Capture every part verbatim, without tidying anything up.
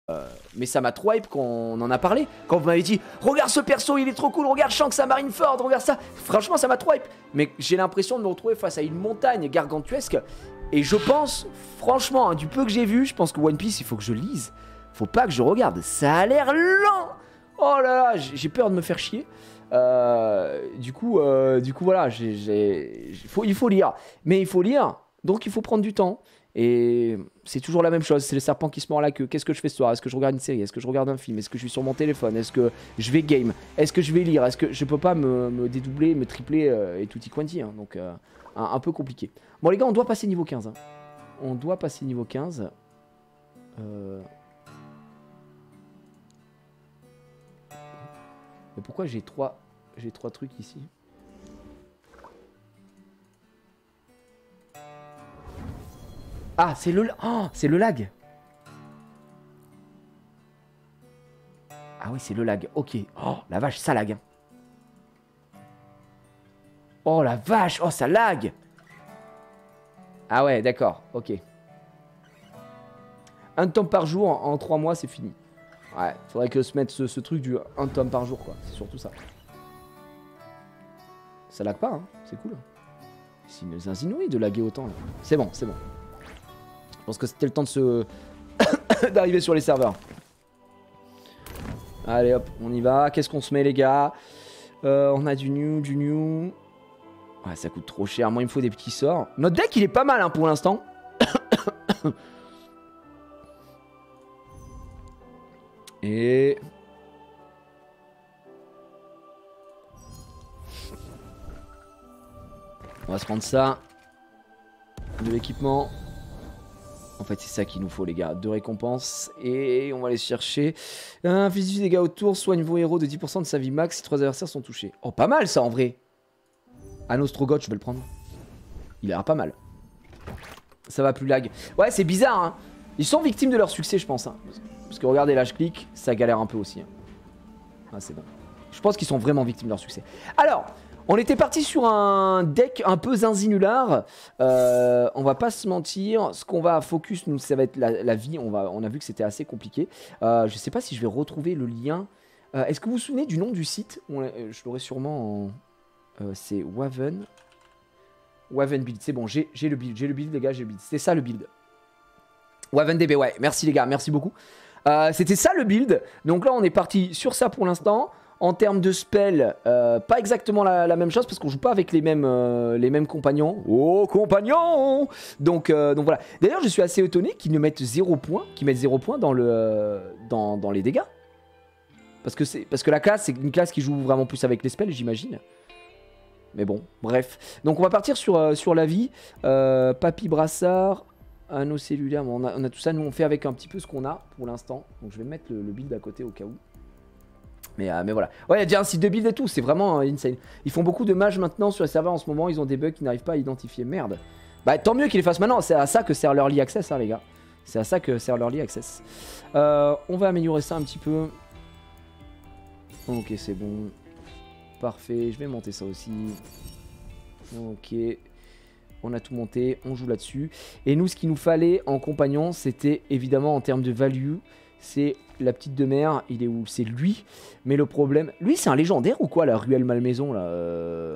Mais ça m'a trop hype quand on en a parlé. Quand vous m'avez dit, regarde ce perso, il est trop cool, regarde Shanks à Marineford, regarde ça. Franchement, ça m'a trop hype. Mais j'ai l'impression de me retrouver face à une montagne gargantuesque. Et je pense, franchement, hein, du peu que j'ai vu, je pense que One Piece, il faut que je lise. Faut pas que je regarde. Ça a l'air lent. Oh là là, j'ai peur de me faire chier. Euh, du coup, euh, du coup, voilà, j'ai, j'ai, faut, il faut lire. Mais il faut lire, donc il faut prendre du temps. Et c'est toujours la même chose, c'est le serpent qui se mord la queue. Qu'est-ce que je fais ce soir? Est-ce que je regarde une série? Est-ce que je regarde un film? Est-ce que je suis sur mon téléphone? Est-ce que je vais game? Est-ce que je vais lire? Est-ce que je peux pas me, me dédoubler, me tripler euh, et tutti quanti hein, donc euh, un, un peu compliqué. Bon les gars, on doit passer niveau quinze hein. On doit passer niveau quinze euh... Mais pourquoi j'ai trois j'ai trois trucs ici? Ah, c'est le... Oh, c'est le lag. Ah oui, c'est le lag. Ok. Oh, la vache, ça lag. Oh, la vache. Oh, ça lag. Ah ouais, d'accord. Ok. Un tome par jour, en trois mois, c'est fini. Ouais, faudrait que se mette ce, ce truc du un tome par jour, quoi. C'est surtout ça. Ça lag pas, hein. C'est cool. C'est une zinzinouille de laguer autant, là. C'est bon, c'est bon. Je pense que c'était le temps de se... d'arriver sur les serveurs. Allez hop, on y va. Qu'est-ce qu'on se met les gars? euh, On a du new, du new. Ouais, ça coûte trop cher. Moi, il me faut des petits sorts. Notre deck, il est pas mal hein, pour l'instant. Et... on va se prendre ça. De l'équipement. En fait, c'est ça qu'il nous faut, les gars. Deux récompenses. Et on va aller chercher. Inflige des dégâts autour. Soigne vos héros de dix pour cent de sa vie max si trois adversaires sont touchés. Oh, pas mal ça en vrai. Un Ostrogoth, je vais le prendre. Il a l'air pas mal. Ça va plus lag. Ouais, c'est bizarre, hein. Ils sont victimes de leur succès, je pense. Hein. Parce que regardez, là, je clique. Ça galère un peu aussi. Hein. Ah, c'est bon. Je pense qu'ils sont vraiment victimes de leur succès. Alors. On était parti sur un deck un peu zinzinular. Euh, on va pas se mentir. Ce qu'on va focus, nous, ça va être la, la vie. On, va, on a vu que c'était assez compliqué. Euh, je sais pas si je vais retrouver le lien. Euh, Est-ce que vous vous souvenez du nom du site? on, Je l'aurai sûrement en... Euh, c'est Waven. Waven Build. C'est bon, j'ai le build. J'ai le build, les gars, j'ai le build. C'était ça le build. Waven D B, ouais. Merci, les gars. Merci beaucoup. Euh, C'était ça le build. Donc là, on est parti sur ça pour l'instant. En termes de spell, euh, pas exactement la, la même chose parce qu'on joue pas avec les mêmes, euh, les mêmes compagnons. Oh, compagnons! Donc, euh, donc voilà. D'ailleurs, je suis assez étonné qu'ils ne mettent zéro point, qu'ils mettent zéro point dans, le, euh, dans, dans les dégâts. Parce que, parce que la classe, c'est une classe qui joue vraiment plus avec les spells, j'imagine. Mais bon, bref. Donc on va partir sur, euh, sur la vie. Euh, papy brassard, anneau cellulaire. Bon, on, a, on a tout ça. Nous, on fait avec un petit peu ce qu'on a pour l'instant. Donc je vais mettre le, le build à côté au cas où. Mais, euh, mais voilà. Ouais, il y a déjà un site de build et tout. C'est vraiment euh, insane. Ils font beaucoup de mages maintenant sur les serveurs en ce moment. Ils ont des bugs qu'ils n'arrivent pas à identifier. Merde. Bah, tant mieux qu'ils les fassent maintenant. C'est à ça que sert l'early access, hein, les gars. C'est à ça que sert l'early access. Euh, on va améliorer ça un petit peu. Ok, c'est bon. Parfait. Je vais monter ça aussi. Ok. On a tout monté. On joue là-dessus. Et nous, ce qu'il nous fallait en compagnon, c'était évidemment en termes de value. C'est la petite de mer, il est où? C'est lui. Mais le problème... Lui, c'est un légendaire ou quoi, la ruelle Malmaison, là euh...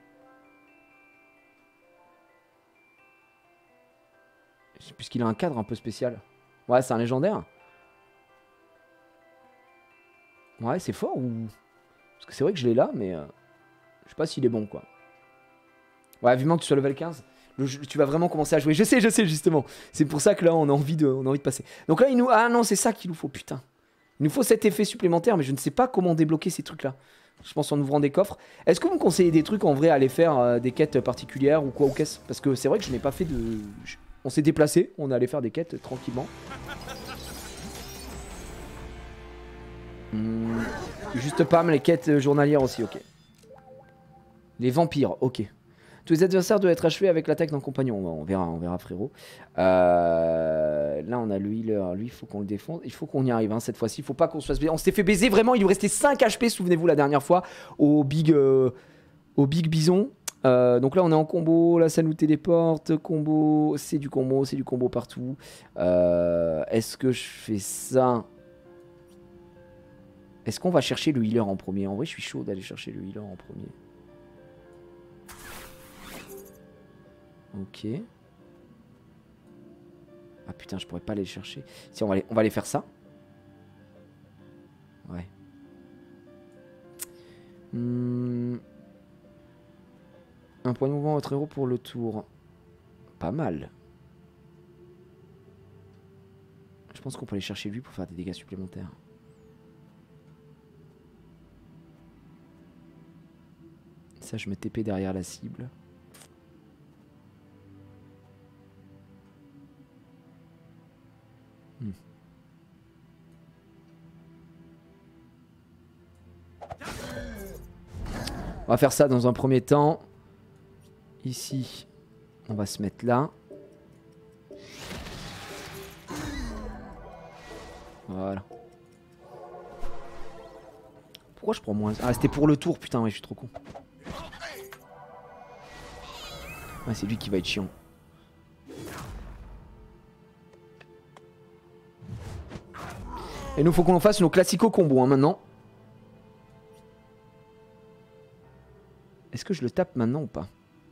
Puisqu'il a un cadre un peu spécial. Ouais, c'est un légendaire. Ouais, c'est fort ou... Parce que c'est vrai que je l'ai là, mais... Euh... Je sais pas s'il est bon, quoi. Ouais, vivement que tu sois level quinze. Le jeu, tu vas vraiment commencer à jouer. Je sais, je sais, justement. C'est pour ça que là, on a envie de, on a envie de passer. Donc là, il nous... Ah non, c'est ça qu'il nous faut, putain. Il nous faut cet effet supplémentaire, mais je ne sais pas comment débloquer ces trucs-là. Je pense en ouvrant des coffres. Est-ce que vous me conseillez des trucs en vrai à aller faire euh, des quêtes particulières ou quoi ou qu'est-ce? Parce que c'est vrai que je n'ai pas fait de... On s'est déplacé, on est allé faire des quêtes tranquillement. Hum, juste pas, mais les quêtes journalières aussi, ok. Les vampires, ok. Tous les adversaires doivent être achevés avec l'attaque d'un compagnon. On verra, on verra frérot. Euh, là, on a le healer. Lui, il faut qu'on le défonce. Il faut qu'on y arrive hein, cette fois-ci. Il faut pas qu'on se fasse baiser. On s'était fait baiser vraiment. Il nous restait cinq H P, souvenez-vous, la dernière fois, au Big, euh, au Big Bison. Euh, donc là, on est en combo. Là, ça nous téléporte. Combo. C'est du combo. C'est du combo partout. Euh, Est-ce que je fais ça? Est-ce qu'on va chercher le healer en premier? En vrai, je suis chaud d'aller chercher le healer en premier. Ok. Ah putain, je pourrais pas aller le chercher. Si, on va aller, on va aller faire ça. Ouais. Hmm. Un point de mouvement à votre héros pour le tour. Pas mal. Je pense qu'on peut aller chercher lui pour faire des dégâts supplémentaires. Ça, je me T P derrière la cible. Hmm. On va faire ça dans un premier temps. Ici, on va se mettre là. Voilà. Pourquoi je prends moins... Ah, c'était pour le tour, putain, ouais, je suis trop con. Ah, c'est lui qui va être chiant. Et nous, faut qu'on fasse nos classico combos, hein, maintenant. Est-ce que je le tape maintenant ou pas?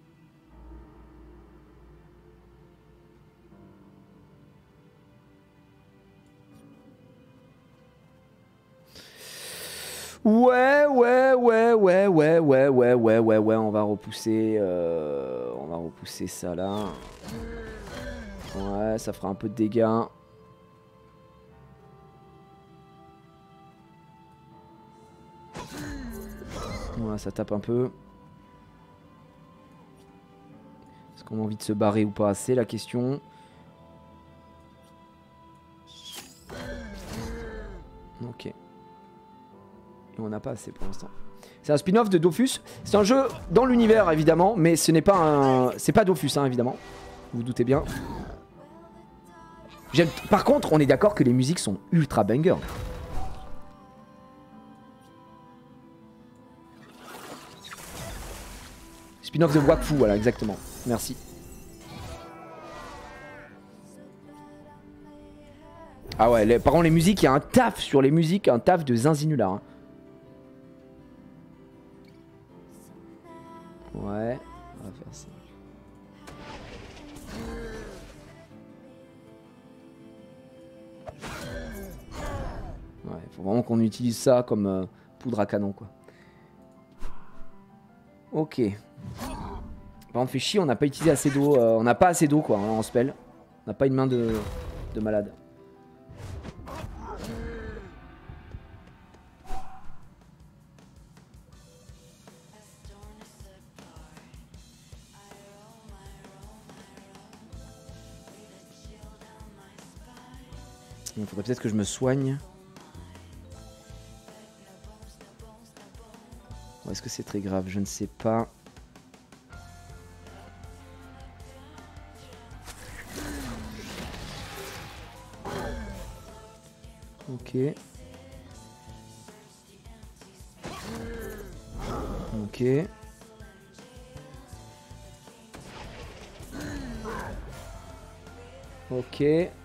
Ouais, ouais, ouais, ouais, ouais, ouais, ouais, ouais, ouais, ouais, on va repousser, euh, on va repousser ça là. Ouais, ça fera un peu de dégâts. Ouais, ça tape un peu. Est-ce qu'on a envie de se barrer ou pas? C'est la question. Ok. Et on n'a pas assez pour l'instant. C'est un spin-off de Dofus. C'est un jeu dans l'univers évidemment, mais ce n'est pas un... C'est pas Dofus hein, évidemment. Vous vous doutez bien. Par contre, on est d'accord que les musiques sont ultra banger. Spin-off de Wakfu, voilà exactement. Merci. Ah ouais, les... par contre les musiques, il y a un taf sur les musiques, un taf de zinzinular. Hein. Ouais, on va faire ça. Ouais, faut vraiment qu'on utilise ça comme euh, poudre à canon quoi. Ok. Par contre, fait chier, on n'a pas utilisé assez d'eau, euh, on n'a pas assez d'eau quoi hein, en spell. On n'a pas une main de, de malade. Il faudrait peut-être que je me soigne. Ou est-ce que c'est très grave? Je ne sais pas. Ok. Ok. Ok.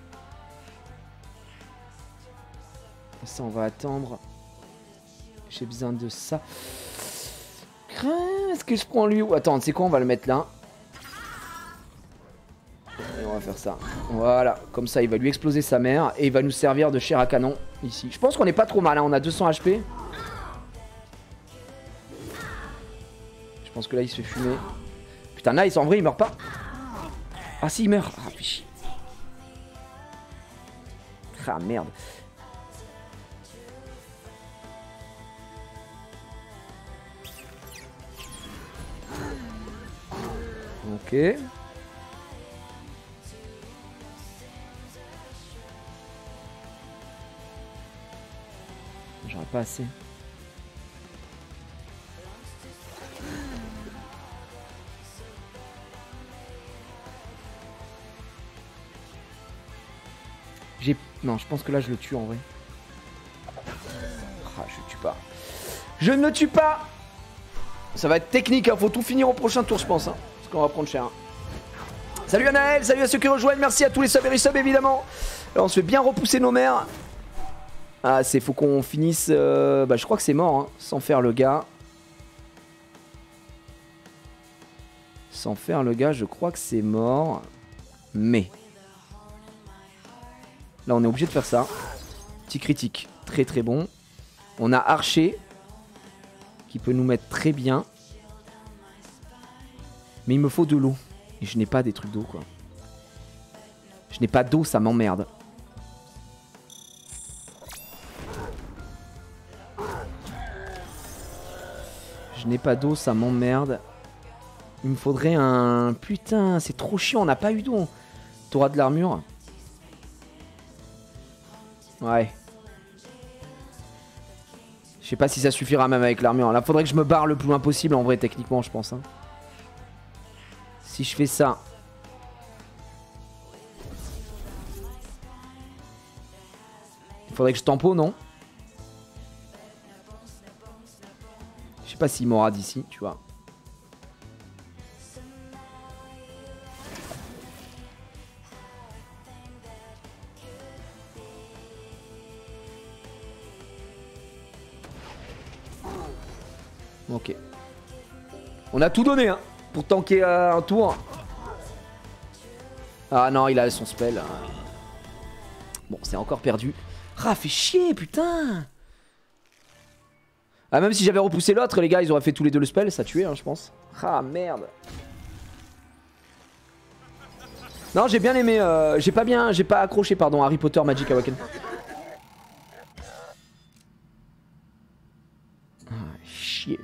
Ça, on va attendre. J'ai besoin de ça. Est-ce que je prends lui ou... Attends, tu sais quoi, on va le mettre là. Et on va faire ça. Voilà, comme ça, il va lui exploser sa mère. Et il va nous servir de chair à canon, ici. Je pense qu'on est pas trop mal, hein. On a deux cents H P. Je pense que là, il se fait fumer. Putain, nice, en vrai, il meurt pas. Ah si, il meurt. Ah, fichi. Ah, merde. Ok. J'aurais pas assez. J'ai... Non, je pense que là je le tue en vrai. Ah, je le tue pas. Je ne le tue pas. Ça va être technique, hein. Faut tout finir au prochain tour je pense. Hein. On va prendre cher. Salut Anaël, salut à ceux qui rejoignent, merci à tous les subs et resubs évidemment. Alors on se fait bien repousser nos mères. Ah, c'est faut qu'on finisse... Euh... Bah, je crois que c'est mort, hein, sans faire le gars. Sans faire le gars, je crois que c'est mort. Mais... Là, on est obligé de faire ça. Petit critique. Très très bon. On a Archer. Qui peut nous mettre très bien. Mais il me faut de l'eau. Et je n'ai pas des trucs d'eau, quoi. Je n'ai pas d'eau, ça m'emmerde. Je n'ai pas d'eau, ça m'emmerde. Il me faudrait un... Putain, c'est trop chiant, on n'a pas eu d'eau. T'auras de l'armure? Ouais. Je sais pas si ça suffira même avec l'armure. Là, faudrait que je me barre le plus loin possible en vrai, techniquement, je pense. Hein. Si je fais ça... Il faudrait que je tempo, non? Je sais pas s'il m'aura d'ici, tu vois. Ok. On a tout donné, hein, pour tanker euh, un tour. Ah non, il a son spell. Bon, c'est encore perdu. Ah, fait chier, putain. Ah, même si j'avais repoussé l'autre, les gars, ils auraient fait tous les deux le spell, ça tuait, hein, je pense. Ah, merde. Non, j'ai bien aimé, euh, j'ai pas bien, j'ai pas accroché, pardon, Harry Potter Magic Awakening. Ah, chier.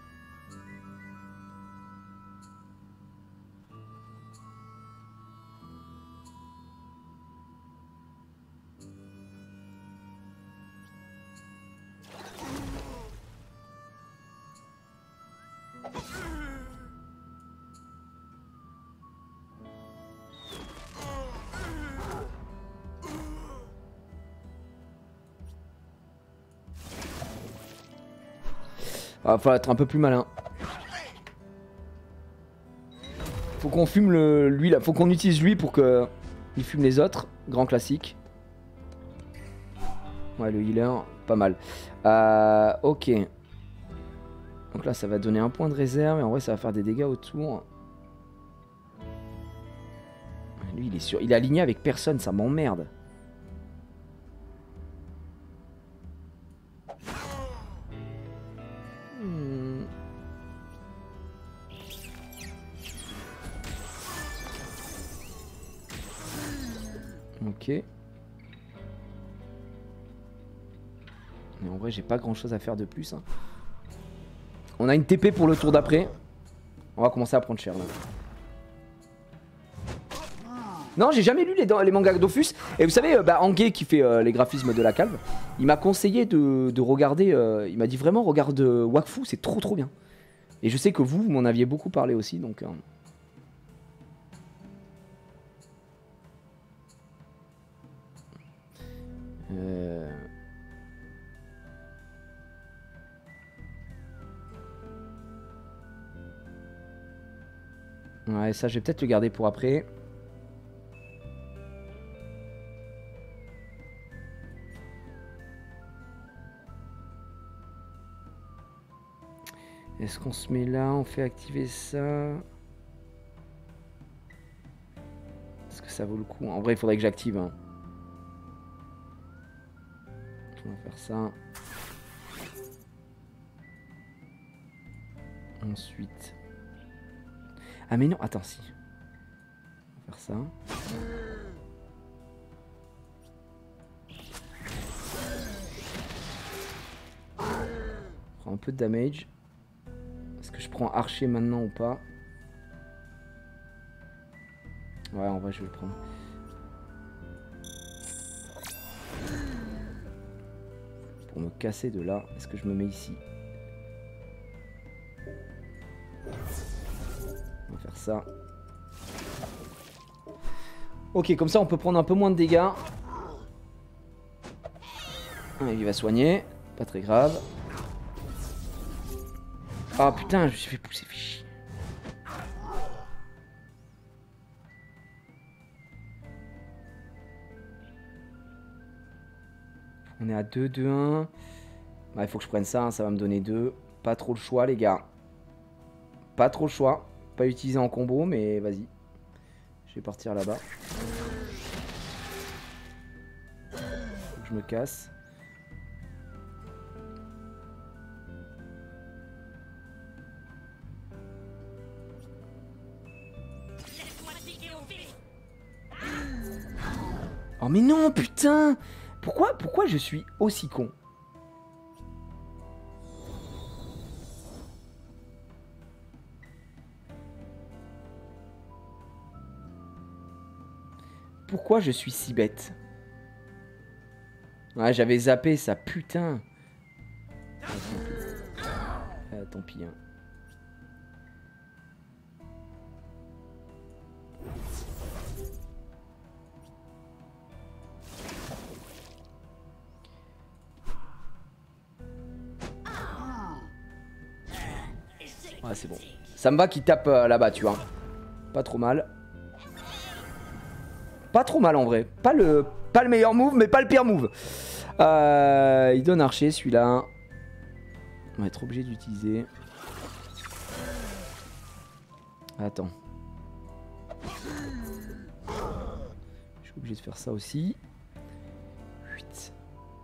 Ah, faut être un peu plus malin. Faut qu'on fume le, lui là, faut qu'on utilise lui pour que il fume les autres. Grand classique. Ouais, le healer, pas mal. Euh, ok. Donc là, ça va donner un point de réserve et en vrai, ça va faire des dégâts autour. Lui, il est sûr, il est aligné avec personne, ça m'emmerde. Hmm. Ok. Mais en vrai, j'ai pas grand chose à faire de plus. Hein. On a une T P pour le tour d'après. On va commencer à prendre cher là. Non, j'ai jamais lu les, les mangas Dofus. Et vous savez, euh, bah, Anguet qui fait euh, les graphismes de la calve, il m'a conseillé de, de regarder. Euh, il m'a dit vraiment, regarde euh, Wakfu, c'est trop trop bien. Et je sais que vous, vous m'en aviez beaucoup parlé aussi, donc. Euh... Euh... Ouais, ça, je vais peut-être le garder pour après. Est-ce qu'on se met là, on fait activer ça? Est-ce que ça vaut le coup? En vrai, il faudrait que j'active. Hein. On va faire ça. Ensuite... Ah mais non, attends, si. On va faire ça. On prend un peu de damage. Est-ce que je prends archer maintenant ou pas? Ouais, en vrai, je vais le prendre. Pour me casser de là, est-ce que je me mets ici? On va faire ça. Ok, comme ça, on peut prendre un peu moins de dégâts. Ah, il va soigner. Pas très grave. Ah putain, je me suis fait pousser, fait chier. On est à deux, deux, un. Bah, il faut que je prenne ça, hein, ça va me donner deux. Pas trop le choix, les gars. Pas trop le choix. Pas utilisé en combo, mais vas-y. Je vais partir là-bas. Faut que je me casse. Oh mais non, putain! Pourquoi, pourquoi je suis aussi con? Pourquoi je suis si bête? Ouais, j'avais zappé ça, putain. Ah, tant pis, ah, tant pis hein. Ouais, c'est bon. Ça me va qu'il tape euh, là-bas, tu vois. Pas trop mal. Pas trop mal en vrai. Pas le, pas le meilleur move, mais pas le pire move. Euh, il donne archer celui-là. On va être obligé d'utiliser. Attends. Je suis obligé de faire ça aussi. huit.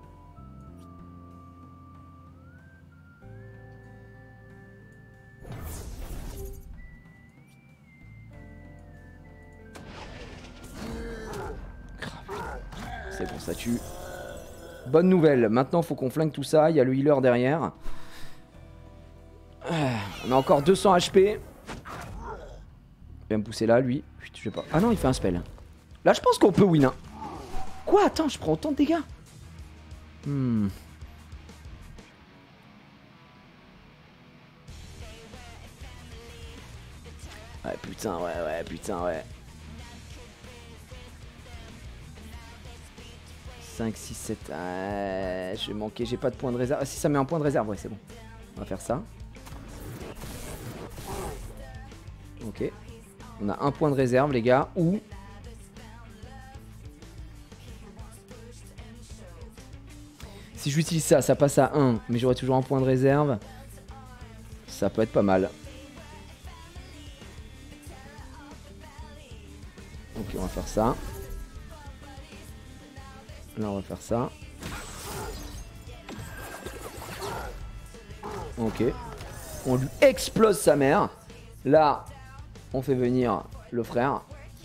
C'est bon, ça tue. Bonne nouvelle. Maintenant, faut qu'on flingue tout ça. Il y a le healer derrière. On a encore deux cents H P. Il va me pousser là, lui. Je sais pas. Ah non, il fait un spell. Là, je pense qu'on peut win. Hein. Quoi? Attends, je prends autant de dégâts. Hmm. Ouais, putain, ouais, ouais, putain, ouais. cinq, six, sept. Ah, je vais manquer, j'ai pas de point de réserve. Ah, si ça met un point de réserve, ouais, c'est bon. On va faire ça. Ok. On a un point de réserve, les gars. Ou. Si j'utilise ça, ça passe à un. Mais j'aurai toujours un point de réserve. Ça peut être pas mal. Ok, on va faire ça. Là, on va faire ça. Ok. On lui explose sa mère. Là, on fait venir le frère.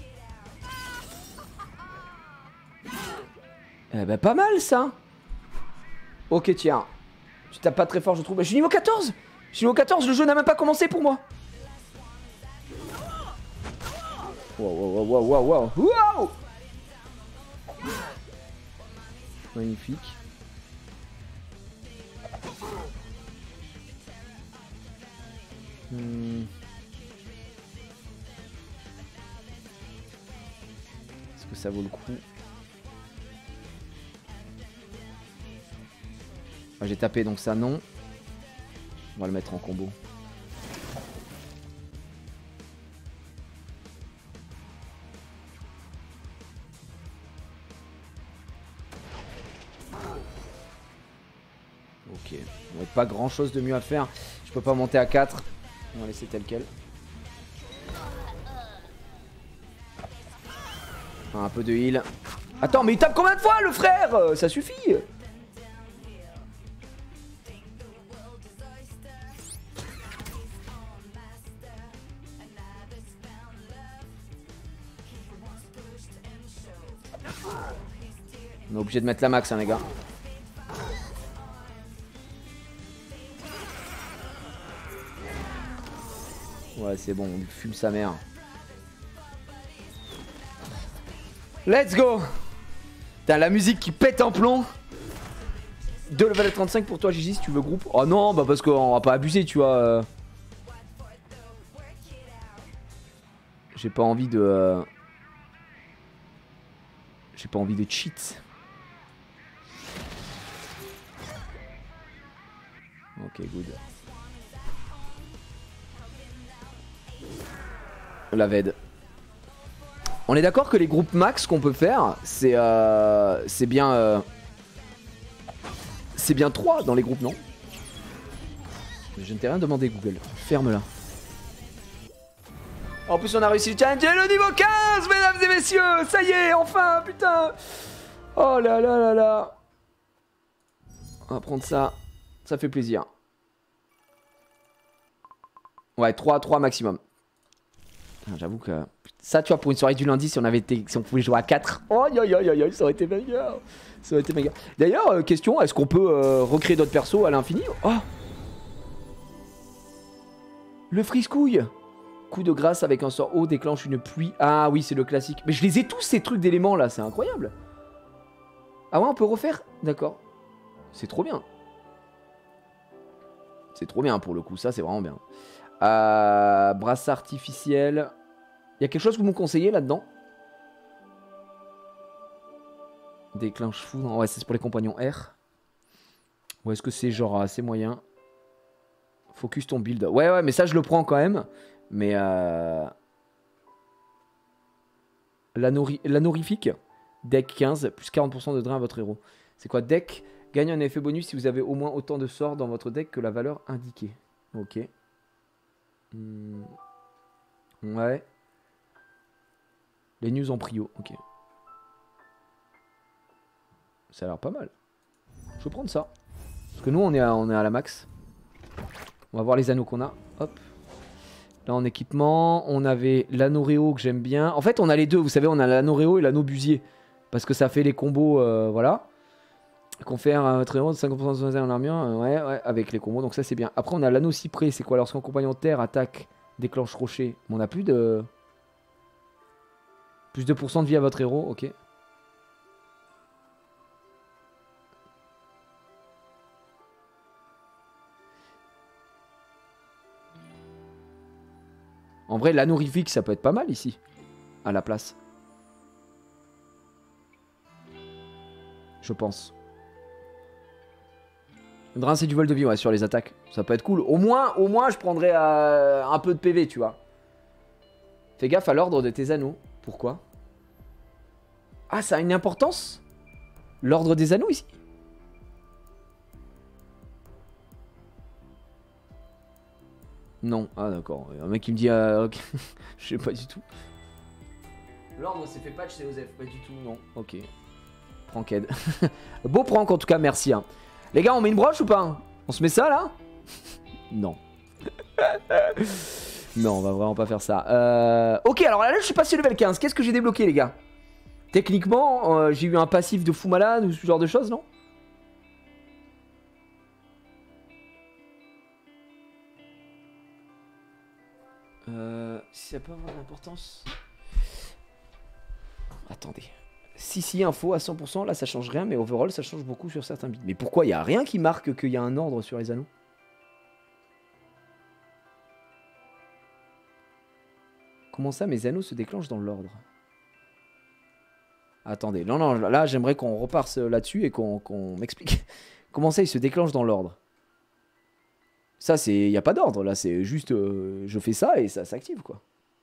Eh ben, pas mal, ça. Ok, tiens. Tu tapes pas très fort, je trouve. Je suis niveau quatorze. Je suis niveau quatorze, le jeu n'a même pas commencé pour moi. Wow, wow, wow, wow, wow, wow. Magnifique. Hmm. Est-ce que ça vaut le coup? Ah, j'ai tapé donc ça non. On va le mettre en combo. Ok, on n'a pas grand chose de mieux à faire. Je peux pas monter à quatre. On va laisser tel quel. Un peu de heal. Attends, mais il tape combien de fois le frère? Ça suffit. On est obligé de mettre la max, hein, les gars. Ouais, c'est bon, on lui fume sa mère. Let's go. Putain, la musique qui pète en plomb. deux level trente-cinq pour toi, Gigi, si tu veux groupe. Oh non, bah parce qu'on va pas abuser, tu vois. J'ai pas envie de... Euh... J'ai pas envie de cheat. Ok, good. La V E D. On est d'accord que les groupes max qu'on peut faire, c'est euh, c'est bien... Euh... C'est bien trois dans les groupes, non? Je ne t'ai rien demandé, Google. Ferme-la. En plus, on a réussi le challenge. Le niveau quinze, mesdames et messieurs. Ça y est, enfin, putain. Oh là là là là. On va prendre ça. Ça fait plaisir. Ouais, trois, trois maximum. J'avoue que... Ça, tu vois, pour une soirée du lundi, si on avait été... si on pouvait jouer à quatre. Oh, yo, yo, yo, yo, ça aurait été meilleur. Ça aurait été méga. D'ailleurs, euh, question, est-ce qu'on peut euh, recréer d'autres persos à l'infini? Oh. Le friscouille. Coup de grâce avec un sort haut déclenche une pluie. Ah oui, c'est le classique. Mais je les ai tous ces trucs d'éléments là, c'est incroyable. Ah ouais, on peut refaire? D'accord. C'est trop bien. C'est trop bien pour le coup, ça c'est vraiment bien. Euh, brassard artificiel. Il y a quelque chose que vous me conseillez là-dedans? Déclenche foudre. Ouais, c'est pour les compagnons R. Ou est-ce que c'est genre assez moyen? Focus ton build. Ouais, ouais, mais ça je le prends quand même. Mais euh... l'anorifique, deck quinze, plus quarante pour cent de drain à votre héros. C'est quoi deck? Gagne un effet bonus si vous avez au moins autant de sorts dans votre deck que la valeur indiquée. Ok. Hmm. Ouais. Les news en prio, ok. Ça a l'air pas mal. Je vais prendre ça. Parce que nous on est à, on est à la max. On va voir les anneaux qu'on a. Hop. Là en équipement, on avait l'anneau Réo que j'aime bien. En fait on a les deux, vous savez, on a l'anneau Réo et l'anneau Busier. Parce que ça fait les combos, euh, voilà. Confère un très haut de cinquante pour cent de en armure, euh, ouais, ouais, avec les combos, donc ça c'est bien. Après on a l'anneau Cyprès, c'est quoi? Lorsqu'un compagnon de terre attaque, déclenche rocher. Mais on a plus de... Plus de pourcent de vie à votre héros, ok. En vrai, l'anorifique, ça peut être pas mal ici. À la place. Je pense. Drain, c'est du vol de vie, ouais, sur les attaques. Ça peut être cool. Au moins, au moins je prendrais euh, un peu de P V, tu vois. Fais gaffe à l'ordre de tes anneaux. Pourquoi? Ah, ça a une importance? L'ordre des anneaux, ici? Non. Ah, d'accord. Un mec qui me dit... Euh, okay. Je sais pas du tout. L'ordre, c'est fait patch, c'est Osef. Pas du tout, non. Ok. Prank aide. Beau prank, en tout cas, merci. Hein. Les gars, on met une broche ou pas? On se met ça, là? Non. Non, on va vraiment pas faire ça. Euh... Ok, alors là, je suis passé level quinze. Qu'est-ce que j'ai débloqué, les gars? Techniquement, euh, j'ai eu un passif de fou malade ou ce genre de choses, non? Euh... Si ça peut avoir d'importance... Attendez. Si, si, info à cent pour cent, là ça change rien, mais overall ça change beaucoup sur certains bits. Mais pourquoi il n'y a rien qui marque qu'il y a un ordre sur les anneaux? Comment ça, mes anneaux se déclenchent dans l'ordre? Attendez, non, non, là j'aimerais qu'on repasse là-dessus et qu'on qu'on m'explique. Comment ça, ils se déclenchent dans l'ordre? Ça, c'est... Il n'y a pas d'ordre, là, c'est juste... Euh, je fais ça et ça s'active, quoi.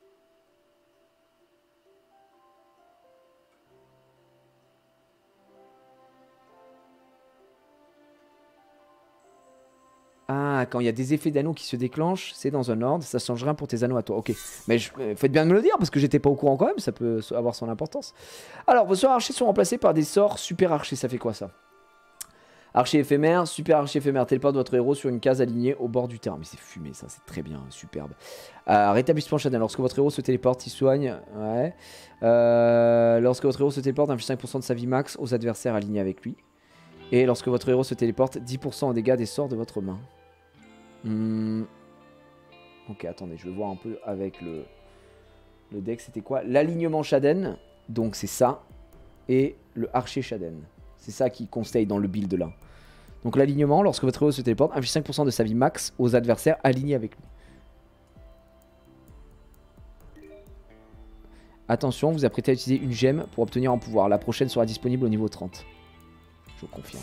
Ah, quand il y a des effets d'anneaux qui se déclenchent, c'est dans un ordre, ça change rien pour tes anneaux à toi. Ok, mais je, euh, faites bien de me le dire parce que j'étais pas au courant quand même, ça peut avoir son importance. Alors, vos sorts archers sont remplacés par des sorts super archers, ça fait quoi ça? Archer éphémère, super archer éphémère, téléporte votre héros sur une case alignée au bord du terrain. Mais c'est fumé ça, c'est très bien, superbe. Euh, rétablissement Shaden, lorsque votre héros se téléporte, il soigne. Ouais. Euh, lorsque votre héros se téléporte, inflige cinq pour cent de sa vie max aux adversaires alignés avec lui. Et lorsque votre héros se téléporte, dix pour cent en dégâts des sorts de votre main. Hmm. Ok, attendez, je vais voir un peu avec le, le deck. C'était quoi? L'alignement Shaden, donc c'est ça. Et le archer Shaden. C'est ça qui conseille dans le build là. Donc l'alignement, lorsque votre héros se téléporte, inflige cinq pour cent de sa vie max aux adversaires alignés avec lui. Attention, vous apprêtez à utiliser une gemme pour obtenir un pouvoir. La prochaine sera disponible au niveau trente. Je confirme.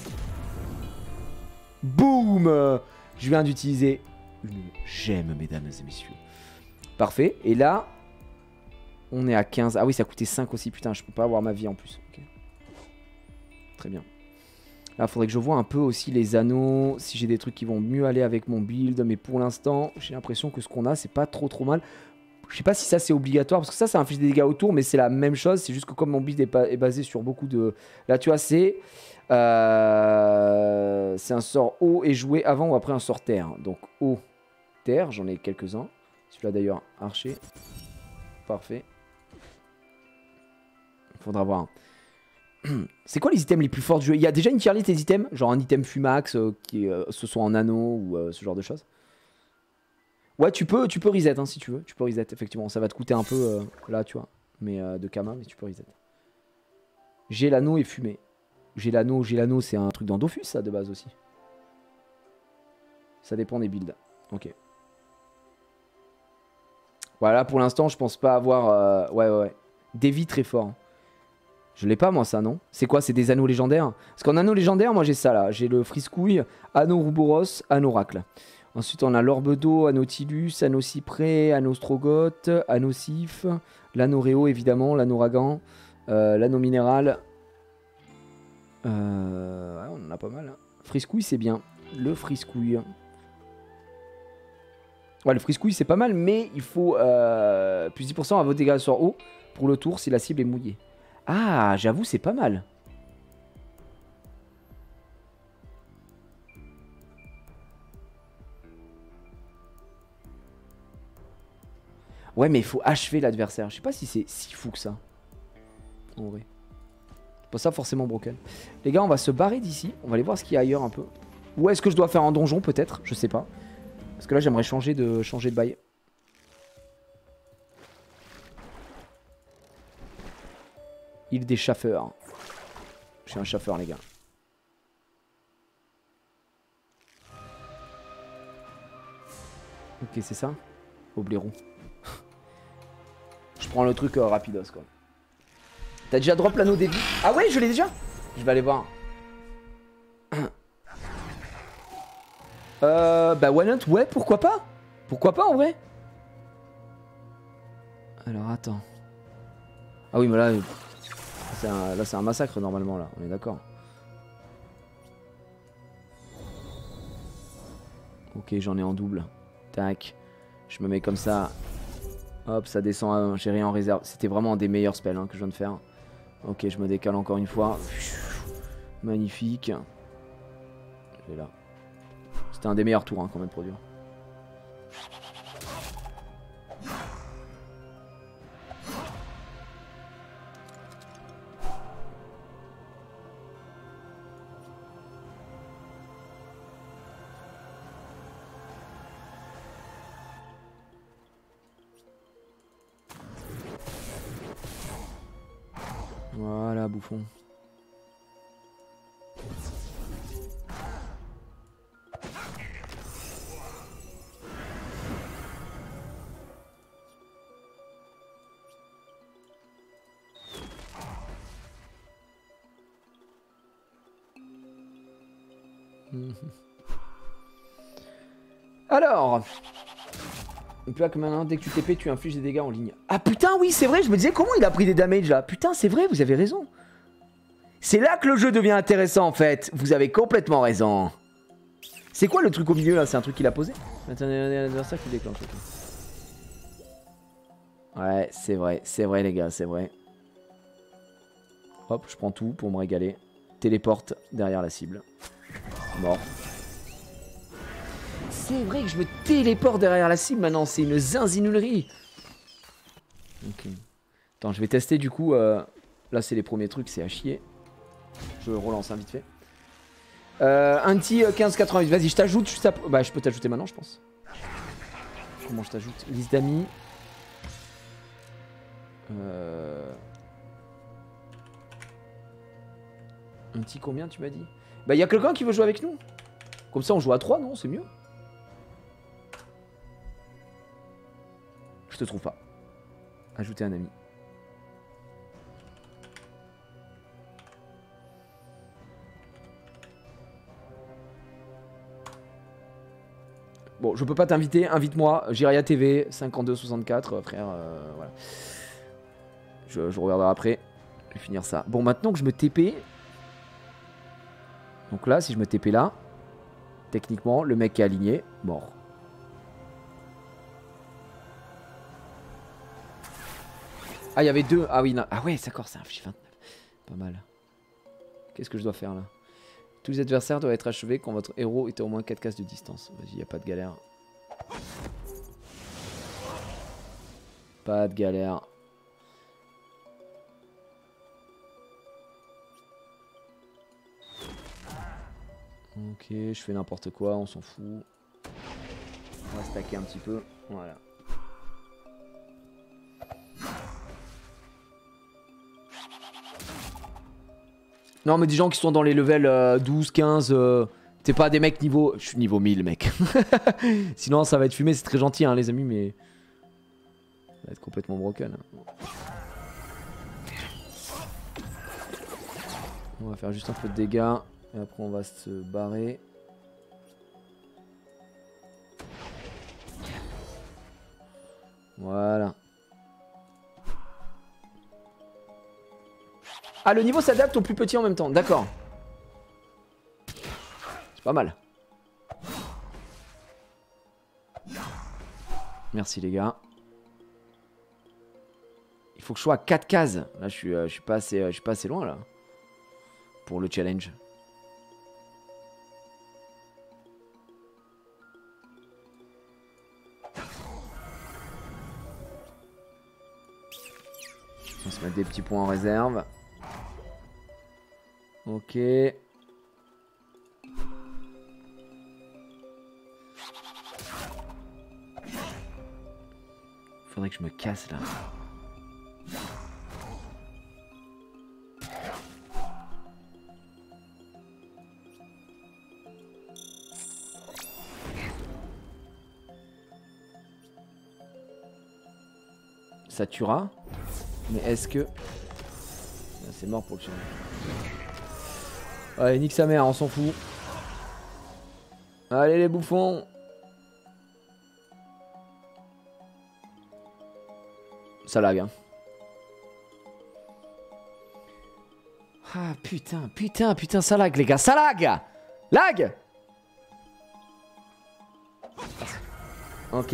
Boum! Je viens d'utiliser une gemme, mesdames et messieurs. Parfait. Et là, on est à quinze. Ah oui, ça coûtait cinq aussi. Putain, je peux pas avoir ma vie en plus. Okay. Très bien. Là, faudrait que je vois un peu aussi les anneaux, si j'ai des trucs qui vont mieux aller avec mon build. Mais pour l'instant, j'ai l'impression que ce qu'on a, c'est pas trop trop mal. Je sais pas si ça c'est obligatoire, parce que ça, ça inflige des dégâts autour, mais c'est la même chose. C'est juste que comme mon build est, est basé sur beaucoup de... Là, tu vois, c'est... Euh... C'est un sort eau et joué avant ou après un sort terre. Donc eau, terre, j'en ai quelques-uns. Celui-là d'ailleurs, archer. Parfait. Il faudra voir. C'est quoi les items les plus forts du jeu? Il y a déjà une tier list des items, genre un item Fumax, euh, qui euh, ce soit en anneau ou euh, ce genre de choses. Ouais, tu peux, tu peux reset hein, si tu veux. Tu peux reset, effectivement. Ça va te coûter un peu euh, là, tu vois. Mais euh, de Kama, mais tu peux reset. J'ai l'anneau et fumé. J'ai l'anneau, j'ai l'anneau, c'est un truc dans Dofus, ça, de base aussi. Ça dépend des builds. Ok. Voilà, pour l'instant, je pense pas avoir... Euh... Ouais, ouais, ouais. Devi très fort. Je l'ai pas, moi, ça, non? C'est quoi? C'est des anneaux légendaires? Parce qu'en anneau légendaire, moi, j'ai ça, là. J'ai le Friscouille, anneau Rouboros, anneau Oracle. Ensuite, on a l'Orbe d'eau, anneau Tilus, anneau Cyprès, anneau Strogoth, anneau Sif, l'anneau Réo, évidemment, l'anneau Ragan, euh, l'anneau Minéral. Euh... Ouais, on en a pas mal. Hein. Friscouille, c'est bien. Le Friscouille. Ouais, le Friscouille, c'est pas mal, mais il faut euh, plus dix pour cent à votre dégâts sur eau pour le tour si la cible est mouillée. Ah, j'avoue, c'est pas mal. Ouais, mais il faut achever l'adversaire. Je sais pas si c'est si fou que ça. En vrai. C'est pas ça forcément broken. Les gars, on va se barrer d'ici. On va aller voir ce qu'il y a ailleurs un peu. Ou est-ce que je dois faire un donjon peut-être? Je sais pas. Parce que là, j'aimerais changer de, changer de bail. Île des chaffeurs. Je suis un chaffeur, les gars. Ok, c'est ça. Au blaireau. Je prends le truc euh, rapidos, quoi. T'as déjà drop l'anneau début? Ah ouais, je l'ai déjà. Je vais aller voir. Euh, bah one hunt, ouais, pourquoi pas? Pourquoi pas en vrai? Alors attends. Ah oui, mais là, c'est un, là c'est un massacre normalement là, on est d'accord. Ok, j'en ai en double. Tac. Je me mets comme ça. Hop, ça descend. J'ai rien en réserve. C'était vraiment un des meilleurs spells hein, que je viens de faire. Ok, je me décale encore une fois. Magnifique. Je vais là. C'était un des meilleurs tours hein, qu'on vient de produire. Voilà, bouffon. Alors, et puis là, comme maintenant, dès que tu T P, tu infliges des dégâts en ligne. Ah putain, oui, c'est vrai, je me disais comment il a pris des damages là. Putain, c'est vrai, vous avez raison. C'est là que le jeu devient intéressant en fait. Vous avez complètement raison. C'est quoi le truc au milieu là? C'est un truc qu'il a posé? C'est un adversaire qui déclenche. Ouais, c'est vrai, c'est vrai les gars, c'est vrai. Hop, je prends tout pour me régaler. Téléporte derrière la cible. Mort. C'est vrai que je me téléporte derrière la cible maintenant, c'est une zinzinulerie. Ok. Attends, je vais tester du coup. Euh... Là, c'est les premiers trucs, c'est à chier. Je relance un vite fait. Euh, Anti quinze quatre-vingt-huit, vas-y, je t'ajoute. Je bah, je peux t'ajouter maintenant, je pense. Comment je t'ajoute? Liste d'amis. Euh... Un petit combien, tu m'as dit? Bah, il y a quelqu'un qui veut jouer avec nous. Comme ça, on joue à trois, non? C'est mieux. Je te trouve pas. Ajouter un ami. Bon, je peux pas t'inviter, invite-moi. Jiria T V, cinquante-deux soixante-quatre, frère, euh, voilà. Je, je regarderai après. Je vais finir ça. Bon, maintenant que je me T P... Donc là, si je me T P là, techniquement, le mec qui est aligné, mort. Ah, il y avait deux. Ah oui, non. Ah ouais, d'accord, c'est un J vingt-neuf. Pas mal. Qu'est-ce que je dois faire là? Tous les adversaires doivent être achevés quand votre héros est à au moins quatre cases de distance. Vas-y, il n'y a pas de galère. Pas de galère. Ok, je fais n'importe quoi, on s'en fout. On va stacker un petit peu. Voilà. Non, mais des gens qui sont dans les levels euh, douze, quinze, euh, t'es pas des mecs niveau... Je suis niveau mille, mec. Sinon, ça va être fumé, c'est très gentil, hein, les amis, mais... Ça va être complètement broken. On va faire juste un peu de dégâts. Et après, on va se barrer. Voilà. Ah, le niveau s'adapte au plus petit en même temps. D'accord. C'est pas mal. Merci les gars. Il faut que je sois à quatre cases. Là, je suis, euh, je suis pas assez, euh, je suis pas assez loin là. Pour le challenge. On va se mettre des petits points en réserve. Ok. Faudrait que je me casse là. Ça tuera. Mais est-ce que... C'est mort pour le challenge. Allez, nique sa mère, on s'en fout. Allez les bouffons. Ça lag, hein. Ah putain, putain, putain, ça lag les gars, ça lag. Lag. Ok.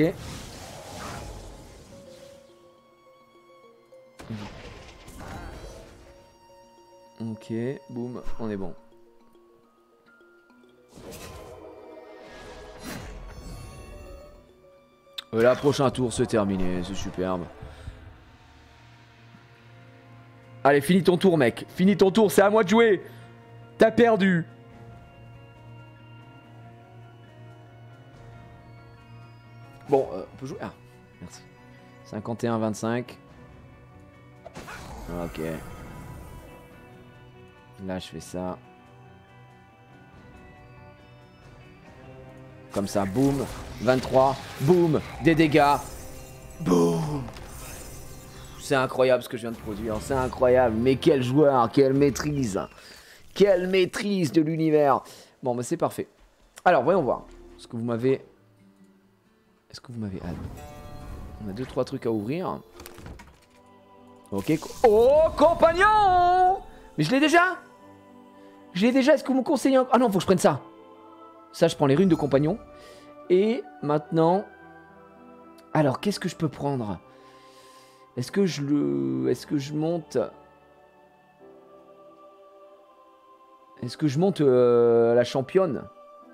Ok, boum, on est bon. Et là, prochain tour, c'est terminé, c'est superbe. Allez, finis ton tour, mec. Finis ton tour, c'est à moi de jouer. T'as perdu. Bon, euh, on peut jouer. Ah, merci. cinquante et un vingt-cinq. Ok. Là, je fais ça. Comme ça, boum. vingt-trois. Boum. Des dégâts. Boum. C'est incroyable ce que je viens de produire. C'est incroyable. Mais quel joueur. Quelle maîtrise. Quelle maîtrise de l'univers. Bon, bah c'est parfait. Alors, voyons voir. Est-ce que vous m'avez... Est-ce que vous m'avez... Ah, on a deux, trois trucs à ouvrir. Ok. Oh, compagnon. Mais je l'ai déjà. Je l'ai déjà. Est-ce que vous me conseillez un... Ah non, faut que je prenne ça. Ça, je prends les runes de compagnon. Et maintenant... Alors, qu'est-ce que je peux prendre? Est-ce que je le... Est-ce que je monte... Est-ce que je monte euh, la championne?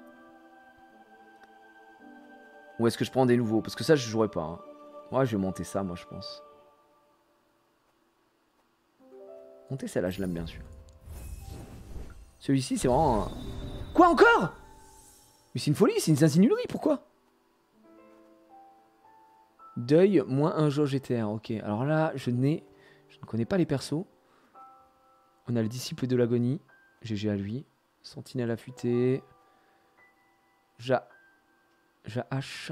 Ou est-ce que je prends des nouveaux? Parce que ça, je jouerai pas. Hein. Ouais, je vais monter ça, moi, je pense. Monter celle-là, je l'aime bien, celui-là. Celui-ci, c'est vraiment... Un... Quoi, encore? Mais c'est une folie, c'est une insinuerie, pourquoi? Deuil, moins un jauge G T R, ok. Alors là, je n'ai... Je ne connais pas les persos. On a le disciple de l'agonie. G G à lui. Sentinelle affûtée. Ja... Ja H.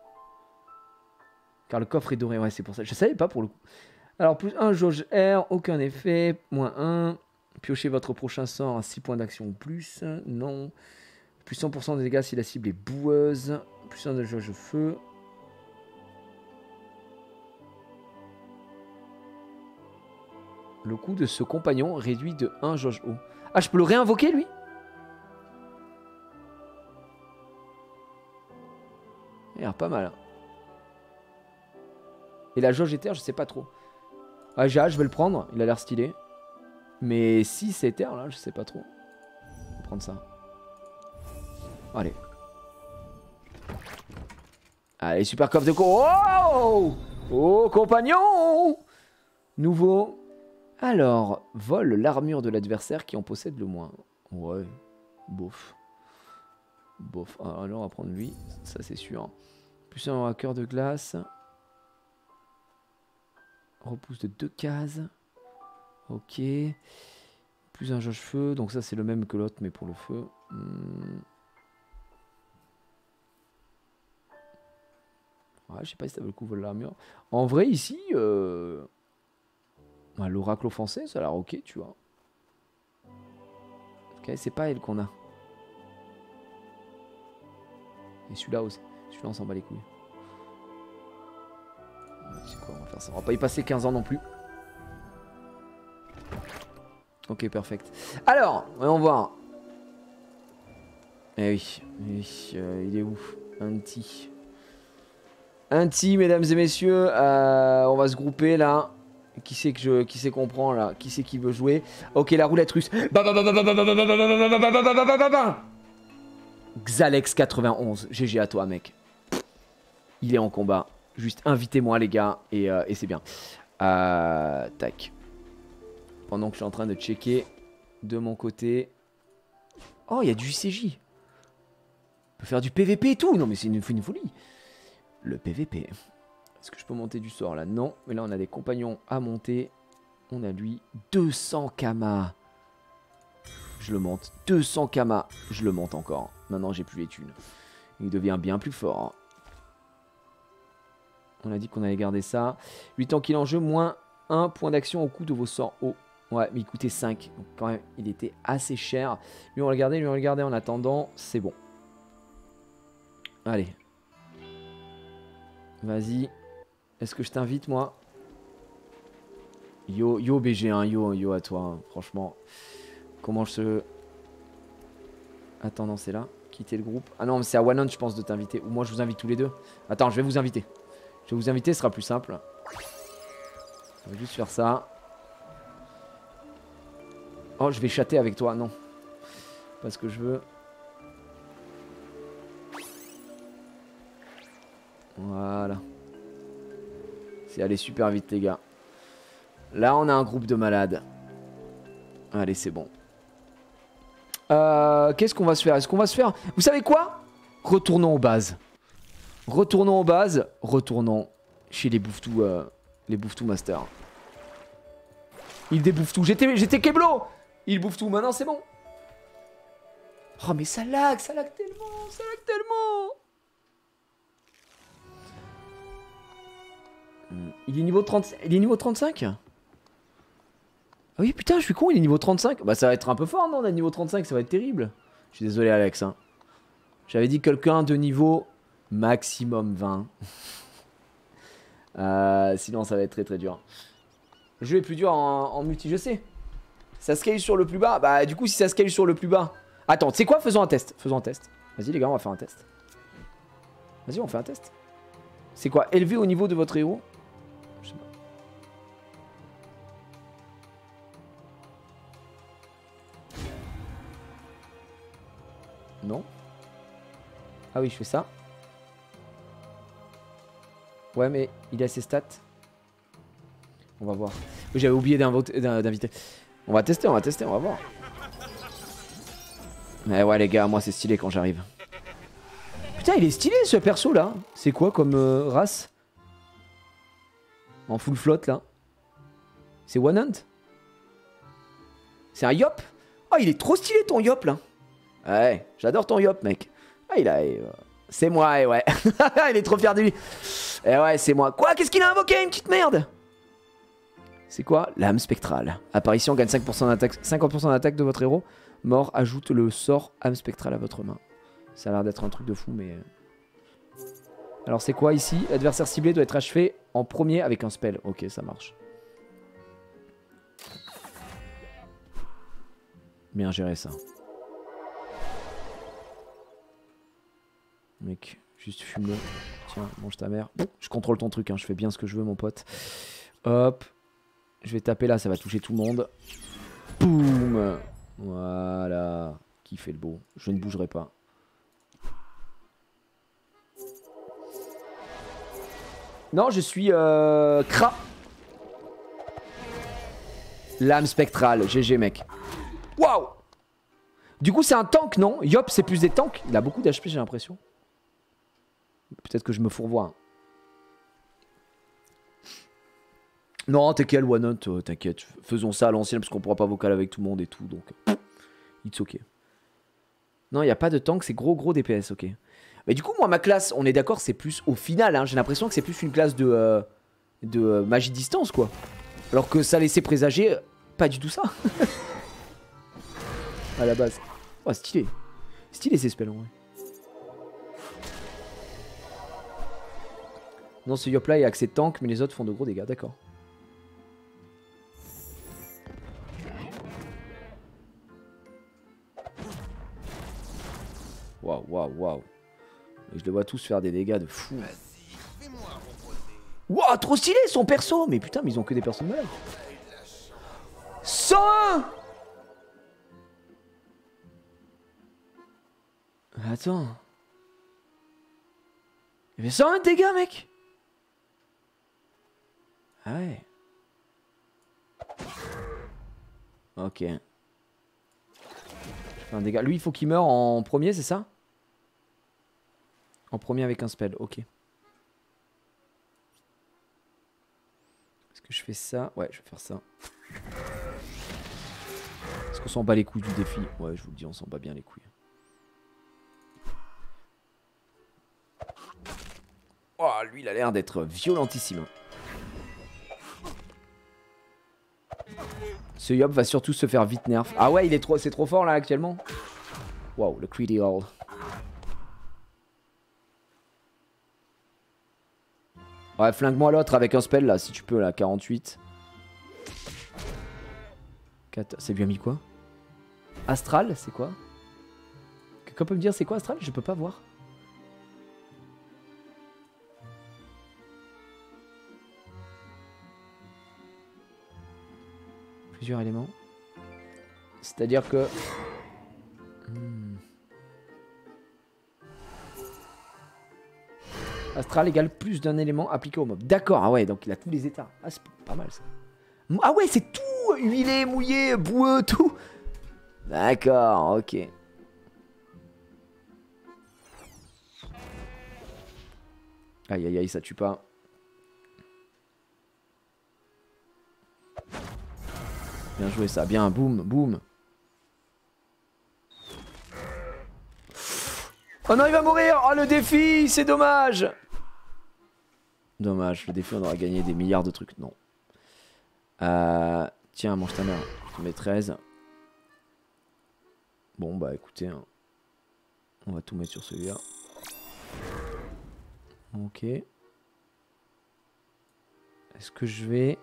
Car le coffre est doré, ouais, c'est pour ça. Je savais pas pour le coup. Alors, plus un jauge R, aucun effet. Moins un. Piochez votre prochain sort à six points d'action ou plus. Non. Plus cent pour cent de dégâts si la cible est boueuse. Plus un de jauge feu. Le coût de ce compagnon réduit de un jauge eau. Ah, je peux le réinvoquer, lui? Il a l'air pas mal. Et la jauge éther, je sais pas trop. Ah, j'ai hâte, je vais le prendre. Il a l'air stylé. Mais si c'est éther, là, je sais pas trop. On va prendre ça. Allez. Allez, super coffre de co. Oh, oh, compagnon. Nouveau. Alors, vole l'armure de l'adversaire qui en possède le moins. Ouais, bof. Bof. Alors, on va prendre lui, ça c'est sûr. Plus un hacker de glace. Repousse de deux cases. Ok. Plus un jauge feu. Donc ça c'est le même que l'autre mais pour le feu. Hmm. Ouais, je sais pas si ça vaut le coup de voler l'armure. En vrai ici, euh... ouais, l'oracle offensé ça a l'air ok tu vois. Ok, c'est pas elle qu'on a. Et celui-là aussi. Celui-là on s'en bat les couilles. C'est quoi, on va faire ça. On va pas y passer quinze ans non plus. Ok, perfect. Alors, voyons voir. Eh oui, eh oui euh, il est où? Un petit. Un petit, mesdames et messieurs. Euh, on va se grouper là. Qui c'est que je, qui c'est qu'on prend là? Qui c'est qui veut jouer? Ok, la roulette russe. Xalex quatre-vingt-onze. G G à toi, mec. Il est en combat. Juste invitez-moi, les gars, et, euh, et c'est bien. Euh, tac. Pendant que je suis en train de checker de mon côté. Oh, il y a du C J. On peut faire du P V P et tout. Non, mais c'est une, une folie. Le P V P. Est-ce que je peux monter du sort là? Non. Mais là, on a des compagnons à monter. On a lui deux cents kamas. Je le monte. deux cents kamas. Je le monte encore. Maintenant, j'ai plus les thunes. Il devient bien plus fort. On a dit qu'on allait garder ça. huit ans qu'il est en jeu, moins un point d'action au coût de vos sorts hauts. Ouais, mais il coûtait cinq. Donc quand même, il était assez cher. Lui, on va le garder, lui, on va le garder en attendant. C'est bon. Allez. Vas-y. Est-ce que je t'invite, moi? Yo, yo B G, hein, yo, yo à toi, hein. Franchement. Comment je se... Attends, non, c'est là. Quitter le groupe. Ah non, mais c'est à One On, je pense, de t'inviter. Ou moi, je vous invite tous les deux. Attends, je vais vous inviter. Je vais vous inviter, ce sera plus simple. On va juste faire ça. Oh, je vais chatter avec toi, non. Pas ce que je veux. Voilà. C'est aller super vite, les gars. Là, on a un groupe de malades. Allez, c'est bon. Euh, Qu'est-ce qu'on va se faire? Est-ce qu'on va se faire... Vous savez quoi? Retournons aux bases. Retournons aux bases. Retournons chez les bouffetous, euh, les bouffetous masters. Il débouffe tout. J'étais j'étais Keblo. Il bouffe tout. Maintenant, c'est bon. Oh, mais ça lag. Ça lag tellement. Ça lag tellement. Il est niveau trente... Il est niveau trente-cinq? Ah oui, putain, je suis con, il est niveau trente-cinq. Bah, ça va être un peu fort, non? On a niveau trente-cinq, ça va être terrible. Je suis désolé, Alex. Hein. J'avais dit quelqu'un de niveau maximum vingt. euh, sinon, ça va être très très dur. Le jeu est plus dur en, en multi, je sais. Ça scale sur le plus bas. Bah, du coup, si ça scale sur le plus bas. Attends, tu sais quoi? Faisons un test. Faisons un test. Vas-y, les gars, on va faire un test. Vas-y, on fait un test. C'est quoi? Élevé au niveau de votre héros? Je sais pas. Non. Ah oui, je fais ça. Ouais, mais il a ses stats. On va voir. J'avais oublié d'inviter. On va tester, on va tester, on va voir. Mais ouais, les gars, moi c'est stylé quand j'arrive. Putain, il est stylé ce perso là. C'est quoi comme euh, race? En full flotte là. C'est One Hunt. C'est un Yop. Oh, il est trop stylé ton Yop là. Ouais, j'adore ton Yop, mec. Ah, il a... Euh, c'est moi, et ouais. Il est trop fier de lui. Et ouais, c'est moi. Quoi? Qu'est-ce qu'il a invoqué? Une petite merde. C'est quoi? L'âme spectrale. Apparition, gagne cinq pour cent d'attaque, cinquante pour cent d'attaque de votre héros. Mort, ajoute le sort âme spectrale à votre main. Ça a l'air d'être un truc de fou, mais... Alors, c'est quoi ici? L'adversaire ciblé doit être achevé en premier avec un spell. Ok, ça marche. Bien géré, ça. Mec, juste fume-le. Tiens, mange ta mère. Je contrôle ton truc, hein. Je fais bien ce que je veux, mon pote. Hop. Je vais taper là, ça va toucher tout le monde. Boum. Voilà. Qui fait le beau. Je ne bougerai pas. Non, je suis euh, Kra. Lame spectrale. G G, mec. Waouh. Du coup, c'est un tank, non? Yop, c'est plus des tanks. Il a beaucoup d'H P, j'ai l'impression. Peut-être que je me fourvoie. Non, t'inquiète, one hot, euh, t'inquiète. Faisons ça à l'ancienne parce qu'on pourra pas vocal avec tout le monde et tout. Donc, it's ok. Non, il n'y a pas de tank, c'est gros, gros D P S, ok. Mais du coup, moi, ma classe, on est d'accord, c'est plus au final. Hein, j'ai l'impression que c'est plus une classe de, euh, de euh, magie distance, quoi. Alors que ça laissait présager euh, pas du tout ça. À la base. Oh, stylé. Stylé ces spells, en vrai. Non, ce Yop là, il a accès tank, mais les autres font de gros dégâts, d'accord. Waouh, waouh, waouh. Je les vois tous faire des dégâts de fou. Waouh, trop stylé son perso. Mais putain, mais ils ont que des personnes malades. cent un. Attends. Il fait cent un dégâts, mec. Ah ouais. Ok. Je fais un dégât. Lui, il faut qu'il meure en premier, c'est ça? En premier avec un spell, ok. Est-ce que je fais ça? Ouais, je vais faire ça. Est-ce qu'on s'en bat les couilles du défi? Ouais, je vous le dis, on s'en bat bien les couilles. Oh, lui, il a l'air d'être violentissime. Ce Yop va surtout se faire vite nerf. Ah ouais, il est trop, c'est trop fort là actuellement. Waouh, le critical. Ouais, flingue-moi l'autre avec un spell là, si tu peux là, quarante-huit. C'est bien mis quoi? Astral, c'est quoi? Quelqu'un peut me dire c'est quoi Astral? Je peux pas voir. Plusieurs éléments. C'est-à-dire que... Hmm. Astral égale plus d'un élément appliqué au mob. D'accord, ah ouais, donc il a tous les états. Ah, c'est pas mal ça. Ah ouais, c'est tout huilé, mouillé, boueux, tout. D'accord, ok. Aïe aïe aïe, ça tue pas. Bien joué ça, bien, boum, boum. Oh non, il va mourir. Oh, le défi, c'est dommage. Dommage, le défi, on aura gagné des milliards de trucs. Non. Euh, tiens, mange ta mère. Je te mets treize. Bon, bah écoutez, hein. On va tout mettre sur celui-là. Ok. Est-ce que je vais...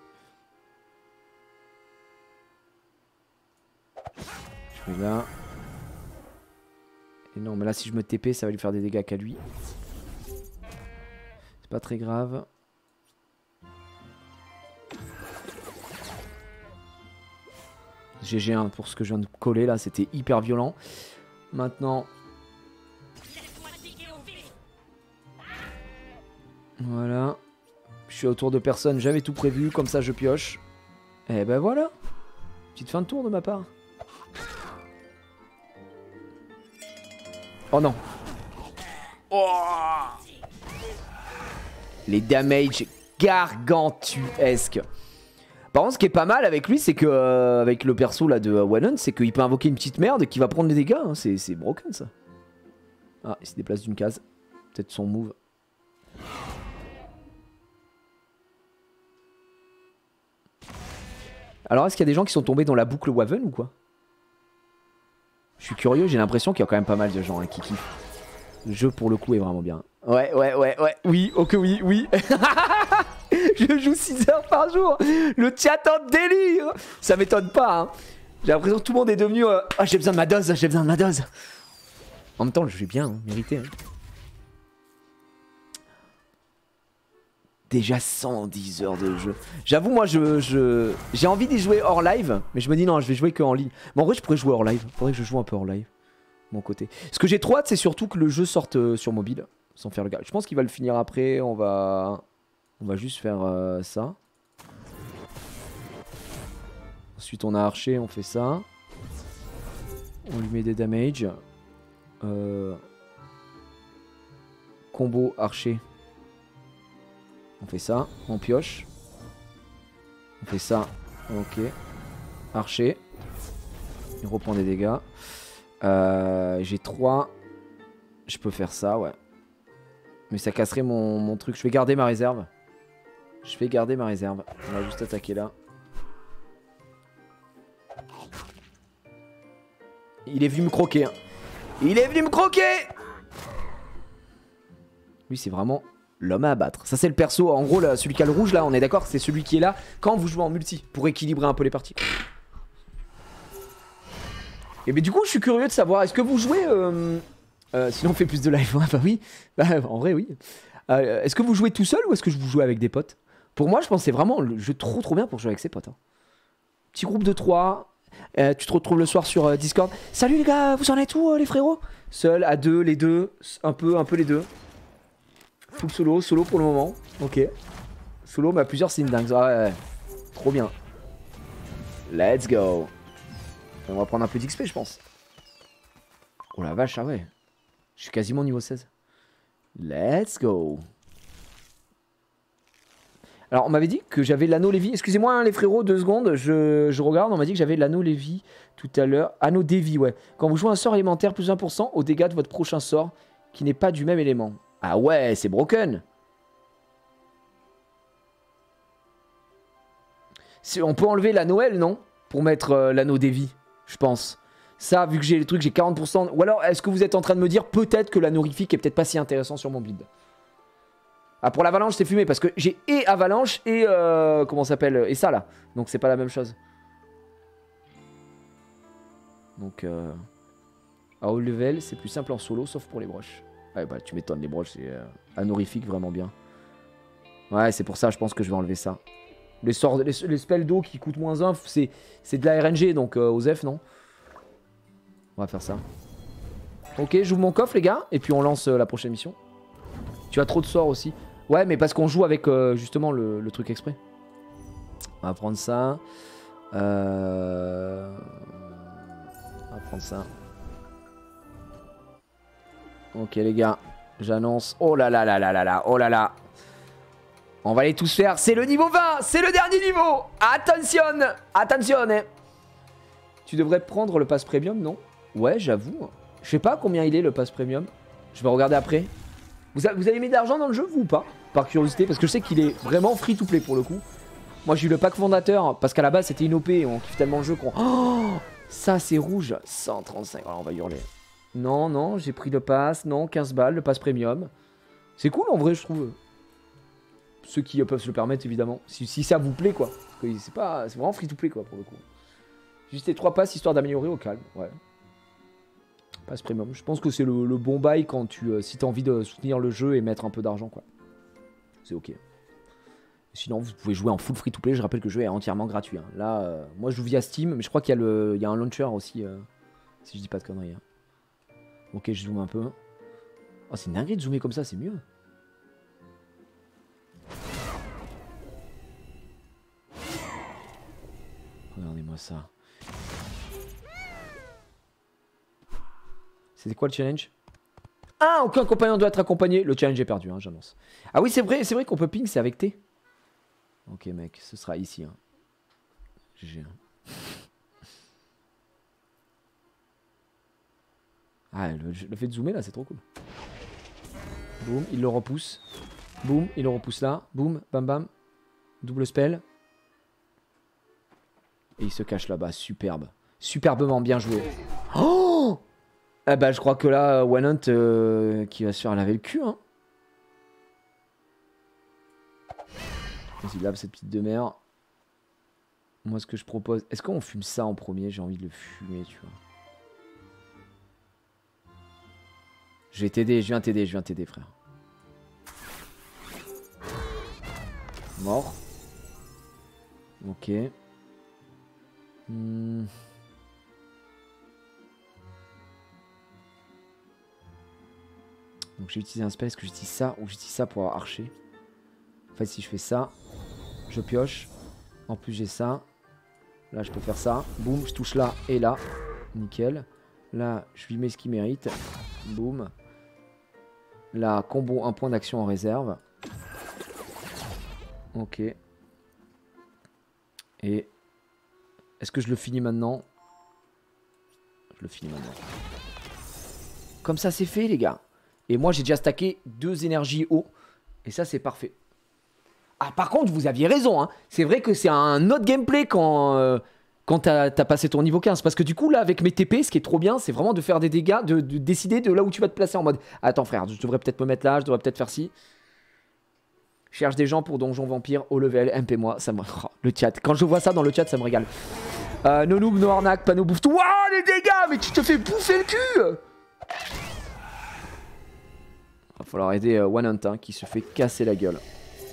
Je vais là. Et non, mais là, si je me T P, ça va lui faire des dégâts qu'à lui. C'est pas très grave. G G un pour ce que je viens de coller là, c'était hyper violent. Maintenant... Voilà. Je suis autour de personne, j'avais tout prévu, comme ça je pioche. Et ben voilà. Petite fin de tour de ma part. Oh non. Oh, les damages gargantuesques. Par contre, ce qui est pas mal avec lui, c'est que euh, avec le perso là de uh, Wanon, c'est qu'il peut invoquer une petite merde qui va prendre des dégâts. Hein. C'est broken ça. Ah, il se déplace d'une case. Peut-être son move. Alors, est-ce qu'il y a des gens qui sont tombés dans la boucle Waven ou quoi? Je suis curieux, j'ai l'impression qu'il y a quand même pas mal de gens hein, qui kiffent. Le jeu pour le coup est vraiment bien. Ouais, ouais, ouais, ouais, oui, ok, oui, oui. Je joue six heures par jour. Le chat en délire. Ça m'étonne pas. Hein. J'ai l'impression que tout le monde est devenu... Euh... Ah, j'ai besoin de ma dose, j'ai besoin de ma dose. En même temps, je joue bien, hein, mérité. Hein. Déjà cent dix heures de jeu. J'avoue, moi, je, je... j'ai envie d'y jouer hors live, mais je me dis non, je vais jouer que en ligne. Mais en vrai, je pourrais jouer hors live. Faudrait que je joue un peu hors live. De mon côté. Ce que j'ai trop hâte, c'est surtout que le jeu sorte euh, sur mobile. Sans faire le gars. Je pense qu'il va le finir après. On va, on va juste faire euh, ça. Ensuite, on a archer, on fait ça. On lui met des damage. Euh... Combo archer. On fait ça, on pioche. On fait ça, ok. Archer. Il reprend des dégâts. Euh, J'ai trois. Je peux faire ça, ouais. Mais ça casserait mon, mon truc. Je vais garder ma réserve. Je vais garder ma réserve. On va juste attaquer là. Il est venu me croquer. Hein. Il est venu me croquer. Lui, c'est vraiment... l'homme à abattre. Ça c'est le perso, en gros là, celui qui a le rouge là, on est d'accord, c'est celui qui est là quand vous jouez en multi, pour équilibrer un peu les parties. Et bien du coup je suis curieux de savoir, est-ce que vous jouez... Euh, euh, sinon on fait plus de live, hein, bah oui, bah, en vrai oui. Euh, est-ce que vous jouez tout seul ou est-ce que vous jouez avec des potes? Pour moi je pense que c'est vraiment le jeu trop trop bien pour jouer avec ses potes. Hein. Petit groupe de trois, euh, tu te retrouves le soir sur euh, Discord. Salut les gars, vous en êtes où euh, les frérots? Seul, à deux, les deux, un peu, un peu les deux. Full solo, solo pour le moment. Ok. Solo, mais à plusieurs signes dingues. Ah, ouais, ouais. Trop bien. Let's go. On va prendre un peu d'X P, je pense. Oh la vache, ah ouais. Je suis quasiment niveau seize. Let's go. Alors, on m'avait dit que j'avais l'anneau Lévi. Excusez-moi, hein, les frérots, deux secondes. Je, je regarde. On m'a dit que j'avais l'anneau Lévi tout à l'heure. Anneau Dévi, ouais. Quand vous jouez un sort élémentaire, plus un pour cent au dégâts de votre prochain sort qui n'est pas du même élément. Ah ouais, c'est broken. On peut enlever la Noël, non? Pour mettre euh, l'anneau Dévi, je pense. Ça, vu que j'ai les trucs, j'ai quarante pour cent. Ou alors, est-ce que vous êtes en train de me dire peut-être que l'anorifique est peut-être pas si intéressant sur mon build? Ah, pour l'avalanche, c'est fumé parce que j'ai et avalanche et euh, comment ça s'appelle? Et ça là. Donc c'est pas la même chose. Donc euh, à haut level, c'est plus simple en solo, sauf pour les broches. Ouais, bah tu m'étonnes, les broches, c'est euh, anorifique vraiment bien. Ouais, c'est pour ça, je pense que je vais enlever ça. Les, sorts, les, les spells d'eau qui coûtent moins un, c'est de la R N G, donc euh, Osef, non? On va faire ça. Ok, j'ouvre mon coffre, les gars, et puis on lance euh, la prochaine mission. Tu as trop de sorts aussi. Ouais, mais parce qu'on joue avec euh, justement le, le truc exprès. On va prendre ça. Euh... On va prendre ça. Ok les gars, j'annonce. Oh là là là là là là, oh là là. On va les tous faire. C'est le niveau vingt, c'est le dernier niveau. Attention, attention. Tu devrais prendre le pass premium, non? Ouais, j'avoue. Je sais pas combien il est le pass premium. Je vais regarder après. Vous, a, vous avez mis d'argent dans le jeu, vous ou pas? Par curiosité, parce que je sais qu'il est vraiment free to play pour le coup. Moi j'ai eu le pack fondateur, parce qu'à la base c'était une O P et on kiffe tellement le jeu qu'on... Oh, ça c'est rouge, cent trente-cinq. Alors on va hurler. Non, non, j'ai pris le pass, non, quinze balles, le pass premium. C'est cool en vrai, je trouve. Ceux qui peuvent se le permettre, évidemment. Si, si ça vous plaît, quoi. C'est pas, c'est vraiment free to play, quoi, pour le coup. Juste les trois passes, histoire d'améliorer au calme, ouais. Pass premium. Je pense que c'est le, le bon bail quand tu, euh, si t'as envie de soutenir le jeu et mettre un peu d'argent, quoi. C'est ok. Sinon, vous pouvez jouer en full free to play. Je rappelle que le jeu est entièrement gratuit. Hein. Là, euh, moi, je joue via Steam, mais je crois qu'il y, y a un launcher aussi, euh, si je dis pas de conneries. Hein. Ok, je zoome un peu. Oh, c'est une dinguerie de zoomer comme ça, c'est mieux. Regardez-moi ça. C'était quoi le challenge? Ah, aucun compagnon doit être accompagné. Le challenge est perdu, hein, j'annonce. Ah oui, c'est vrai, c'est vrai qu'on peut ping, c'est avec T. Ok, mec, ce sera ici. Hein. G G. Ah, le, le fait de zoomer là, c'est trop cool. Boum, il le repousse. Boum, il le repousse là. Boum, bam bam. Double spell. Et il se cache là-bas, superbe. Superbement bien joué. Oh! Ah bah je crois que là, One Hunt euh, qui va se faire laver le cul. Hein. Vas-y, lave cette petite demeure. Moi, ce que je propose... Est-ce qu'on fume ça en premier? J'ai envie de le fumer, tu vois. Je vais t'aider, je viens t'aider, je viens t'aider, frère. Mort. Ok. Hmm. Donc j'ai utilisé un spell, est-ce que j'utilise ça ou j'utilise ça pour archer? En fait si je fais ça, je pioche. En plus j'ai ça. Là je peux faire ça. Boum, je touche là et là. Nickel. Là je lui mets ce qu'il mérite. Boum. Là combo un point d'action en réserve. Ok. Et est-ce que je le finis maintenant? Je le finis maintenant. Comme ça c'est fait les gars. Et moi j'ai déjà stacké deux énergies haut. Et ça c'est parfait. Ah par contre vous aviez raison hein. C'est vrai que c'est un autre gameplay quand, euh, quand t'as as passé ton niveau quinze. Parce que du coup là avec mes T P ce qui est trop bien c'est vraiment de faire des dégâts. De, de décider de là où tu vas te placer en mode attends frère je devrais peut-être me mettre là. Je devrais peut-être faire ci. Cherche des gens pour Donjon Vampire au level. M P moi ça me... Oh, le chat. Quand je vois ça dans le chat ça me régale. euh, No noob, no arnaque, pas no bouffe tout. Waouh les dégâts. Mais tu te fais bouffer le cul. Va falloir aider euh, One Hunt hein, qui se fait casser la gueule.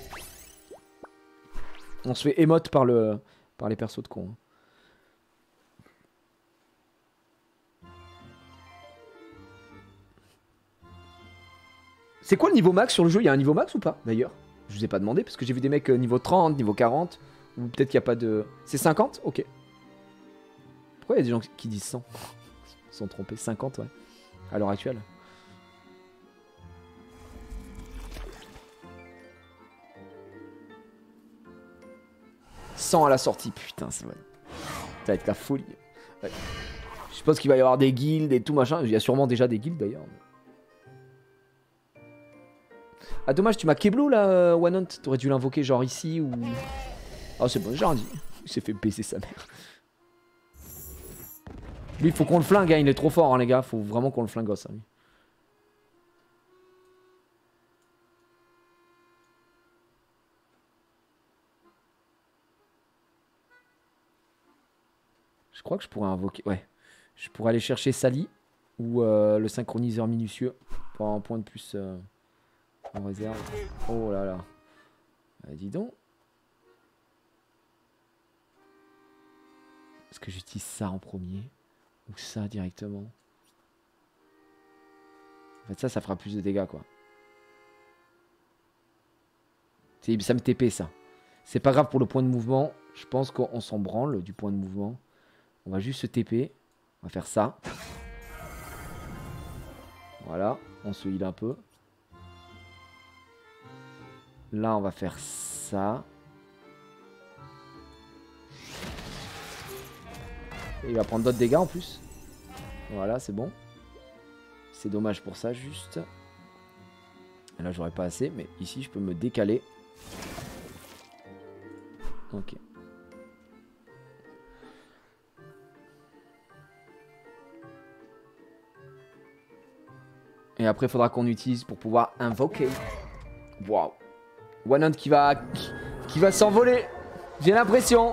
On se fait émote par, le, par les persos de con. C'est quoi le niveau max sur le jeu? Il y a un niveau max ou pas d'ailleurs? Je vous ai pas demandé parce que j'ai vu des mecs euh, niveau trente, niveau quarante. Ou peut-être qu'il n'y a pas de... C'est cinquante? Ok. Pourquoi il y a des gens qui disent cent? Ils sont trompés. cinquante ouais. À l'heure actuelle. cent à la sortie, putain, ça va... ça va être la folie. Ouais. Je suppose qu'il va y avoir des guildes et tout machin. Il y a sûrement déjà des guildes d'ailleurs. Ah dommage, tu m'as Keblo là, One Hunt. T'aurais dû l'invoquer genre ici ou... Ah oh, c'est bon, j'ai rien dit. Il s'est fait baiser sa mère. Lui, il faut qu'on le flingue, hein. Il est trop fort, hein, les gars. Faut vraiment qu'on le flingosse, hein, lui. Je crois que je pourrais invoquer... Ouais. Je pourrais aller chercher Sally ou euh, le synchroniseur minutieux pour avoir un point de plus euh, en réserve. Oh là là. Bah, dis donc. Est-ce que j'utilise ça en premier ou ça directement? En fait ça, ça fera plus de dégâts quoi. Ça me T P ça. C'est pas grave pour le point de mouvement. Je pense qu'on s'en branle du point de mouvement. On va juste se T P. On va faire ça. Voilà. On se heal un peu. Là, on va faire ça. Et il va prendre d'autres dégâts en plus. Voilà, c'est bon. C'est dommage pour ça, juste. Et là, j'aurais pas assez. Mais ici, je peux me décaler. Ok. Et après, il faudra qu'on utilise pour pouvoir invoquer. Waouh. One Hunt qui va, qui, qui va s'envoler. J'ai l'impression.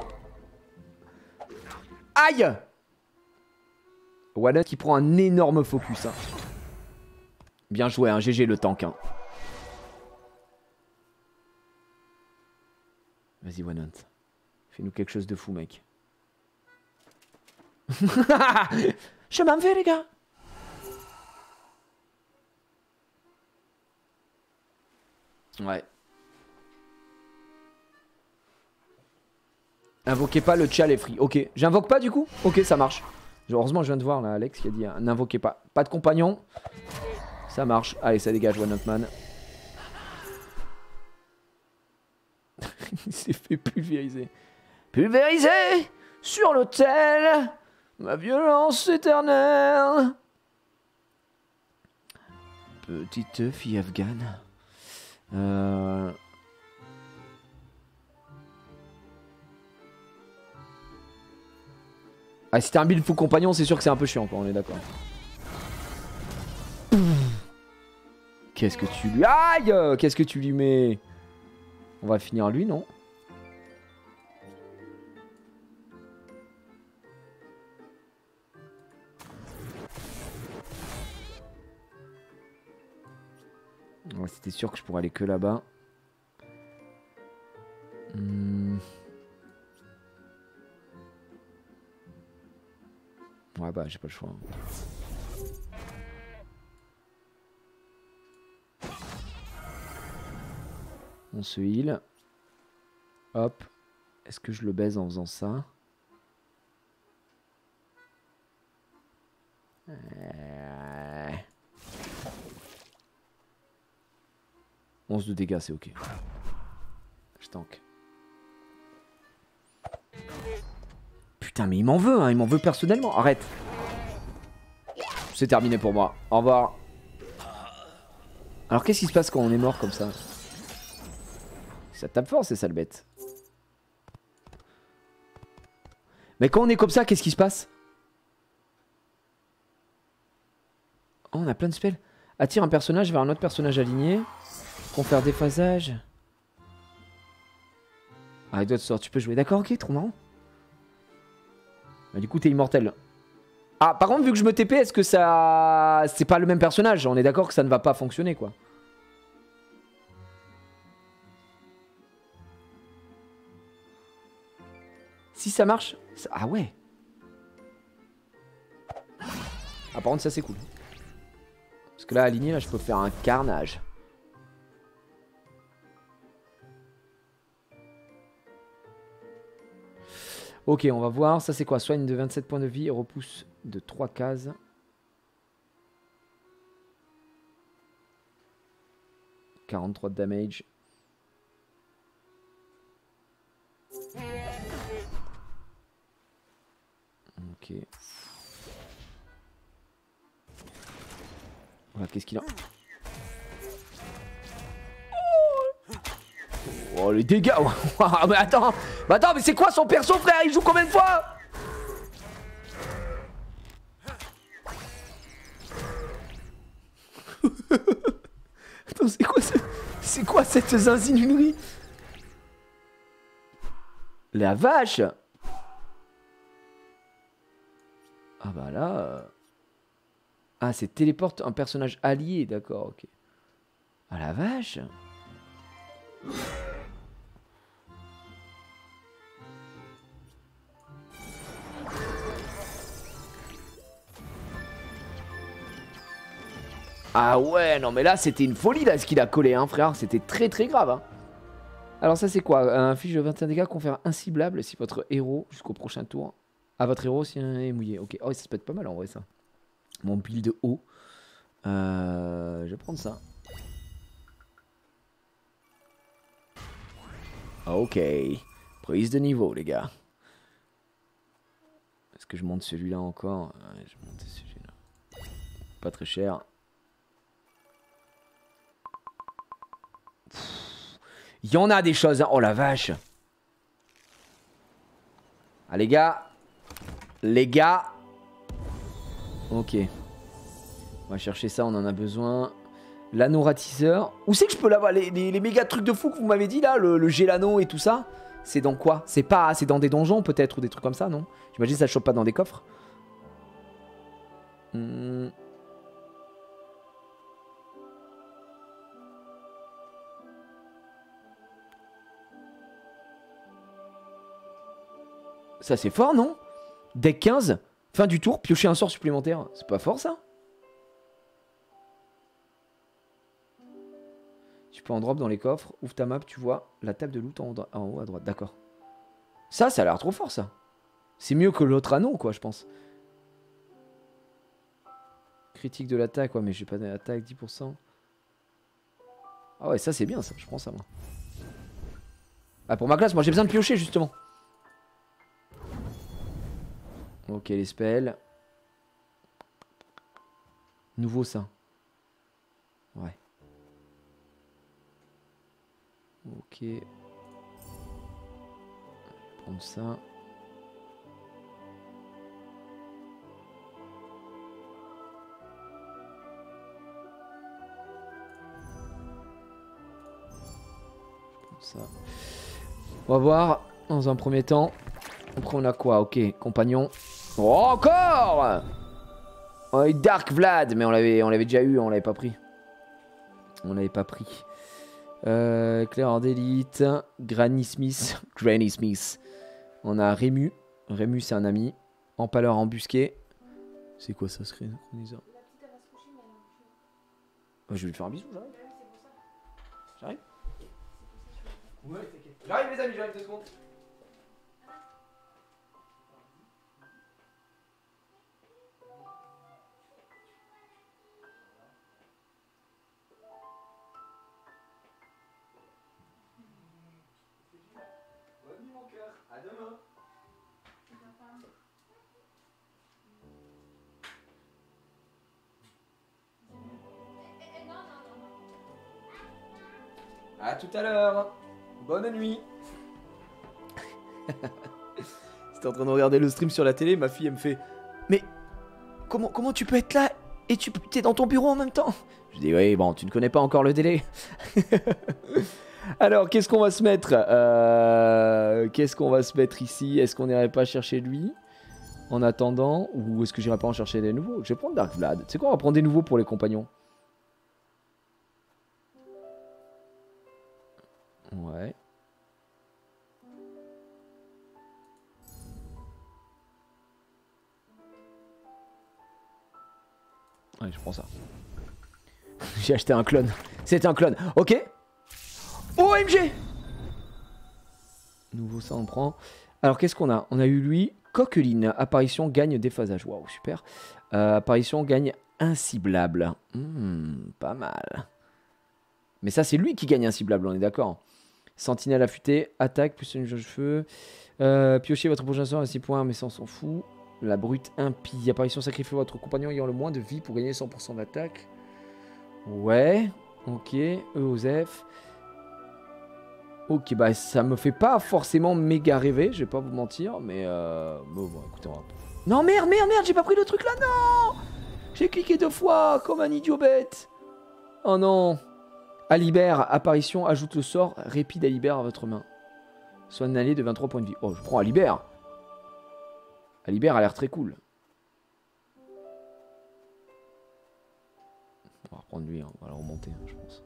Aïe. One Hunt qui prend un énorme focus. Hein. Bien joué, hein. G G le tank. Hein. Vas-y, One Hunt. Fais-nous quelque chose de fou, mec. Je m'en vais, les gars. Ouais. Invoquez pas le Tchal et free. Ok. J'invoque pas du coup? Ok, ça marche. Heureusement, je viens de voir là, Alex qui a dit hein, n'invoquez pas. Pas de compagnon. Ça marche. Allez, ça dégage, One Hunt Man. Il s'est fait pulvériser. Pulvériser sur l'autel. Ma violence éternelle. Petite fille afghane. Euh... Ah, si t'as un build fou compagnon, c'est sûr que c'est un peu chiant, quoi, on est d'accord. Qu'est-ce que tu lui... Aïe! Qu'est-ce que tu lui mets? On va finir lui, non? Ouais, c'était sûr que je pourrais aller que là-bas. Ouais, j'ai pas le choix. On se heal. Hop. Est-ce que je le baise en faisant ça? euh... onze de dégâts, c'est ok. Je tank. Putain, mais il m'en veut, hein, il m'en veut personnellement. Arrête. C'est terminé pour moi. Au revoir. Alors, qu'est-ce qui se passe quand on est mort comme ça? Ça tape fort, c'est ça le bête. Mais quand on est comme ça, qu'est-ce qui se passe? Oh, on a plein de spells. Attire un personnage vers un autre personnage aligné. Confère déphasage. Ah, il doit te sortir, tu peux jouer. D'accord, ok, trop marrant. Bah, du coup, t'es immortel. Ah, par contre, vu que je me T P, est-ce que ça... C'est pas le même personnage? On est d'accord que ça ne va pas fonctionner, quoi. Si ça marche... Ça... Ah ouais. Ah, par contre, ça, c'est cool. Parce que là, aligné, là, je peux faire un carnage. Ok, on va voir. Ça, c'est quoi? Soigne de vingt-sept points de vie et repousse de trois cases. quarante-trois de damage. Ok. Voilà, qu'est-ce qu'il a? Oh, les dégâts! Mais attends! Mais attends, mais c'est quoi son perso, frère? Il joue combien de fois? Attends, c'est quoi, ce... c'est quoi cette zinzinunerie? La vache! Ah bah là... Euh... Ah, c'est téléporte un personnage allié, d'accord, ok. Ah la vache! Ah ouais, non mais là c'était une folie là ce qu'il a collé, hein frère, c'était très très grave. Hein. Alors ça c'est quoi? Un fiche de vingt et un dégâts confère inciblable si votre héros, jusqu'au prochain tour, à votre héros si un est mouillé. Ok, oh ça peut être pas mal en vrai ça. Mon build haut. Euh, je vais prendre ça. Ok, prise de niveau les gars. Est-ce que je monte celui-là encore? Ouais, je vais monter celui-là. Pas très cher. Il y en a des choses, hein. Oh la vache. Ah les gars. Les gars. Ok. On va chercher ça, on en a besoin. L'anneau ratisseur. Où c'est que je peux l'avoir? les, les, les méga trucs de fou que vous m'avez dit là, le, le gélano et tout ça. C'est dans quoi? C'est pas, c'est dans des donjons peut-être ou des trucs comme ça, non? J'imagine que ça chope pas dans des coffres. Hmm. Ça c'est fort, non? Deck quinze, fin du tour, piocher un sort supplémentaire. C'est pas fort ça? Tu peux en drop dans les coffres, ouvre ta map, tu vois la table de loot en, en haut à droite, d'accord. Ça, ça a l'air trop fort ça. C'est mieux que l'autre anneau quoi, je pense. Critique de l'attaque, ouais mais j'ai pas d'attaque, dix pour cent. Ah ouais, ça c'est bien ça, je prends ça moi. Ah pour ma classe, moi j'ai besoin de piocher justement. Ok, les spells. Nouveau ça. Ouais. Ok. Je vais prendre ça. Je prends ça. On va voir dans un premier temps. Après on a quoi? Ok, compagnon. Oh, encore oh, Dark Vlad, mais on l'avait on l'avait déjà eu, on l'avait pas pris. On l'avait pas pris. Euh, Claire d'élite, Granny Smith, Granny Smith. On a Rému. Rému c'est un ami. Empaleur embusqué. C'est quoi ça, synchroniseur? Je vais lui faire un bisou, j'arrive. J'arrive. Ouais, t'inquiète. J'arrive les amis, j'arrive deux secondes. Bonne nuit mon cœur, à demain. À tout à l'heure. Bonne nuit. C'était en train de regarder le stream sur la télé, ma fille elle me fait mais comment, comment tu peux être là et tu es dans ton bureau en même temps? Je dis oui bon tu ne connais pas encore le délai. Alors qu'est-ce qu'on va se mettre euh, Qu'est-ce qu'on va se mettre ici? Est-ce qu'on n'irait pas chercher lui en attendant? Ou est-ce que j'irai pas en chercher des nouveaux? Je vais prendre Dark Vlad. Tu sais quoi, on va prendre des nouveaux pour les compagnons. Ouais. Ouais, je prends ça. J'ai acheté un clone. C'était un clone. Ok. O M G. Nouveau, ça on prend. Alors, qu'est-ce qu'on a? On a eu lui. Coqueline. Apparition, gagne déphasage. Waouh, super. Euh, apparition, gagne inciblable. Hmm, pas mal. Mais ça, c'est lui qui gagne inciblable, on est d'accord. Sentinelle affûtée. Attaque, plus une jauge de feu. Euh, piochez votre prochain sort à six points, mais ça on s'en fout. La brute impie. Apparition, sacrifiez votre compagnon ayant le moins de vie pour gagner cent pour cent d'attaque. Ouais. Ok. Eosef. Ok, bah ça me fait pas forcément méga rêver, je vais pas vous mentir, mais euh... bon, bon écoutez, on va... Non, merde, merde, merde, j'ai pas pris le truc là, non. J'ai cliqué deux fois, comme un idiot bête. Oh non. Alibert, apparition, ajoute le sort, répit d'Alibert à votre main. Soit une alliée de vingt-trois points de vie. Oh, je prends Alibert. Alibert a l'air très cool. On va reprendre lui, hein. On va le remonter, hein, je pense.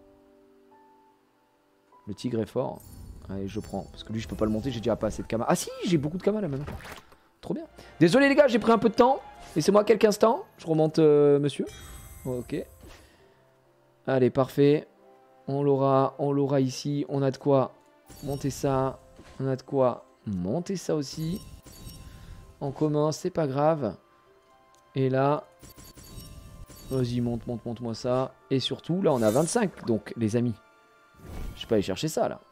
Le tigre est fort. Allez, je prends. Parce que lui, je peux pas le monter, j'ai déjà pas assez de kamas. Ah si, j'ai beaucoup de kamas là maintenant. Trop bien. Désolé les gars, j'ai pris un peu de temps. Laissez-moi quelques instants. Je remonte euh, monsieur. Ok. Allez, parfait. On l'aura, on l'aura ici. On a de quoi monter ça. On a de quoi monter ça aussi. On commence, c'est pas grave. Et là... Vas-y, monte, monte, monte-moi ça. Et surtout, là, on a vingt-cinq. Donc, les amis... Je peux aller chercher ça là.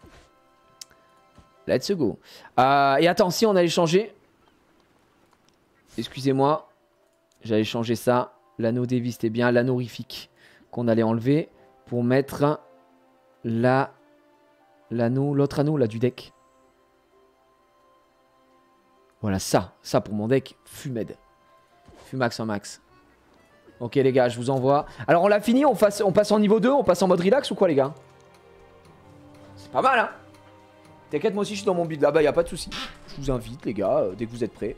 Let's go. Euh, et attends, si on allait changer. Excusez-moi. J'allais changer ça. L'anneau des vies, c'était bien l'anorifique qu'on allait enlever pour mettre la l'anneau, l'autre anneau là du deck. Voilà ça. Ça pour mon deck. Fumed. Fumax en max. Ok les gars, je vous envoie. Alors on l'a fini, on, fasse, on passe en niveau deux, on passe en mode relax ou quoi les gars? C'est pas mal, hein. T'inquiète, moi aussi je suis dans mon build là-bas, y a pas de souci. Je vous invite les gars, euh, dès que vous êtes prêts.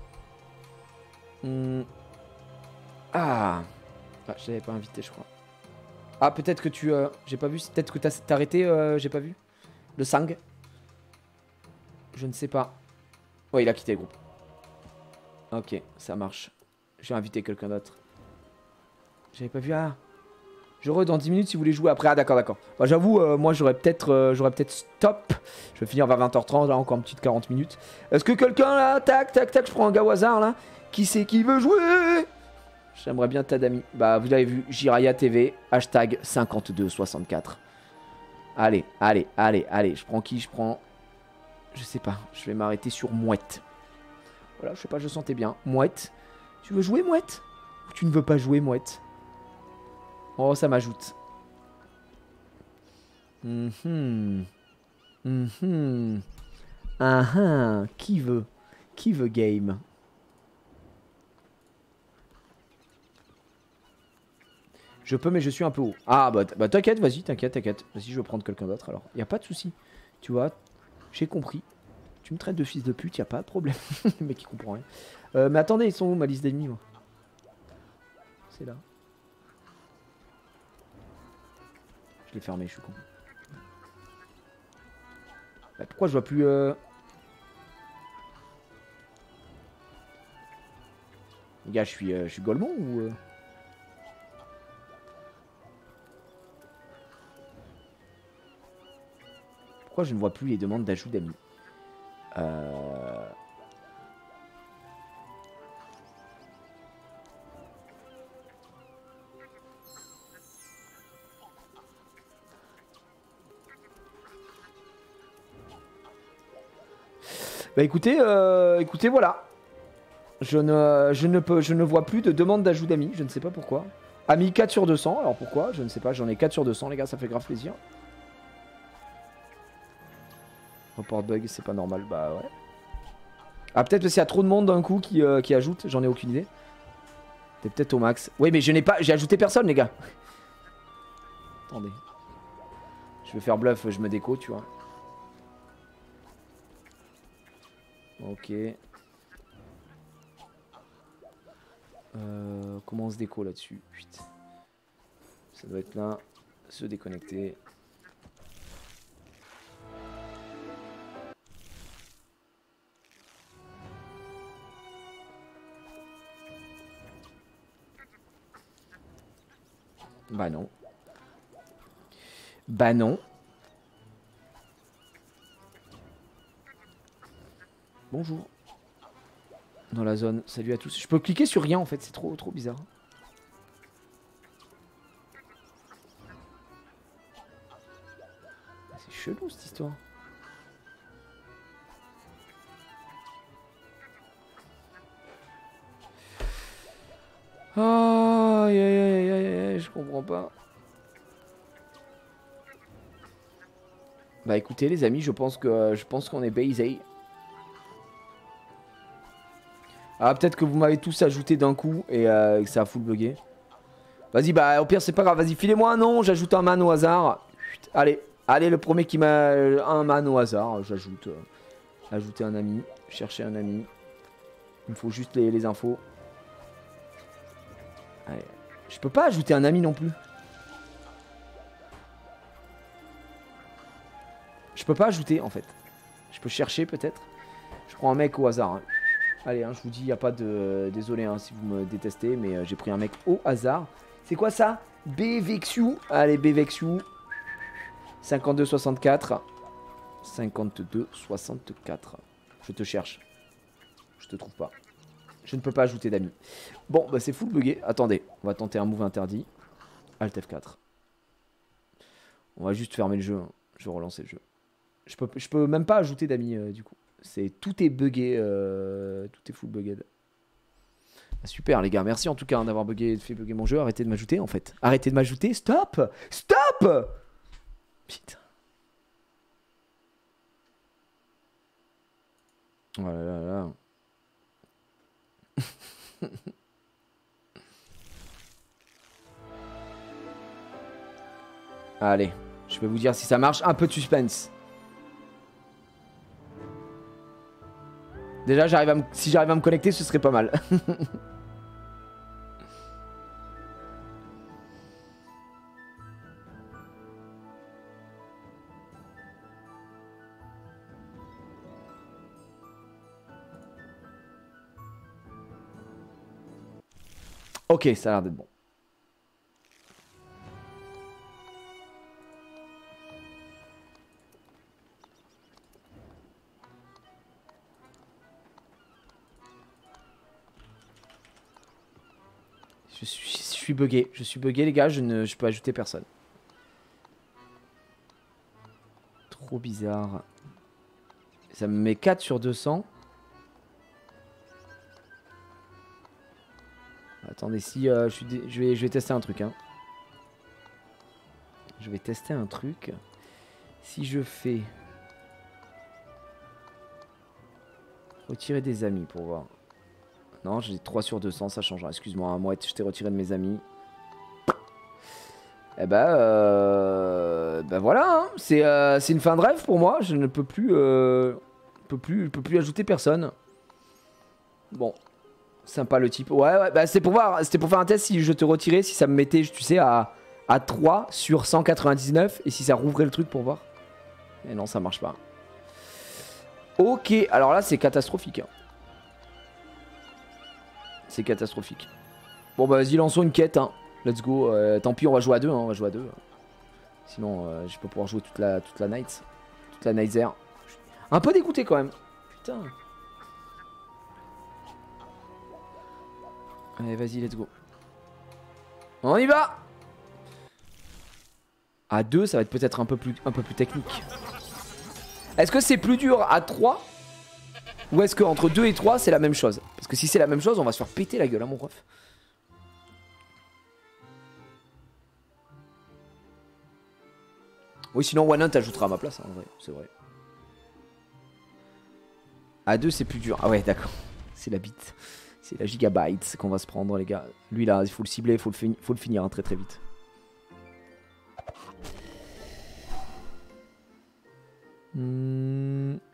Hum. Ah. Ah, je t'avais pas invité, je crois. Ah, peut-être que tu... Euh, j'ai pas vu, peut-être que t'as arrêté, euh, j'ai pas vu. Le sang. Je ne sais pas. Ouais, il a quitté le groupe. Ok, ça marche. J'ai invité quelqu'un d'autre. J'avais pas vu, ah... Je re dans dix minutes si vous voulez jouer après. Ah d'accord, d'accord. Bah, j'avoue, euh, moi j'aurais peut-être euh, j'aurais peut-être stop. Je vais finir vers vingt heures trente, là encore une petite quarante minutes. Est-ce que quelqu'un là, tac, tac, tac, je prends un gars au hasard là. Qui c'est qui veut jouer? J'aimerais bien Tadami. Bah vous l'avez vu, Jiraya T V, hashtag cinquante-deux soixante-quatre. Allez, allez, allez, allez. Je prends qui? Je prends... Je sais pas, je vais m'arrêter sur Mouette. Voilà, je sais pas, je sentais bien. Mouette. Tu veux jouer Mouette? Ou tu ne veux pas jouer Mouette? Oh, ça m'ajoute. Mhm. Mhm. Ah ah. Qui veut? Qui veut game? Je peux, mais je suis un peu haut. Ah, bah, bah t'inquiète, vas-y, t'inquiète, t'inquiète. Vas-y, je vais prendre quelqu'un d'autre alors. Y a pas de souci. Tu vois, j'ai compris. Tu me traites de fils de pute, y a pas de problème. Le mec, il comprend rien. Euh, mais attendez, ils sont où ma liste d'ennemis, moi? C'est là. Je l'ai fermé, je suis con. Bah, pourquoi je vois plus... Euh... Gars, je suis, euh, je suis Golemon ou... Euh... Pourquoi je ne vois plus les demandes d'ajout d'amis? euh... Bah écoutez, euh, écoutez, voilà. Je ne, je, ne peux, je ne vois plus de demande d'ajout d'amis, je ne sais pas pourquoi. Amis quatre sur deux cents, alors pourquoi? Je ne sais pas, j'en ai quatre sur deux cents les gars, ça fait grave plaisir. Report bug, c'est pas normal, bah ouais. Ah peut-être parce qu'il y a trop de monde d'un coup qui, euh, qui ajoute, j'en ai aucune idée. T'es peut-être au max. Oui mais je n'ai pas, j'ai ajouté personne les gars. Attendez. Je vais faire bluff, je me déco, tu vois. Ok. Euh, comment on se déco là-dessus? Ça doit être là. Se déconnecter. Bah non. Bah non. Bonjour. Dans la zone. Salut à tous. Je peux cliquer sur rien en fait. C'est trop, trop bizarre. C'est chelou cette histoire. Oh, aïe aïe aïe aïe aïe, je comprends pas. Bah écoutez les amis, je pense que euh, je pense qu'on est baisé. Ah peut-être que vous m'avez tous ajouté d'un coup et euh, que ça a full bugué. Vas-y bah au pire c'est pas grave, vas-y filez-moi un nom, j'ajoute un man au hasard. Chut, allez, allez le premier qui m'a un man au hasard, j'ajoute. Euh, ajouter un ami, chercher un ami. Il me faut juste les, les infos. Allez. Je peux pas ajouter un ami non plus. Je peux pas ajouter en fait. Je peux chercher peut-être. Je prends un mec au hasard. Hein. Allez, hein, je vous dis, il n'y a pas de... Désolé hein, si vous me détestez, mais euh, j'ai pris un mec au hasard. C'est quoi ça? Bvexu. Allez, Bvexu. cinquante-deux soixante-quatre. cinquante-deux soixante-quatre. Je te cherche. Je te trouve pas. Je ne peux pas ajouter d'amis. Bon, bah c'est full bugué. Attendez, on va tenter un move interdit. Alt F quatre. On va juste fermer le jeu. Hein. Je vais relancer le jeu. Je peux, je peux même pas ajouter d'amis euh, du coup. C'est tout est bugué. Euh, tout est full bugué. Ah, super les gars, merci en tout cas hein, d'avoir bugué, fait bugger mon jeu. Arrêtez de m'ajouter en fait. Arrêtez de m'ajouter. Stop. Stop. Putain. Oh là là là. Allez, je vais vous dire si ça marche. Un peu de suspense. Déjà, j'arrive à me... si j'arrive à me connecter, ce serait pas mal. Ok, ça a l'air d'être bon. Je suis, je suis bugué. Je suis bugué, les gars. Je ne je peux ajouter personne. Trop bizarre. Ça me met quatre sur deux cents. Attendez, si euh, je, suis dé... je, vais, je vais tester un truc. Hein. Je vais tester un truc. Si je fais... Retirer des amis pour voir. Non, j'ai trois sur deux cents, ça changera. Excuse-moi, moi, je t'ai retiré de mes amis. Eh ben, euh... ben voilà, hein. C'est euh, une fin de rêve pour moi. Je ne peux plus, euh... peux plus, peux plus ajouter personne. Bon, sympa le type. Ouais, ouais, bah c'est pour voir, c'était pour faire un test si je te retirais, si ça me mettait, tu sais, à, à trois sur cent quatre-vingt-dix-neuf et si ça rouvrait le truc pour voir. Et non, ça marche pas. Ok, alors là, c'est catastrophique. Hein. C'est catastrophique. Bon bah vas-y, lançons une quête. Hein. Let's go. Euh, tant pis, on va jouer à deux. Hein, on va jouer à deux. Sinon, euh, je vais pas pouvoir jouer toute la, toute la night. Toute la night air. Un peu dégoûté quand même. Putain. Allez, vas-y, let's go. On y va. À deux, ça va être peut-être un peu plus, un peu plus technique. Est-ce que c'est plus dur à trois? Ou est-ce qu'entre deux et trois, c'est la même chose? Parce que si c'est la même chose, on va se faire péter la gueule, hein, mon ref. Oui, sinon One t'ajoutera à ma place, hein, en vrai, c'est vrai. À deux, c'est plus dur. Ah ouais, d'accord. C'est la bite. C'est la gigabyte qu'on va se prendre, les gars. Lui, là, il faut le cibler, il faut, faut le finir hein, très très vite. Hmm.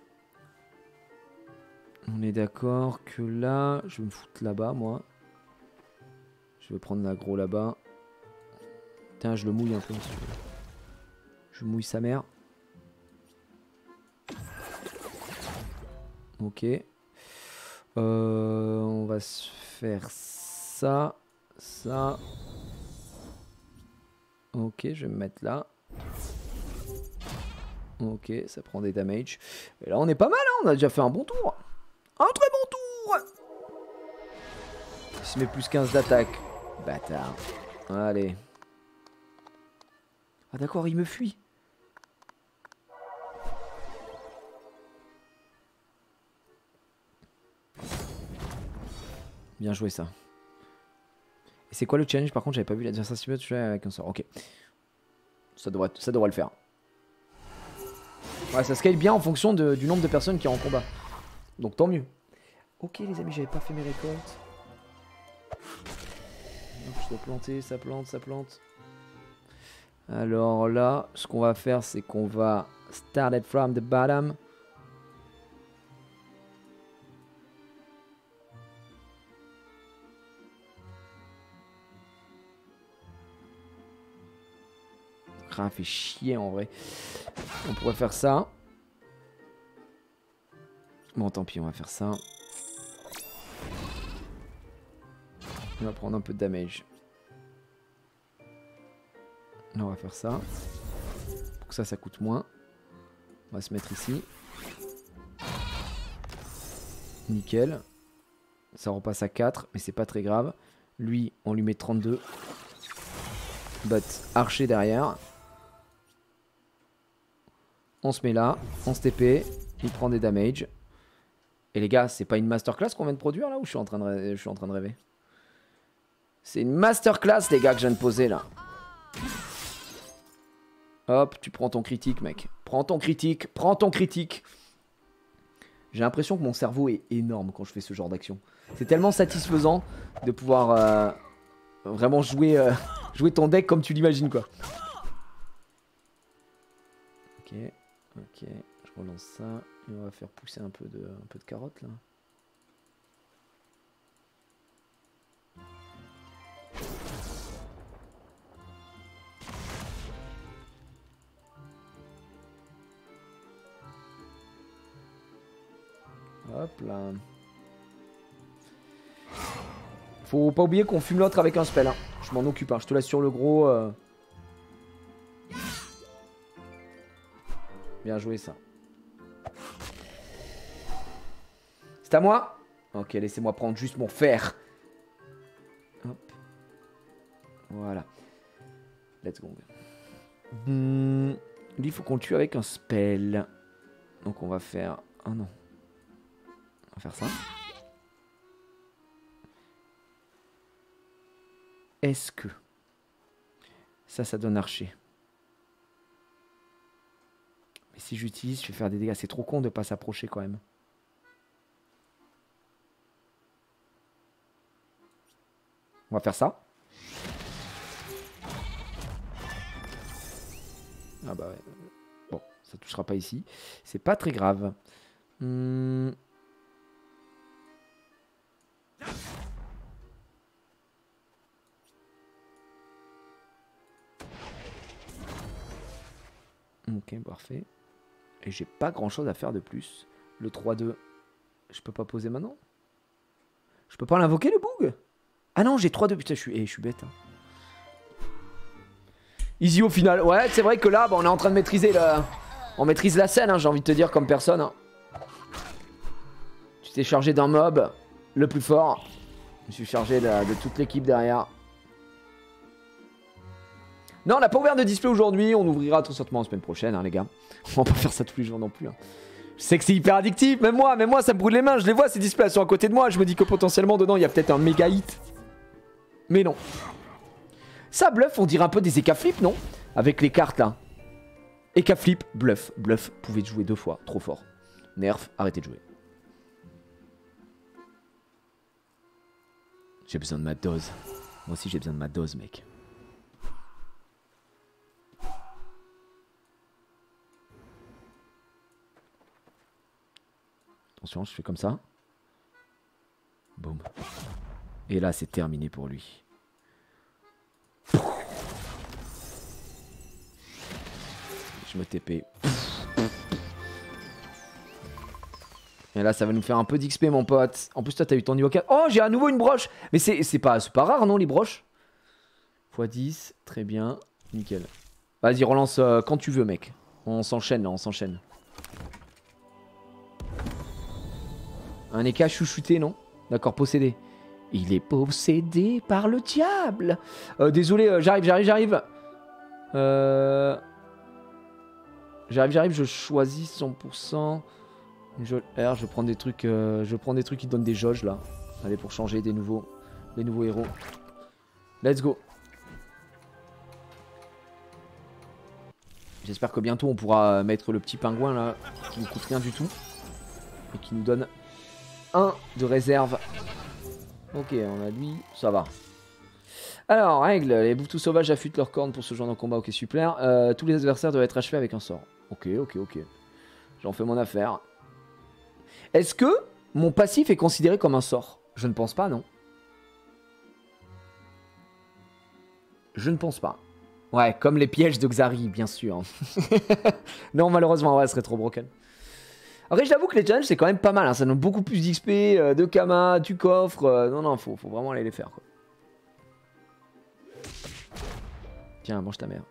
On est d'accord que là, je vais me foutre là-bas, moi. Je vais prendre l'aggro là-bas. Putain, je le mouille un peu. Je mouille sa mère. Ok. Euh, on va se faire ça. Ça. Ok, je vais me mettre là. Ok, ça prend des damage. Et là, on est pas mal, hein, on a déjà fait un bon tour. Un très bon tour. Il se met plus quinze d'attaque. Bâtard. Allez. Ah d'accord, il me fuit. Bien joué ça. Et c'est quoi le challenge? Par contre, j'avais pas vu l'adversaire cible avec un sort. Ok. Ça devrait, ça devrait le faire. Ouais, ça scale bien en fonction de, du nombre de personnes qui sont en combat. Donc tant mieux. Ok les amis, j'avais pas fait mes récoltes. Donc, je dois planter, ça plante, ça plante. Alors là, ce qu'on va faire, c'est qu'on va start it from the bottom. Ça fait chier en vrai. On pourrait faire ça. Bon, tant pis, on va faire ça. On va prendre un peu de damage. Là, on va faire ça. Pour que ça, ça coûte moins. On va se mettre ici. Nickel. Ça repasse à quatre, mais c'est pas très grave. Lui, on lui met trente-deux. But archer derrière. On se met là, on se T P, il prend des damage. Et les gars, c'est pas une masterclass qu'on vient de produire là ou je suis en train de, rêver, je suis en train de rêver? C'est une masterclass les gars que je viens de poser là. Hop, tu prends ton critique mec. Prends ton critique, prends ton critique. J'ai l'impression que mon cerveau est énorme quand je fais ce genre d'action. C'est tellement satisfaisant de pouvoir euh, vraiment jouer, euh, jouer ton deck comme tu l'imagines quoi. Ok, ok, je relance ça et on va faire pousser un peu de, un peu de carotte là. Hop là. Faut pas oublier qu'on fume l'autre avec un spell. Hein. Je m'en occupe, hein. Je te laisse sur le gros. Euh... Bien joué ça. C'est à moi? Ok, laissez-moi prendre juste mon fer. Hop. Voilà. Let's go. Mmh. Lui, il faut qu'on le tue avec un spell. Donc on va faire... Ah non. On va faire ça. Est-ce que... Ça, ça donne archer. Mais si j'utilise, je vais faire des dégâts. C'est trop con de pas s'approcher quand même. On va faire ça. Ah bah ouais. Bon, ça touchera pas ici. C'est pas très grave. Hum... Ok, parfait. Et j'ai pas grand chose à faire de plus. Le trois deux, je peux pas poser maintenant? Je peux pas l'invoquer le bug? Ah non, j'ai trois de... Putain, je suis, eh, je suis bête. Hein. Easy au final. Ouais, c'est vrai que là, bah, on est en train de maîtriser la... On maîtrise la scène, hein, j'ai envie de te dire, comme personne. Hein. Tu t'es chargé d'un mob, le plus fort. Je me suis chargé de, de toute l'équipe derrière. Non, on n'a pas ouvert de display aujourd'hui. On ouvrira tout simplement la semaine prochaine, hein, les gars. On va pas faire ça tous les jours non plus. Hein. Je sais que c'est hyper addictif. Même moi, même moi, ça me brûle les mains. Je les vois, ces displays sont à côté de moi. Je me dis que potentiellement, dedans, il y a peut-être un méga hit. Mais non. Ça, bluff, on dirait un peu des Eka Flip, non? Avec les cartes, là. Eka Flip, bluff. Bluff, pouvez jouer deux fois. Trop fort. Nerf, arrêtez de jouer. J'ai besoin de ma dose. Moi aussi, j'ai besoin de ma dose, mec. Attention, je fais comme ça. Boum. Et là, c'est terminé pour lui. Je me T P. Et là, ça va nous faire un peu d'X P, mon pote. En plus, toi, t'as eu ton niveau quatre. Oh, j'ai à nouveau une broche. Mais c'est pas, pas rare, non, les broches? fois dix, très bien. Nickel. Vas-y, relance euh, quand tu veux, mec. On s'enchaîne, là, on s'enchaîne. Un Eka chouchouté, non? D'accord, possédé. Il est possédé par le diable. Euh, désolé, euh, j'arrive, j'arrive, j'arrive. Euh... J'arrive, j'arrive, je choisis cent pour cent. Je R, je prends des trucs, euh, je prends des trucs qui donnent des jauges là. Allez, pour changer des nouveaux, des nouveaux héros. Let's go. J'espère que bientôt on pourra mettre le petit pingouin là, qui ne coûte rien du tout et qui nous donne un de réserve. Ok, on a lui, ça va. Alors, règle, les bouffetous sauvages affûtent leurs cornes pour ce genre de combat, ok super. Euh, tous les adversaires doivent être achevés avec un sort. Ok, ok, ok. J'en fais mon affaire. Est-ce que mon passif est considéré comme un sort? Je ne pense pas, non. Je ne pense pas. Ouais, comme les pièges de Xari, bien sûr. Non, malheureusement, ouais, ce serait trop broken. Après, j'avoue que les challenges, c'est quand même pas mal. Hein. Ça donne beaucoup plus d'X P, euh, de Kama, du coffre. Euh, non, non, faut, faut vraiment aller les faire, quoi. Tiens, mange ta mère.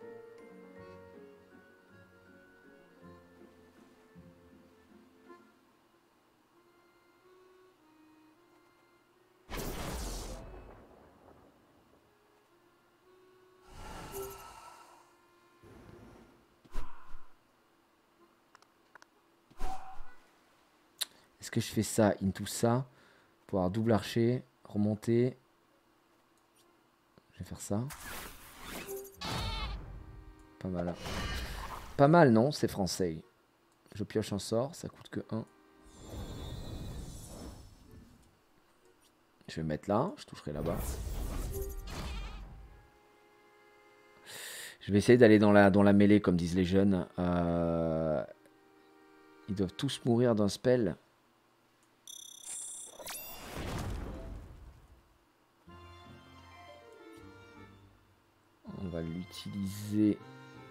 Est-ce que je fais ça, into ça, pour avoir double archer, remonter. Je vais faire ça. Pas mal. Pas mal, non? C'est français. Je pioche un sort, ça coûte que un. Je vais me mettre là, je toucherai là-bas. Je vais essayer d'aller dans la, dans la mêlée, comme disent les jeunes. Euh... Ils doivent tous mourir d'un spell. On va l'utiliser.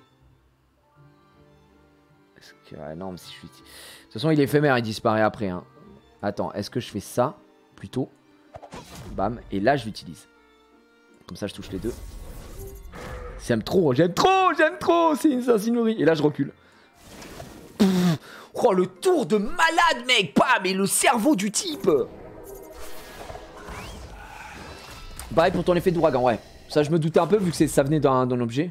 Est-ce que... Ah non, mais si je suis... De toute façon, il est éphémère, il disparaît après. Hein. Attends, est-ce que je fais ça plutôt? Bam, et là je l'utilise. Comme ça, je touche les deux. J'aime trop, j'aime trop, j'aime trop. C'est une insinuerie. Et là, je recule. Pff, oh, le tour de malade, mec. Pas, mais le cerveau du type. Pareil pour ton effet d'ouragan, ouais. Ça, je me doutais un peu vu que ça venait d'un objet.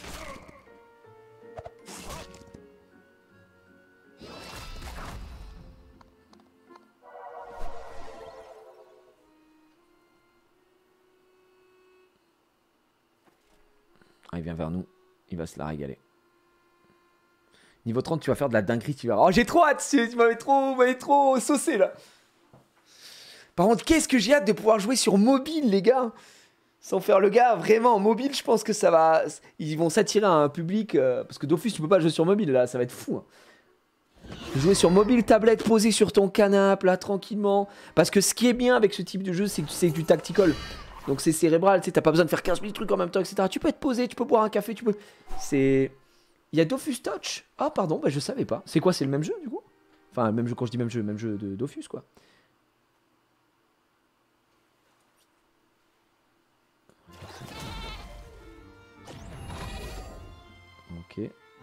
Ah, il vient vers nous. Il va se la régaler. Niveau trente, tu vas faire de la dinguerie. Tu vas... Oh, j'ai trop hâte. Tu m'avais trop, trop saucé, là. Par contre, qu'est-ce que j'ai hâte de pouvoir jouer sur mobile, les gars. Sans faire le gars, vraiment, en mobile, je pense que ça va... Ils vont s'attirer à un public... Euh... Parce que Dofus, tu peux pas jouer sur mobile, là. Ça va être fou. Hein. Jouer sur mobile, tablette, posé sur ton canapé, là, tranquillement. Parce que ce qui est bien avec ce type de jeu, c'est que c'est du tactical. Donc c'est cérébral, tu sais, t'as pas besoin de faire quinze mille trucs en même temps, et cetera. Tu peux être posé, tu peux boire un café, tu peux... C'est... Il y a Dofus Touch. Ah, pardon, bah je savais pas. C'est quoi, c'est le même jeu, du coup? Enfin, le même jeu, quand je dis même jeu, même jeu de Dofus, quoi. Ok.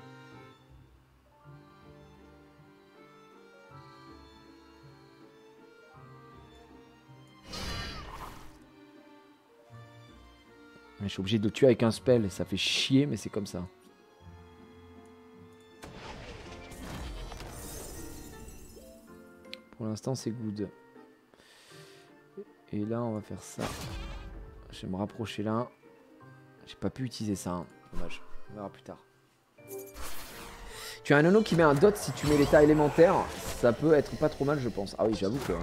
Je suis obligé de le tuer avec un spell et ça fait chier, mais c'est comme ça. Pour l'instant, c'est good. Et là, on va faire ça. Je vais me rapprocher là. J'ai pas pu utiliser ça. Hein. Dommage. On verra plus tard. Tu as un nono qui met un dot si tu mets l'état élémentaire. Ça peut être pas trop mal, je pense. Ah oui, j'avoue que...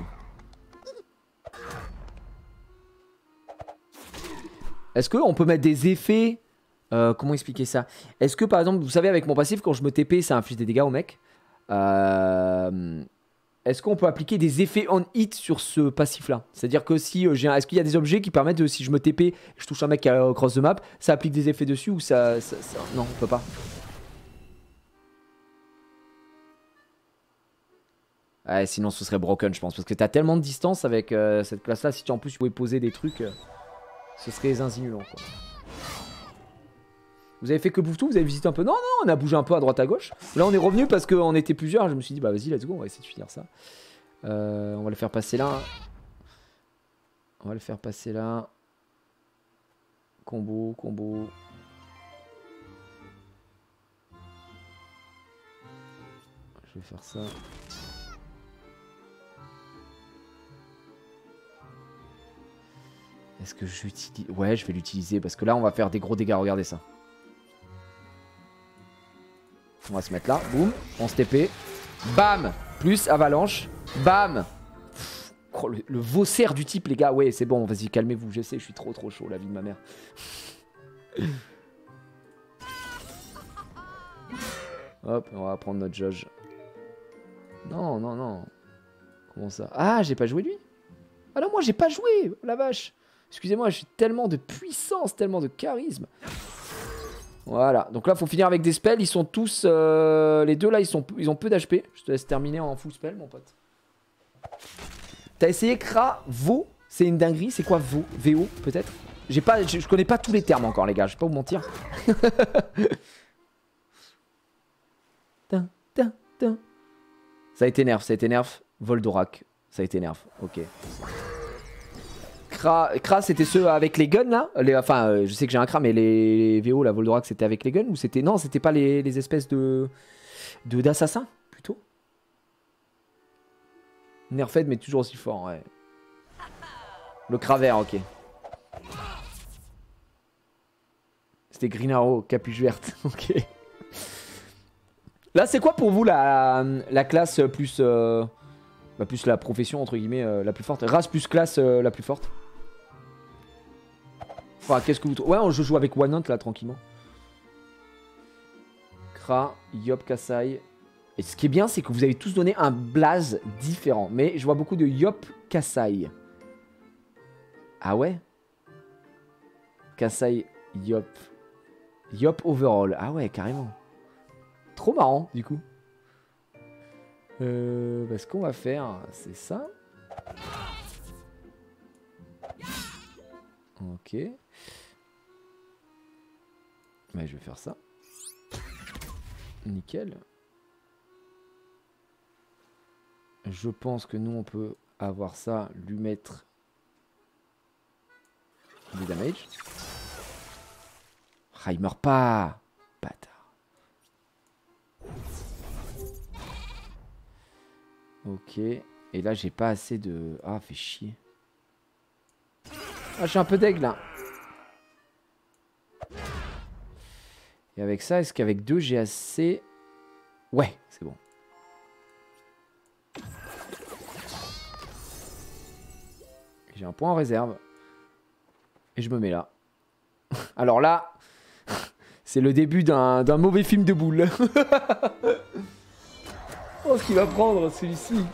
Est-ce qu'on peut mettre des effets euh, comment expliquer ça? Est-ce que par exemple, vous savez avec mon passif, quand je me T P, ça inflige des dégâts au mec. euh, Est-ce qu'on peut appliquer des effets on hit sur ce passif là? C'est-à-dire que si euh, j'ai un... Est-ce qu'il y a des objets qui permettent de, si je me T P, je touche un mec à euh, cross the map, ça applique des effets dessus ou ça, ça, ça... Non, on peut pas. Ouais, sinon ce serait broken je pense, parce que t'as tellement de distance avec euh, cette classe là, si tu en plus tu pouvais poser des trucs... Euh... Ce serait zinzinulant quoi. Vous avez fait que Bouvetou? Vous avez visité un peu? Non, non, on a bougé un peu à droite à gauche. Là, on est revenu parce qu'on était plusieurs. Je me suis dit, bah vas-y, let's go, on va essayer de finir ça. Euh, on va le faire passer là. On va le faire passer là. Combo, combo. Je vais faire ça. Est-ce que j'utilise... Ouais, je vais l'utiliser parce que là, on va faire des gros dégâts. Regardez ça. On va se mettre là. Boum. On se T P. Bam. Plus avalanche. Bam. Pff, oh, le, le vaussaire du type, les gars. Ouais, c'est bon. Vas-y, calmez-vous. Je sais, je suis trop trop chaud. La vie de ma mère. Hop, on va prendre notre jauge. Non, non, non. Comment ça? Ah, j'ai pas joué lui? Ah non, moi j'ai pas joué. La vache. Excusez-moi, j'ai tellement de puissance, tellement de charisme. Voilà, donc là, faut finir avec des spells. Ils sont tous... Euh, les deux, là, ils, sont, ils ont peu d'H P. Je te laisse terminer en full spell, mon pote. T'as essayé Kra, Vo? C'est une dinguerie. C'est quoi Vo? V O, peut-être? J'ai pas, je, je connais pas tous les termes encore, les gars. Je vais pas vous mentir. Ça a été nerf, ça a été nerf. Voldorak, ça a été nerf. Ok. Kra, Kra c'était ceux avec les guns là les, Enfin, euh, je sais que j'ai un Kra, mais les, les V O, la Voldorak, c'était avec les guns ou c'était... Non, c'était pas les, les espèces de... de d'assassins, plutôt. Nerfed, mais toujours aussi fort, ouais. Le Kra vert, ok. C'était Green Arrow, capuche verte, ok. Là, c'est quoi pour vous la, la classe plus... Euh, bah, plus la profession, entre guillemets, euh, la plus forte? Race plus classe euh, la plus forte? Enfin, qu'est-ce que vous... Ouais, je joue avec One Hunt, là, tranquillement. Kra, Yop, Kasai. Et ce qui est bien, c'est que vous avez tous donné un blaze différent. Mais je vois beaucoup de Yop, Kasai. Ah ouais? Kasai, Yop. Yop overall. Ah ouais, carrément. Trop marrant, du coup. Euh, bah, ce qu'on va faire, c'est ça. Ok. Bah, je vais faire ça. Nickel. Je pense que nous, on peut avoir ça, lui mettre du damage. Ah, il meurt pas. Bâtard. Ok. Et là, j'ai pas assez de... Ah, fait chier. Ah, je suis un peu deg, là. Et avec ça, est-ce qu'avec deux, j'ai assez... Ouais, c'est bon. J'ai un point en réserve. Et je me mets là. Alors là, c'est le début d'un d'un mauvais film de boules. Oh, ce qu'il va prendre, celui-ci.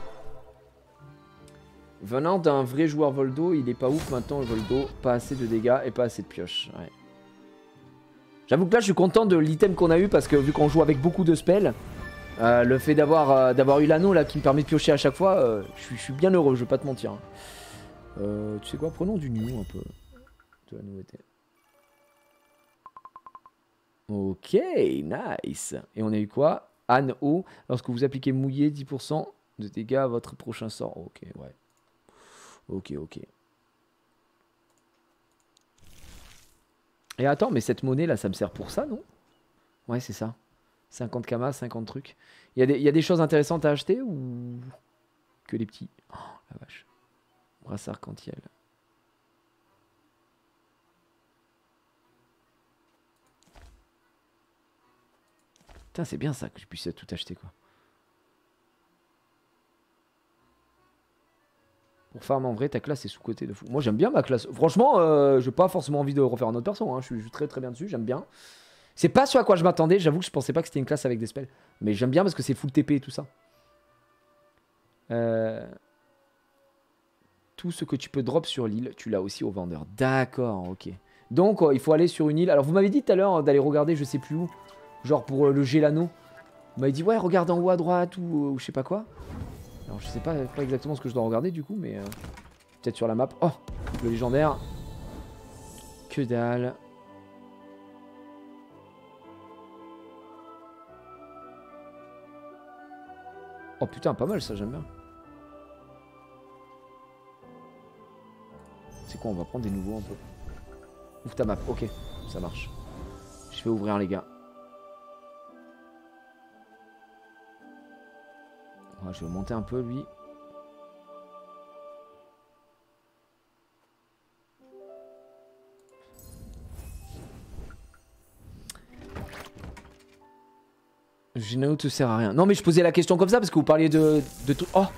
Venant d'un vrai joueur Voldo, il est pas ouf maintenant le Voldo. Pas assez de dégâts et pas assez de pioches. Ouais. J'avoue que là, je suis content de l'item qu'on a eu parce que vu qu'on joue avec beaucoup de spells, euh, le fait d'avoir euh, d'avoir eu l'anneau là qui me permet de piocher à chaque fois, euh, je, suis, je suis bien heureux, je vais pas te mentir. Euh, tu sais quoi, prenons du new un peu. De la nouveauté. Ok, nice. Et on a eu quoi? Anne O. Lorsque vous appliquez mouillé, dix pour cent de dégâts à votre prochain sort. Ok, ouais. Ok, ok. Et attends, mais cette monnaie là, ça me sert pour ça, non? Ouais, c'est ça. cinquante kamas, cinquante trucs. Il y, a des, il y a des choses intéressantes à acheter ou que les petits? Oh, la vache. Brassard Cantiel. Putain, c'est bien ça que je puisse tout acheter, quoi. Pour farm en vrai, ta classe est sous-côté de fou. Moi, j'aime bien ma classe. Franchement, euh, j'ai pas forcément envie de refaire un autre perso. Hein. Je, suis, je suis très très bien dessus, j'aime bien. C'est pas ce à quoi je m'attendais. J'avoue que je pensais pas que c'était une classe avec des spells. Mais j'aime bien parce que c'est full T P et tout ça. Euh... Tout ce que tu peux drop sur l'île, tu l'as aussi au vendeur. D'accord, ok. Donc, euh, il faut aller sur une île. Alors, vous m'avez dit tout à l'heure d'aller regarder, je sais plus où. Genre pour euh, le Gélano. Vous m'avez dit, ouais, regarde en haut à droite ou, ou je sais pas quoi. Alors, je sais pas, pas exactement ce que je dois regarder du coup, mais euh, peut-être sur la map. Oh, le légendaire. Que dalle. Oh putain, pas mal ça, j'aime bien. C'est quoi, on va prendre des nouveaux un peu. Ouvre ta map, ok, ça marche. Je vais ouvrir les gars. Ouais, je vais monter un peu lui. Génao te sert à rien. Non mais je posais la question comme ça parce que vous parliez de, de tout. Oh,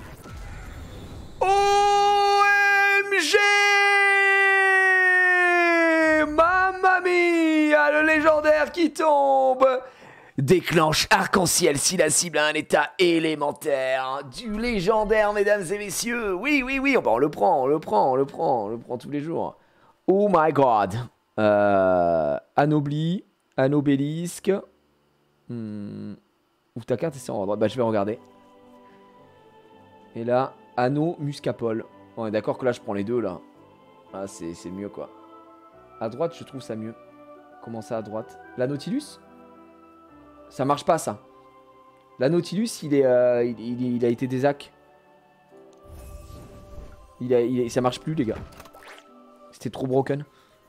O M G, Mamma mia, le légendaire qui tombe. Déclenche arc-en-ciel si la cible a un état élémentaire. Du légendaire, mesdames et messieurs. Oui, oui, oui, on le prend, on le prend, on le prend, on le prend tous les jours. Oh my god. Euh, Anobli, Anobélisque. Hmm. Ouvre ta carte et c'est en droite. Bah, je vais regarder. Et là, Anneau, Muscapole. On est d'accord que là, je prends les deux, là. Ah, c'est mieux, quoi. À droite, je trouve ça mieux. Comment ça, à droite? La Nautilus? Ça marche pas, ça. La Nautilus, il, est, euh, il, il, il a été désac. Il a, il, ça marche plus, les gars. C'était trop broken.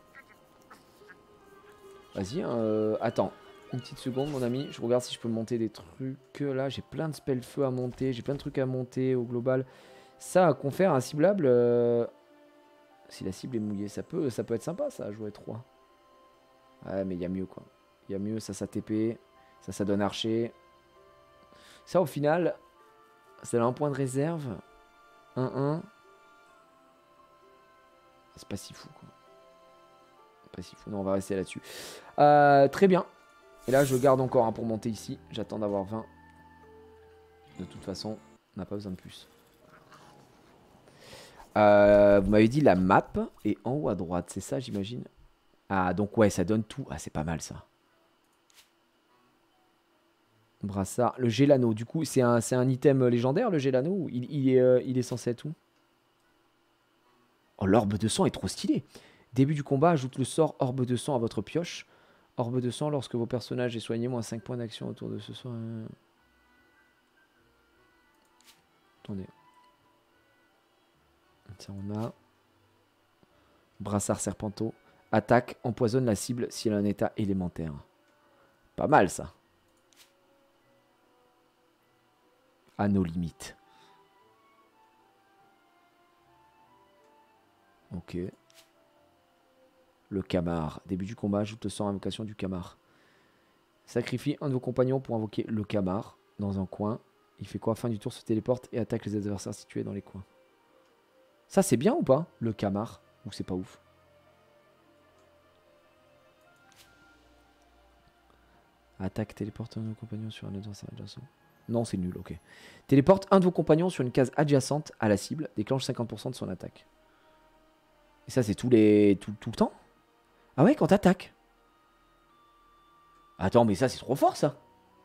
Vas-y, euh, attends. Une petite seconde, mon ami. Je regarde si je peux monter des trucs. Là, j'ai plein de spells feu à monter. J'ai plein de trucs à monter au global. Ça, confère un ciblable. Euh... Si la cible est mouillée, ça peut, ça peut être sympa, ça, à jouer trois. Ouais, mais il y a mieux, quoi. Il y a mieux, ça, ça T P. Ça, ça donne archer. Ça, au final, c'est un point de réserve. un un. C'est pas si fou, quoi. Pas si fou. Non, on va rester là-dessus. Euh, très bien. Et là, je garde encore un pour monter ici. J'attends d'avoir vingt. De toute façon, on n'a pas besoin de plus. Euh, vous m'avez dit la map est en haut à droite. C'est ça, j'imagine. Ah, donc ouais, ça donne tout. Ah, c'est pas mal, ça. Brassard. Le Gélano, du coup, c'est un, un item légendaire, le Gélano. Il, il, est, euh, il est censé être où? Oh, l'orbe de sang est trop stylé. Début du combat, ajoute le sort orbe de sang à votre pioche. Orbe de sang, lorsque vos personnages est soigné, moins cinq points d'action autour de ce soir. Attendez. Tiens, on a. Brassard Serpenteau. Attaque, empoisonne la cible si elle a un état élémentaire. Pas mal, ça. À nos limites. Ok. Le Camar. Début du combat, ajoute le sort invocation du Camar. Sacrifie un de vos compagnons pour invoquer le Camar dans un coin. Il fait quoi? Fin du tour, se téléporte et attaque les adversaires situés dans les coins. Ça, c'est bien ou pas? Le Camar. Ou c'est pas ouf? Attaque, téléporte un de vos compagnons sur un adversaire adjacent. Non, c'est nul, ok. Téléporte un de vos compagnons sur une case adjacente à la cible. Déclenche cinquante pour cent de son attaque. Et ça, c'est tous les... Tout, tout le temps? Ah ouais, quand t'attaques. Attends, mais ça, c'est trop fort, ça.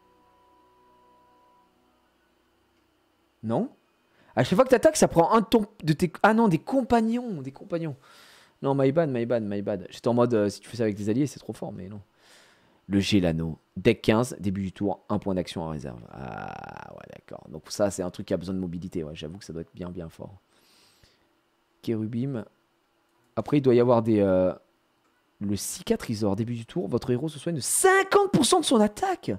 Non? À chaque fois que t'attaques, ça prend un ton de tes... Ah non, des compagnons. Des compagnons. Non, my bad, my bad, my bad. J'étais en mode, euh, si tu fais ça avec des alliés, c'est trop fort, mais non. Le Gélano. Deck quinze, début du tour, un point d'action en réserve. Ah ouais d'accord. Donc ça c'est un truc qui a besoin de mobilité. Ouais, j'avoue que ça doit être bien bien fort. Kérubim. Après il doit y avoir des... Euh... Le cicatriseur, début du tour, votre héros se soigne de cinquante pour cent de son attaque.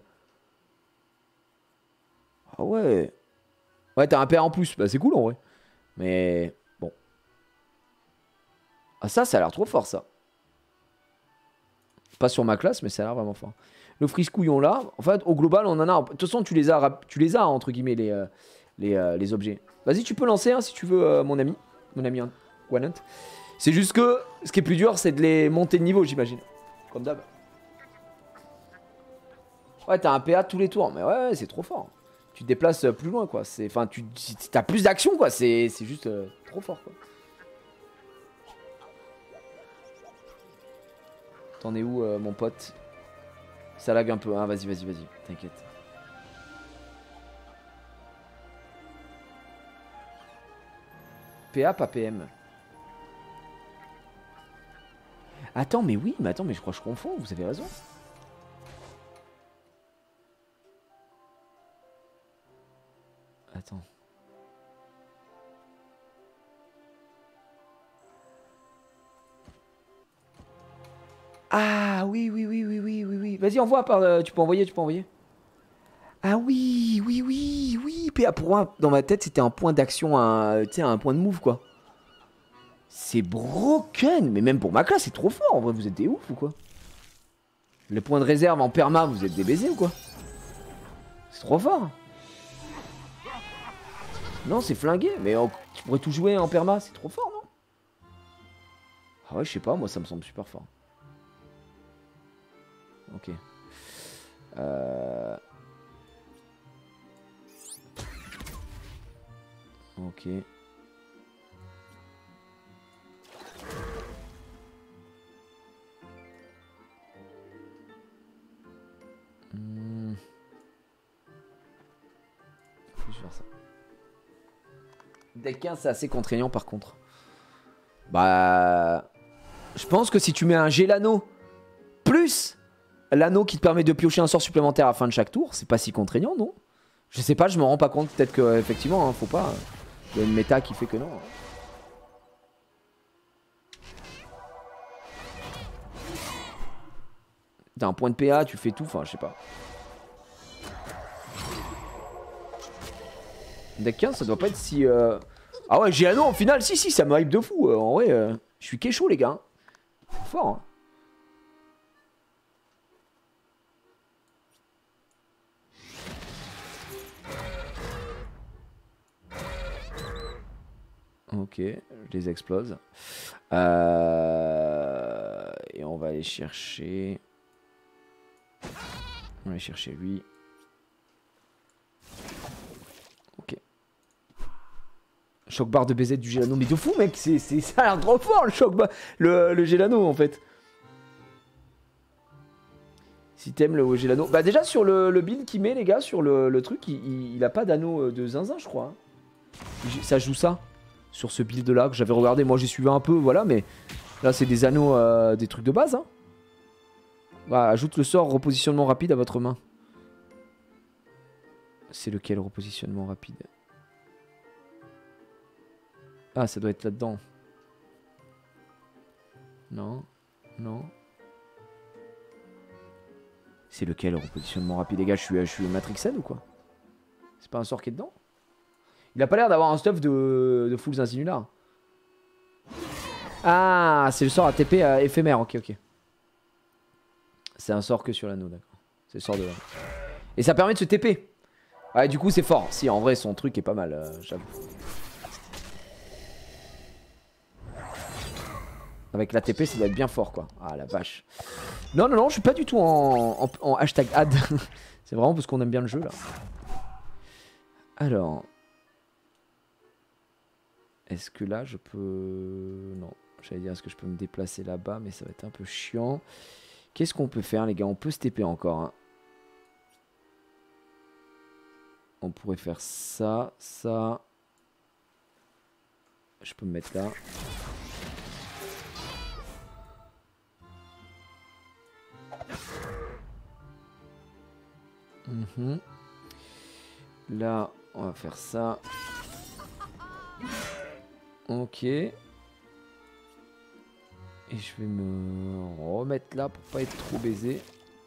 Ah ouais. Ouais, t'as un P A en plus. Bah c'est cool en vrai. Mais bon. Ah ça, ça a l'air trop fort ça. Pas sur ma classe, mais ça a l'air vraiment fort. Le friscouillon là, en fait, au global, on en a... De toute façon, tu les as, tu les as entre guillemets, les, euh, les, euh, les objets. Vas-y, tu peux lancer hein, si tu veux, euh, mon ami. Mon ami Wanant. C'est juste que, ce qui est plus dur, c'est de les monter de niveau, j'imagine. Comme d'hab. Ouais, t'as un P A tous les tours. Mais ouais, ouais c'est trop fort. Tu te déplaces plus loin, quoi. Enfin, tu as plus d'action, quoi. C'est juste euh, trop fort, quoi. T'en es où, euh, mon pote? Ça lag un peu. Hein. Vas-y, vas-y, vas-y. T'inquiète. P A, pas P M. Attends, mais oui, mais attends, mais je crois que je confonds. Vous avez raison. Attends. Ah oui, oui, oui, oui, oui, oui, oui. Vas-y, envoie par... Euh, tu peux envoyer, tu peux envoyer. Ah oui, oui, oui, oui. P A pour moi, dans ma tête, c'était un point d'action, un, tu sais, un point de move, quoi. C'est broken. Mais même pour ma classe, c'est trop fort. En vrai, vous êtes des ouf ou quoi? Les points de réserve en perma, vous êtes des baisers ou quoi? C'est trop fort. Non, c'est flingué. Mais on, tu pourrais tout jouer en perma. C'est trop fort, non? Ah ouais, je sais pas. Moi, ça me semble super fort. Ok. Euh... Ok. Hmm. Faut que je fasse ça. Deck quinze, c'est assez contraignant par contre. Bah... Je pense que si tu mets un Gélano plus l'anneau qui te permet de piocher un sort supplémentaire à la fin de chaque tour, c'est pas si contraignant, non? Je sais pas, je me rends pas compte. Peut-être que effectivement, hein, faut pas. Il y a une méta qui fait que non. T'as un point de P A, tu fais tout, enfin je sais pas. Deck quinze, ça doit pas être si... Euh... Ah ouais, Gélano au final, si si, ça me hype de fou. Euh, en vrai, euh, je suis kécho les gars. Fort, hein. Ok, je les explose. Euh... Et on va aller chercher... On va aller chercher lui. Ok. Choc barre de B Z du Gélano. Mais de fou mec, c'est ça a l'air trop fort le choc barre. Le, le Gélano en fait. Si t'aimes le Gélano. Bah déjà sur le, le build qu'il met les gars, sur le, le truc, il, il, il a pas d'anneau de zinzin je crois. Ça joue ça. Sur ce build là que j'avais regardé. Moi j'ai suivi un peu, voilà, mais là c'est des anneaux, euh, des trucs de base. Hein. Bah, ajoute le sort repositionnement rapide à votre main. C'est lequel repositionnement rapide? Ah, ça doit être là-dedans. Non, non. C'est lequel repositionnement rapide? Les gars, je suis, je suis Matrixen ou quoi? C'est pas un sort qui est dedans? Il a pas l'air d'avoir un stuff de, de full Zinzinular. Ah, c'est le sort A T P euh, éphémère, ok, ok. C'est un sort que sur l'anneau, d'accord. C'est le sort de l'anneau. Et ça permet de se T P. Ouais, du coup, c'est fort. Si, en vrai, son truc est pas mal, euh, j'avoue. Avec l'A T P, ça doit être bien fort, quoi. Ah, la vache. Non, non, non, je suis pas du tout en, en, en hashtag ad. C'est vraiment parce qu'on aime bien le jeu, là. Alors... Est-ce que là, je peux... Non. J'allais dire, est-ce que je peux me déplacer là-bas? Mais ça va être un peu chiant. Qu'est-ce qu'on peut faire, les gars? On peut se T P encore. Hein. On pourrait faire ça, ça. Je peux me mettre là. Mmh. Là, on va faire ça. Ok. Et je vais me remettre là pour pas être trop baisé.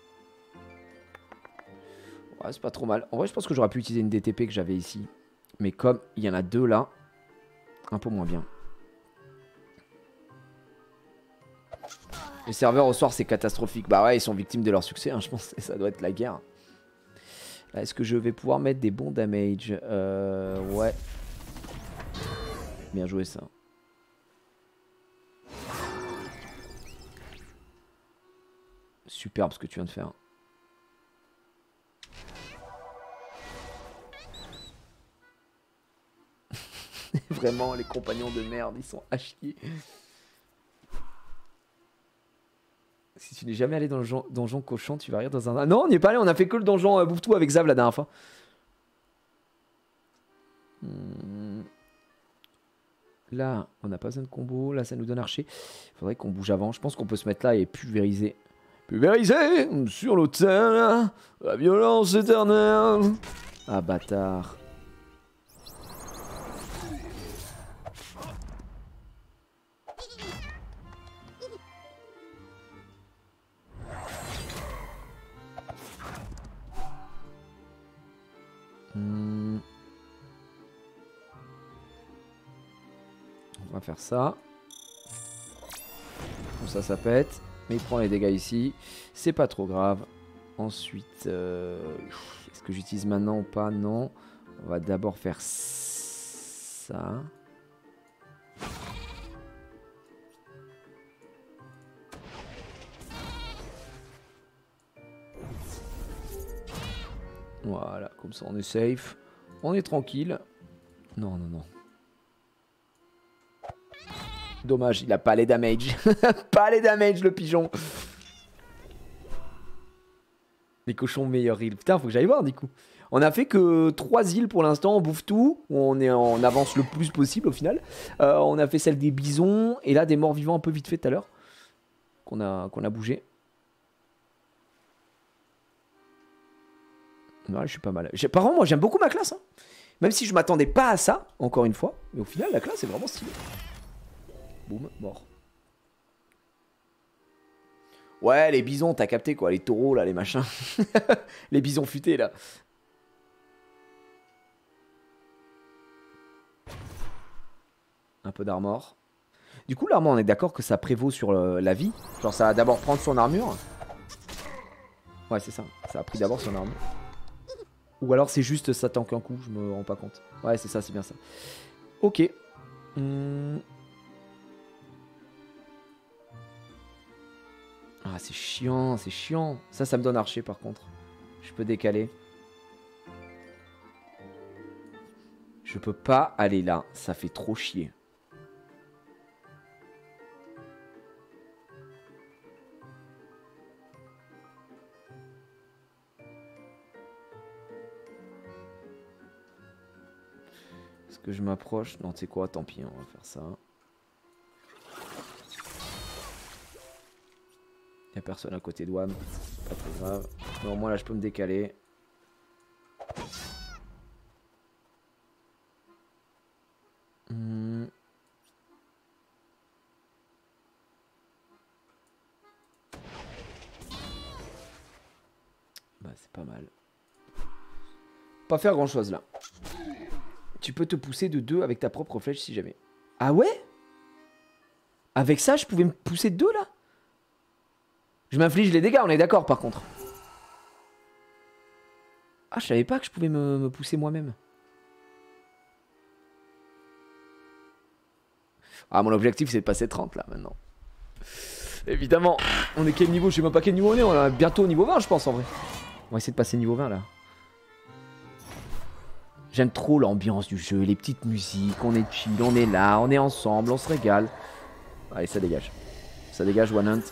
Ouais, c'est pas trop mal. En vrai, je pense que j'aurais pu utiliser une D T P que j'avais ici. Mais comme il y en a deux là, un peu moins bien. Les serveurs au soir, c'est catastrophique. Bah ouais, ils sont victimes de leur succès. Hein, je pense que ça doit être la guerre. Est-ce que je vais pouvoir mettre des bons damage? Euh... Ouais. Bien joué ça. Superbe ce que tu viens de faire. Vraiment, les compagnons de merde, ils sont à chier. Si tu n'es jamais allé dans le donjon cochon, tu vas rire dans un... Non, on n'y est pas allé, on a fait que le donjon euh, bouffe-tout avec Zav la dernière fois. Hmm. Là, on n'a pas besoin de combo. Là, ça nous donne archer. Il faudrait qu'on bouge avant. Je pense qu'on peut se mettre là et pulvériser. Pulvériser sur l'autel. La violence éternelle. Ah, bâtard. Hmm. On va faire ça. Comme ça, ça pète. Mais il prend les dégâts ici. C'est pas trop grave. Ensuite, euh... est-ce que j'utilise maintenant ou pas? Non. On va d'abord faire ça. Voilà, comme ça on est safe. On est tranquille. Non, non, non. Dommage, il a pas les damage. Pas les damage, le pigeon. Les cochons meilleurs îles. Putain, faut que j'aille voir du coup. On a fait que trois îles pour l'instant, on bouffe tout. On, est, on avance le plus possible au final. Euh, on a fait celle des bisons. Et là, des morts vivants un peu vite fait tout à l'heure. Qu'on a, qu'on a bougé. Ouais, je suis pas mal. Par contre, moi j'aime beaucoup ma classe. Hein. Même si je m'attendais pas à ça, encore une fois. Mais au final, la classe est vraiment stylée. Boum, mort. Ouais, les bisons, t'as capté quoi. Les taureaux là, les machins. Les bisons futés là. Un peu d'armor. Du coup, l'armor, on est d'accord que ça prévaut sur le, la vie. Genre, ça va d'abord prendre son armure. Ouais, c'est ça. Ça a pris d'abord son armure. Ou alors c'est juste ça tank un coup, je me rends pas compte. Ouais, c'est ça, c'est bien ça. Ok. Hum. Ah, c'est chiant, c'est chiant. Ça, ça me donne archer par contre. Je peux décaler. Je peux pas aller là. Ça fait trop chier. Est-ce que je m'approche? Non, tu sais quoi, tant pis, on va faire ça. Y'a personne à côté de W A M. Pas très grave. Mais au moins là, je peux me décaler. Hmm. Bah, c'est pas mal. Pas faire grand chose là. Tu peux te pousser de deux avec ta propre flèche si jamais. Ah ouais? Avec ça, je pouvais me pousser de deux là? Je m'inflige les dégâts, on est d'accord par contre. Ah, je savais pas que je pouvais me, me pousser moi-même. Ah, mon objectif c'est de passer trente là maintenant. Évidemment. On est quel niveau? Je sais même pas quel niveau on est. On est bientôt au niveau vingt, je pense en vrai. On va essayer de passer niveau vingt là. J'aime trop l'ambiance du jeu, les petites musiques. On est chill, on est là, on est ensemble, on se régale. Allez, ça dégage. Ça dégage, One Hunt.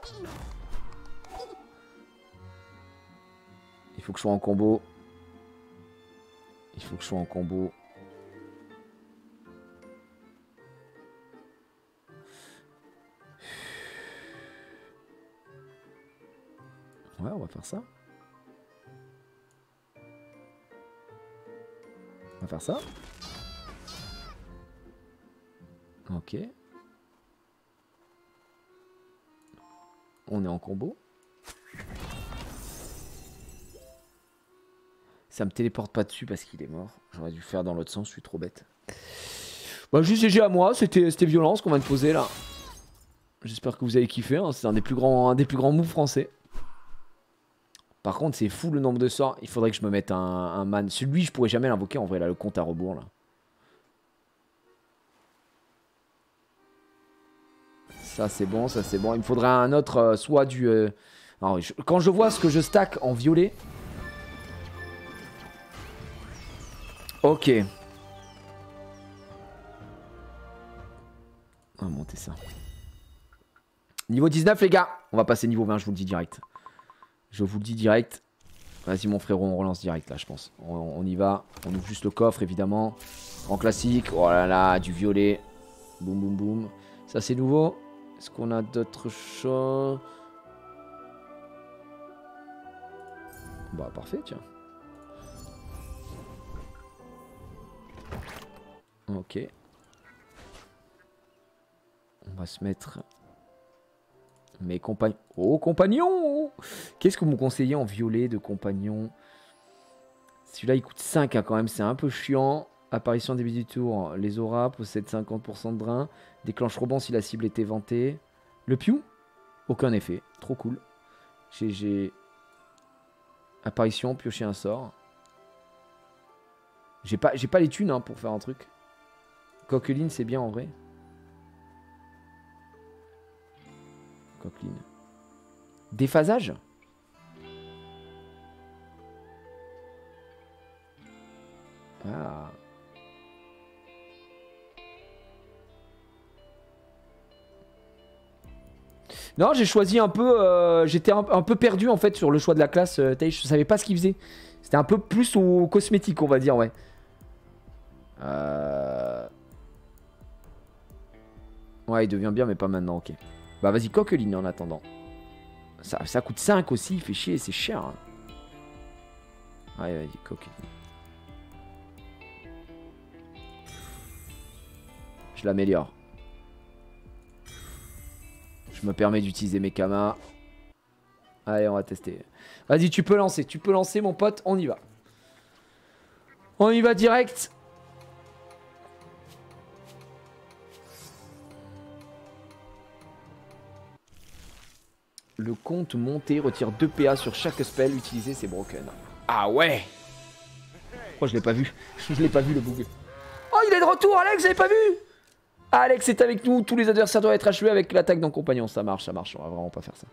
Il faut que je sois en combo. Il faut que je sois en combo. Ouais, on va faire ça. On va faire ça. Ok. On est en combo. Ça me téléporte pas dessus parce qu'il est mort. J'aurais dû faire dans l'autre sens, je suis trop bête. Bah juste G G à moi, c'était violent ce qu'on vient de poser là. J'espère que vous avez kiffé, hein. C'est un des plus grands, un des plus grands moves français. Par contre c'est fou le nombre de sorts. Il faudrait que je me mette un, un man. Celui je pourrais jamais l'invoquer en vrai là, le compte à rebours là. Ça c'est bon, ça c'est bon. Il me faudrait un autre, euh, soit du... Euh... Alors, je... Quand je vois ce que je stack en violet... Ok. On va monter ça. Niveau dix-neuf les gars. On va passer niveau vingt, je vous le dis direct. Je vous le dis direct. Vas-y mon frérot, on relance direct là je pense. On, on y va. On ouvre juste le coffre évidemment. En classique. Oh là là, du violet. Boum boum boum. Ça c'est nouveau. Est-ce qu'on a d'autres choses? Bah parfait tiens. Ok. On va se mettre... Mes compagnons... Oh compagnons! Qu'est-ce que vous me conseillez en violet de compagnon? Celui-là il coûte cinq hein, quand même, c'est un peu chiant. Apparition début du tour. Les auras possèdent cinquante pour cent de drain. Déclenche rebond si la cible est éventée. Le piou? Aucun effet. Trop cool. J'ai... Apparition, piocher un sort. J'ai pas, j'ai pas les thunes hein, pour faire un truc. Coqueline c'est bien en vrai. Coqueline. Déphasage? Ah. Non, j'ai choisi un peu... Euh, J'étais un, un peu perdu en fait sur le choix de la classe. Euh, je savais pas ce qu'il faisait. C'était un peu plus au cosmétique, on va dire, ouais. Euh... Ouais, il devient bien, mais pas maintenant, ok. Bah vas-y, coqueline en attendant. Ça, ça coûte cinq aussi, il fait chier, c'est cher. Hein. Ouais, vas-y, coqueline. Je l'améliore. Je me permets d'utiliser mes kamas. Allez, on va tester. Vas-y, tu peux lancer, tu peux lancer mon pote, on y va. On y va direct. Le compte monté retire deux P A sur chaque spell utilisé, c'est broken. Ah ouais. Oh, je l'ai pas vu. Je l'ai pas vu le bug. Oh, il est de retour, Alex, vous avez pas vu? Alex est avec nous, tous les adversaires doivent être achevés avec l'attaque d'un compagnon. Ça marche, ça marche, on va vraiment pas faire ça.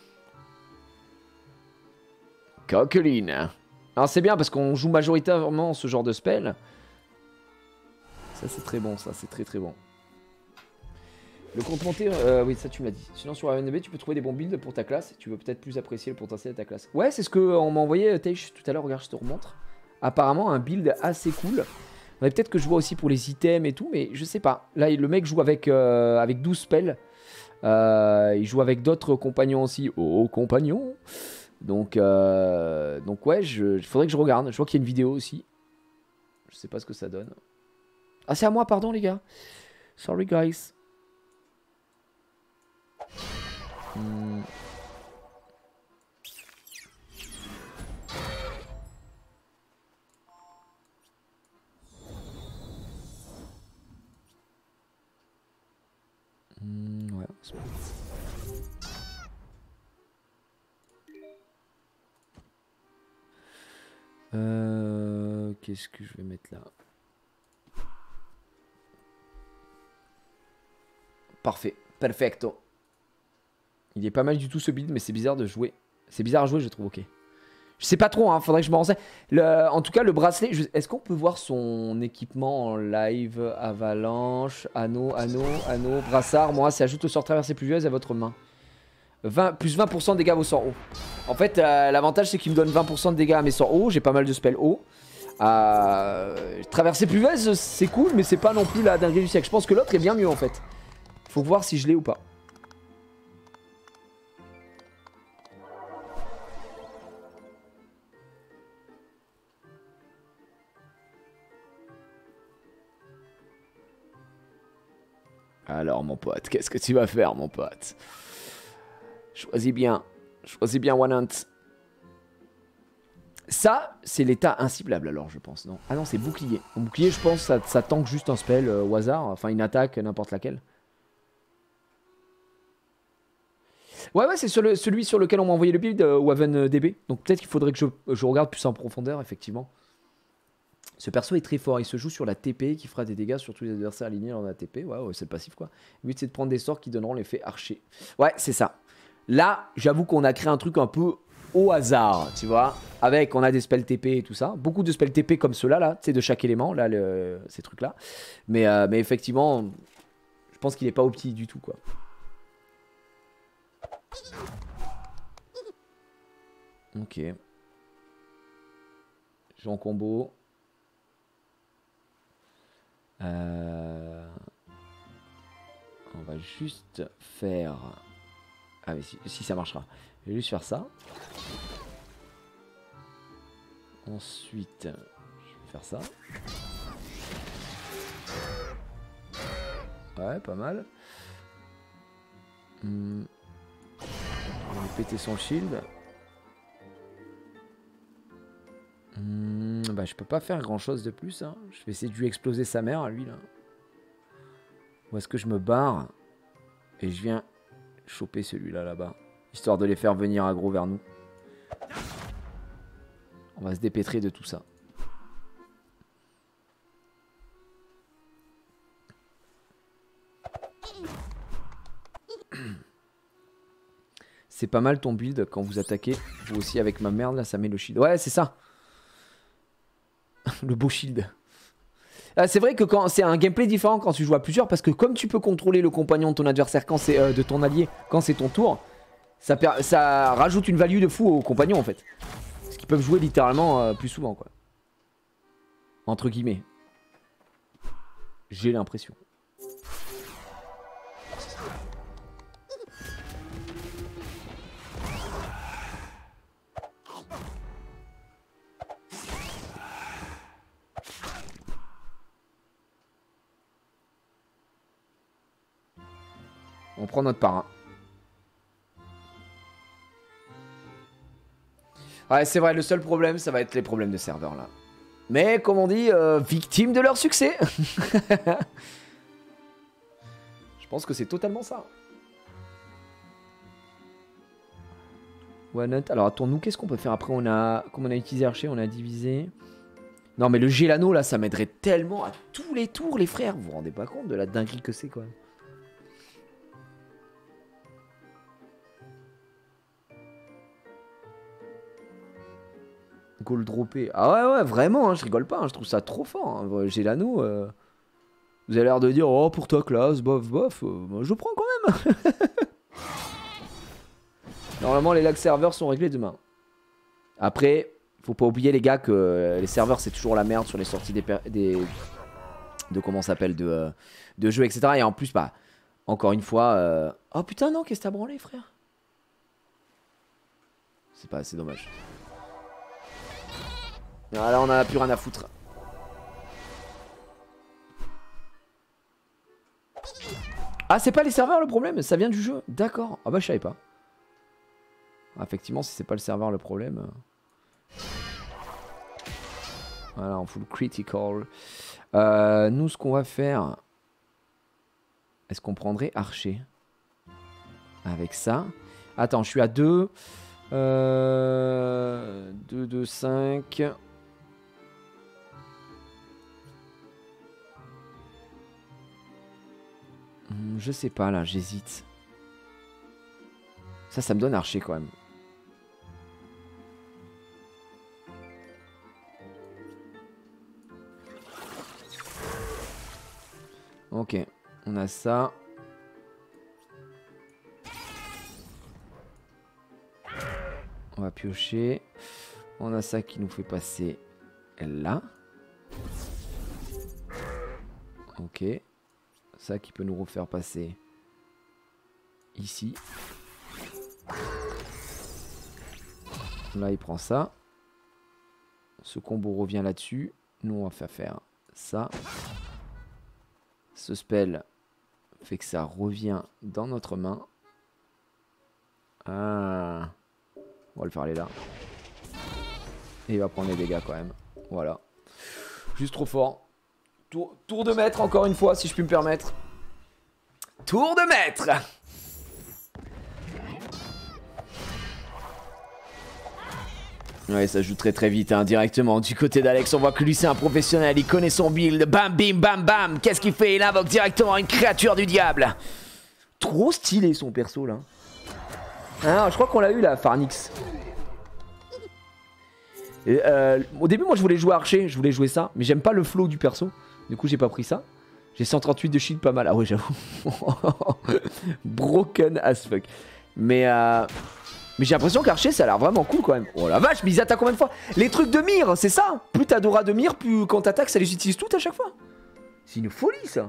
Coqueline. Alors c'est bien parce qu'on joue majoritairement ce genre de spell. Ça c'est très bon, ça c'est très très bon. Le compte monté, euh, oui ça tu me l'as dit. Sinon sur R N B tu peux trouver des bons builds pour ta classe. Tu veux peut-être plus apprécier le potentiel de ta classe. Ouais c'est ce qu'on m'a envoyé Teish tout à l'heure, regarde je te remontre. Apparemment un build assez cool. Peut-être que je vois aussi pour les items et tout, mais je sais pas. Là, le mec joue avec, euh, avec douze spells. Euh, il joue avec d'autres compagnons aussi. Oh, compagnons. Donc, euh, donc ouais, il faudrait que je regarde. Je vois qu'il y a une vidéo aussi. Je sais pas ce que ça donne. Ah, c'est à moi, pardon, les gars. Sorry, guys. Hmm. Mmh, ouais, c'est bon. Euh, Qu'est-ce que je vais mettre là? Parfait, perfecto. Il est pas mal du tout ce build, mais c'est bizarre de jouer. C'est bizarre à jouer, je trouve, ok. Je sais pas trop, hein, faudrait que je me renseigne. Le, en tout cas, le bracelet, est-ce qu'on peut voir son équipement en live? Avalanche, anneau, anneau, anneau, brassard. Moi, c'est ajoute au sort traversée pluvieuse à votre main. vingt, plus vingt pour cent de dégâts à vos sorts hauts. En fait, euh, l'avantage, c'est qu'il me donne vingt pour cent de dégâts à mes sorts hauts. J'ai pas mal de spells hauts. Euh, traversée pluvieuse, c'est cool, mais c'est pas non plus la dinguerie du siècle. Je pense que l'autre est bien mieux, en fait. Faut voir si je l'ai ou pas. Alors mon pote, qu'est-ce que tu vas faire mon pote? Choisis bien. Choisis bien One Hunt. Ça, c'est l'état inciblable alors je pense, non? Ah non, c'est bouclier. En bouclier, je pense, ça, ça tank juste un spell euh, au hasard. Enfin, une attaque, n'importe laquelle. Ouais, ouais, c'est sur le, celui sur lequel on m'a envoyé le build, euh, Waven D B. Donc peut-être qu'il faudrait que je, je regarde plus en profondeur, effectivement. Ce perso est très fort. Il se joue sur la T P qui fera des dégâts sur tous les adversaires alignés dans la T P. Ouais, ouais c'est le passif, quoi. Le but, c'est de prendre des sorts qui donneront l'effet archer. Ouais, c'est ça. Là, j'avoue qu'on a créé un truc un peu au hasard, tu vois. Avec, on a des spells T P et tout ça. Beaucoup de spells T P comme ceux-là, là, tu sais, de chaque élément, là, le, ces trucs-là. Mais, euh, mais effectivement, je pense qu'il est pas opti du tout, quoi. Ok. Jeu en combo. Euh... On va juste faire... Ah mais si, si ça marchera. Je vais juste faire ça. Ensuite, je vais faire ça. Ouais, pas mal. Hmm. On va péter son shield. Hmm, bah je peux pas faire grand chose de plus hein. Je vais essayer de lui exploser sa mère à lui là. Ou est-ce que je me barre et je viens choper celui-là là-bas, histoire de les faire venir aggro vers nous. On va se dépêtrer de tout ça. C'est pas mal ton build quand vous attaquez. Vous aussi avec ma merde là, ça met le shield. Ouais, c'est ça. Le beau shield. Ah, c'est vrai que quand c'est un gameplay différent quand tu joues à plusieurs, parce que comme tu peux contrôler le compagnon de ton adversaire quand c'est euh, de ton allié quand c'est ton tour, ça, ça rajoute une value de fou aux compagnons en fait. Parce qu'ils peuvent jouer littéralement euh, plus souvent quoi. Entre guillemets. J'ai l'impression. On prend notre parrain. Ouais, c'est vrai, le seul problème, ça va être les problèmes de serveur, là. Mais, comme on dit, euh, victime de leur succès. Je pense que c'est totalement ça. One Hunt. Alors, attends-nous, qu'est-ce qu'on peut faire après? On a, comme on a utilisé Archer, on a divisé. Non, mais le Gélano, là, ça m'aiderait tellement à tous les tours, les frères. Vous vous rendez pas compte de la dinguerie que c'est, quoi. Gold droppé. Ah ouais, ouais, vraiment, hein, je rigole pas, hein, je trouve ça trop fort. Hein. J'ai l'anneau. Euh... Vous avez l'air de dire, oh, pour toi, classe, bof, bof. Euh, je prends quand même. Normalement, les lag serveurs sont réglés demain. Après, faut pas oublier, les gars, que les serveurs, c'est toujours la merde sur les sorties des. des de comment ça s'appelle de, euh, de jeux, et cetera. Et en plus, bah, encore une fois. Euh... Oh putain, non, qu'est-ce que t'as branlé, frère? C'est pas assez dommage. Ah, là on en a plus rien à foutre. Ah c'est pas les serveurs le problème, ça vient du jeu. D'accord. Ah bah je savais pas. Ah, effectivement si c'est pas le serveur le problème. Voilà en full critical. Euh, nous ce qu'on va faire. Est-ce qu'on prendrait Archer? Avec ça. Attends je suis à deux. Euh, deux, deux, cinq. Je sais pas là, j'hésite. Ça, ça me donne Archer quand même. Ok, on a ça. On va piocher. On a ça qui nous fait passer là. Ok. Ça qui peut nous refaire passer ici. Là, il prend ça. Ce combo revient là-dessus. Nous, on va faire faire ça. Ce spell fait que ça revient dans notre main. Ah. On va le faire aller là. Et il va prendre les dégâts quand même. Voilà. Juste trop fort. Tour, tour de maître encore une fois si je puis me permettre. Tour de maître. Ouais, ça joue très très vite hein, directement. Du côté d'Alex, on voit que lui c'est un professionnel, il connaît son build. Bam, bim, bam, bam. Qu'est-ce qu'il fait? Il invoque directement une créature du diable. Trop stylé son perso là. Ah, je crois qu'on l'a eu là, Pharnix. Et, euh, au début, moi je voulais jouer archer, je voulais jouer ça, mais j'aime pas le flow du perso. Du coup, j'ai pas pris ça. J'ai cent trente-huit de shield, pas mal. Ah ouais, j'avoue. Broken as fuck. Mais euh... Mais j'ai l'impression qu'Archer ça a l'air vraiment cool quand même. Oh la vache, mais ils attaquent combien de fois? Les trucs de mire, c'est ça. Plus t'as d'aura de mire, plus quand t'attaques, ça les utilise toutes à chaque fois. C'est une folie ça.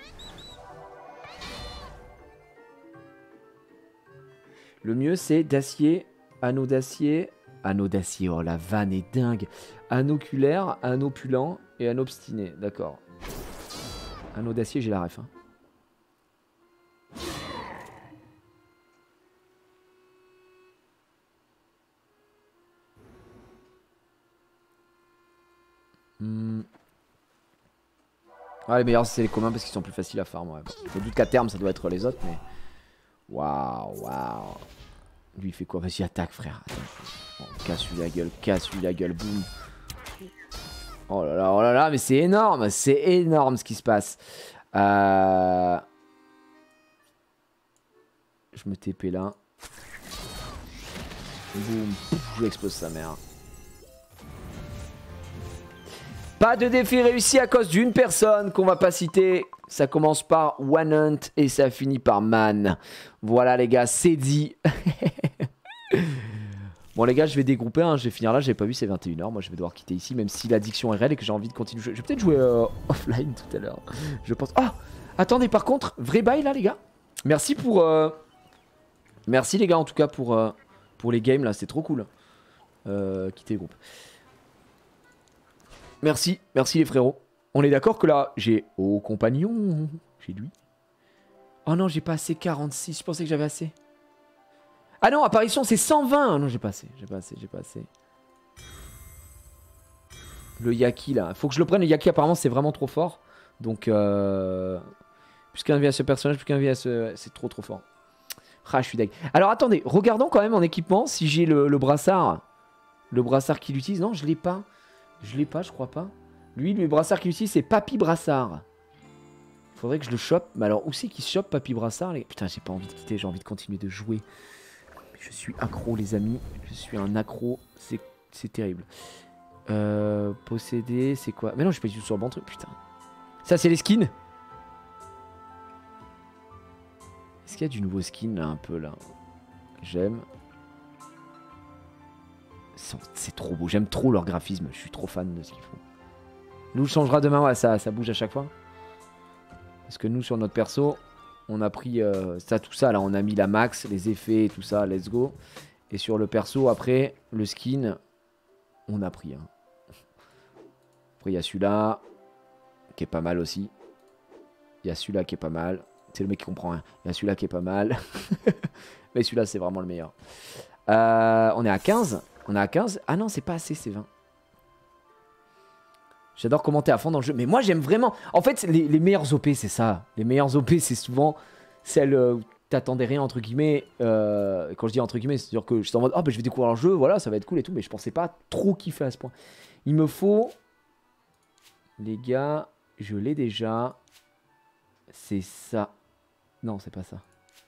Le mieux c'est d'acier, anneau d'acier, anneau d'acier, oh la vanne est dingue. Anneau oculaire, anneau opulent et anneau obstiné, d'accord. Anneau d'acier, j'ai la ref. Hein. Hmm. Ah, les meilleurs c'est les communs parce qu'ils sont plus faciles à farm. Ouais. Je doute qu'à terme ça doit être les autres, mais. Waouh, waouh. Lui il fait quoi? Vas-y, attaque, frère. Bon, casse-lui la gueule, casse-lui la gueule, boum. Oh là là, oh là là, mais c'est énorme, c'est énorme ce qui se passe. Euh... Je me T P là. Boum, je lui explose sa mère. Pas de défi réussi à cause d'une personne qu'on va pas citer. Ça commence par One Hunt et ça finit par Man. Voilà les gars, c'est dit. Bon les gars, je vais dégrouper, hein. Je vais finir là, j'avais pas vu, c'est vingt et une heures. Moi je vais devoir quitter ici, même si l'addiction est réelle et que j'ai envie de continuer. Je vais peut-être jouer euh, offline tout à l'heure. Je pense... Ah, attendez, par contre, vrai bail là les gars. Merci pour... Euh... Merci les gars en tout cas pour, euh, pour les games là, c'est trop cool. Euh, quitter le groupe. Merci, merci les frérots. On est d'accord que là, j'ai au compagnon, j'ai lui. Oh non, j'ai pas assez quarante-six, je pensais que j'avais assez. Ah non, apparition, c'est cent vingt. Non, j'ai pas assez, j'ai pas assez, j'ai pas assez. Le Yaki là, faut que je le prenne. Le Yaki apparemment c'est vraiment trop fort. Donc, euh... plus qu'un vie à ce personnage, plus qu'un vie à ce... C'est trop trop fort. Ah, je suis deg. Alors attendez, regardons quand même en équipement si j'ai le, le brassard. Le brassard qu'il utilise, non, je l'ai pas. Je l'ai pas, je crois pas. Lui, le brassard qu'il utilise, c'est Papy Brassard. Faudrait que je le chope. Mais alors, où c'est qu'il se chope, Papy Brassard les... Putain, j'ai pas envie de quitter, j'ai envie de continuer de jouer. Je suis accro, les amis. Je suis un accro. C'est terrible. Euh, posséder, c'est quoi? Mais non, je suis pas du tout sur le bon truc, putain. Ça, c'est les skins. Est-ce qu'il y a du nouveau skin, là, un peu, là? J'aime. C'est trop beau, j'aime trop leur graphisme, je suis trop fan de ce qu'ils font. Nous changera demain, ouais, ça, ça bouge à chaque fois. Parce que nous sur notre perso, on a pris euh, ça, tout ça, là on a mis la max, les effets, tout ça, let's go. Et sur le perso, après, le skin, on a pris. Hein. Après il y a celui-là, qui est pas mal aussi. Il y a celui-là qui est pas mal. C'est le mec qui comprend rien. Il y a celui-là qui est pas mal. Mais celui-là c'est vraiment le meilleur. Euh, on est à quinze. On est à quinze. Ah non, c'est pas assez, c'est vingt. J'adore commenter à fond dans le jeu. Mais moi, j'aime vraiment... En fait, les, les meilleurs O P, c'est ça. Les meilleurs O P, c'est souvent celles où t'attendais rien, entre guillemets. Euh, quand je dis entre guillemets, c'est-à-dire que j'étais en mode... Oh, bah, je vais découvrir le jeu, voilà, ça va être cool et tout. Mais je pensais pas trop kiffer à ce point. Il me faut... Les gars, je l'ai déjà. C'est ça. Non, c'est pas ça.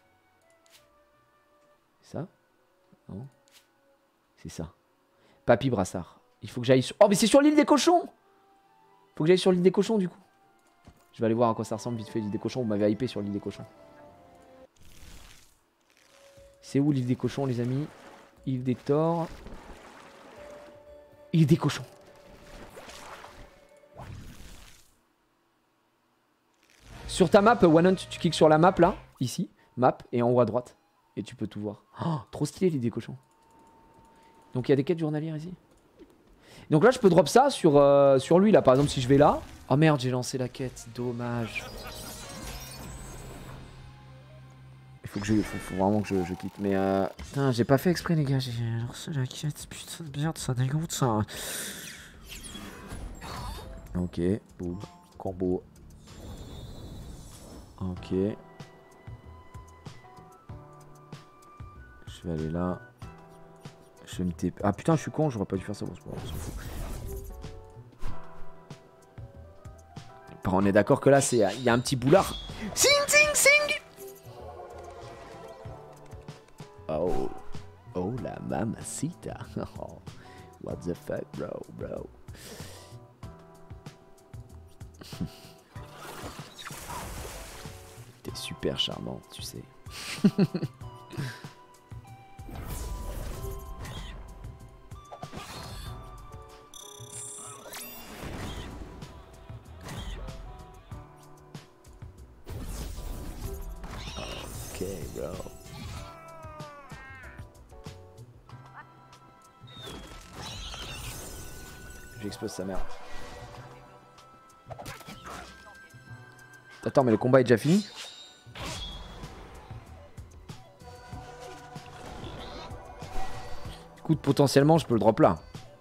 Ça? Non. C'est ça. Papy Brassard. Il faut que j'aille sur... Oh, mais c'est sur l'île des cochons! Faut que j'aille sur l'île des cochons, du coup. Je vais aller voir à quoi ça ressemble vite fait, l'île des cochons. Vous m'avez hypé sur l'île des cochons. C'est où l'île des cochons, les amis? Île des Thors. Île des cochons. Sur ta map, One Hunt, tu cliques sur la map, là. Ici. Map. Et en haut à droite. Et tu peux tout voir. Oh, trop stylé, l'île des cochons. Donc il y a des quêtes journalières ici. Donc là je peux drop ça sur, euh, sur lui là. Par exemple si je vais là. Oh merde, j'ai lancé la quête. Dommage. faut que je, faut, faut vraiment que je, je quitte. Mais euh... putain, j'ai pas fait exprès les gars. J'ai lancé la quête. Putain de merde, ça dégoûte ça. Ok, boum, corbeau. Ok. Je vais aller là. Je vais me T P. Ah putain, je suis con, j'aurais pas dû faire ça. Bon, c'est pas grave, on s'en fout. On est d'accord que là, c'est, il y a un petit boulard. Sing, sing, sing. Oh, oh la mamacita. Oh, what the fuck, bro, bro. T'es super charmante, tu sais. Ok, bro. J'explose sa mère. Attends, mais le combat est déjà fini? Écoute, potentiellement, je peux le drop là.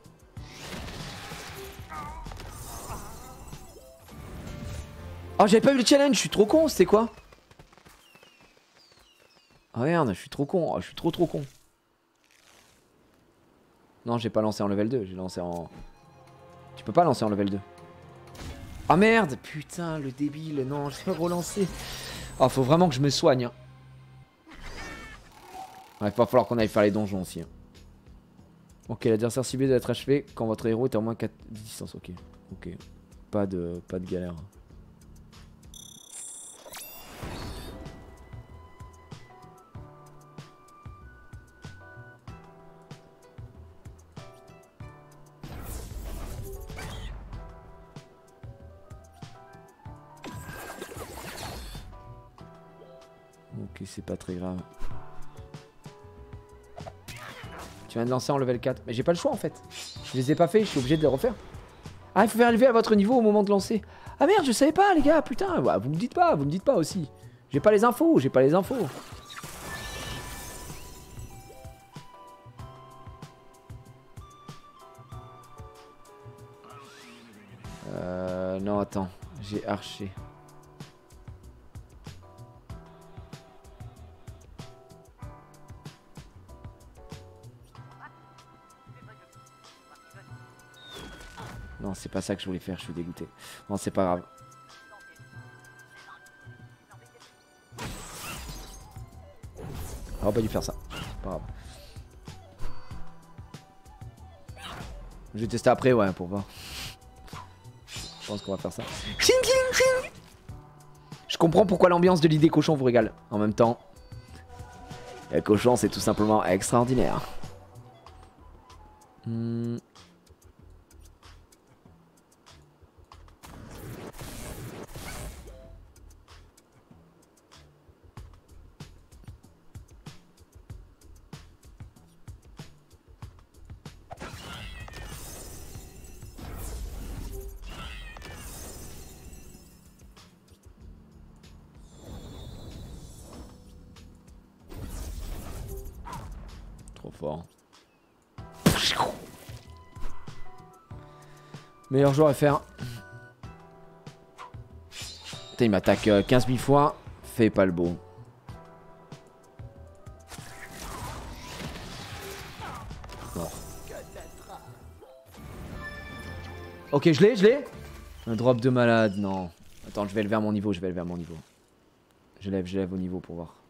Oh, j'avais pas vu le challenge, je suis trop con, c'était quoi? Oh merde, je suis trop con, oh, je suis trop trop con. Non, j'ai pas lancé en level deux, j'ai lancé en... Tu peux pas lancer en level deux. Oh merde, putain, le débile, non, je vais relancer. Oh, faut vraiment que je me soigne. Hein. Ouais, il va falloir qu'on aille faire les donjons aussi. Hein. Ok, l'adversaire ciblé doit être achevé quand votre héros est à moins quatre de distance. Ok, ok. Pas de, pas de galère. Ok, c'est pas très grave. Tu viens de lancer en level quatre. Mais j'ai pas le choix en fait. Je les ai pas fait, je suis obligé de les refaire. Ah, il faut faire élever à votre niveau au moment de lancer. Ah merde, je savais pas les gars, putain. Ouais, vous me dites pas, vous me dites pas aussi. J'ai pas les infos, j'ai pas les infos. Euh... Non, attends. J'ai arché. Non, c'est pas ça que je voulais faire, je suis dégoûté. Bon, c'est pas grave. J'aurais pas dû faire ça. C'est pas grave. Je vais tester après, ouais, pour voir. Je pense qu'on va faire ça. Je comprends pourquoi l'ambiance de l'idée cochon vous régale. En même temps, le cochon, c'est tout simplement extraordinaire. Hmm. Trop fort. Meilleur joueur à faire. Putain, il m'attaque euh, quinze mille fois. Fais pas le beau. Mort. Ok, je l'ai, je l'ai. Un drop de malade, non. Attends, je vais lever à mon niveau, je vais lever à mon niveau. Je lève, je lève au niveau pour voir.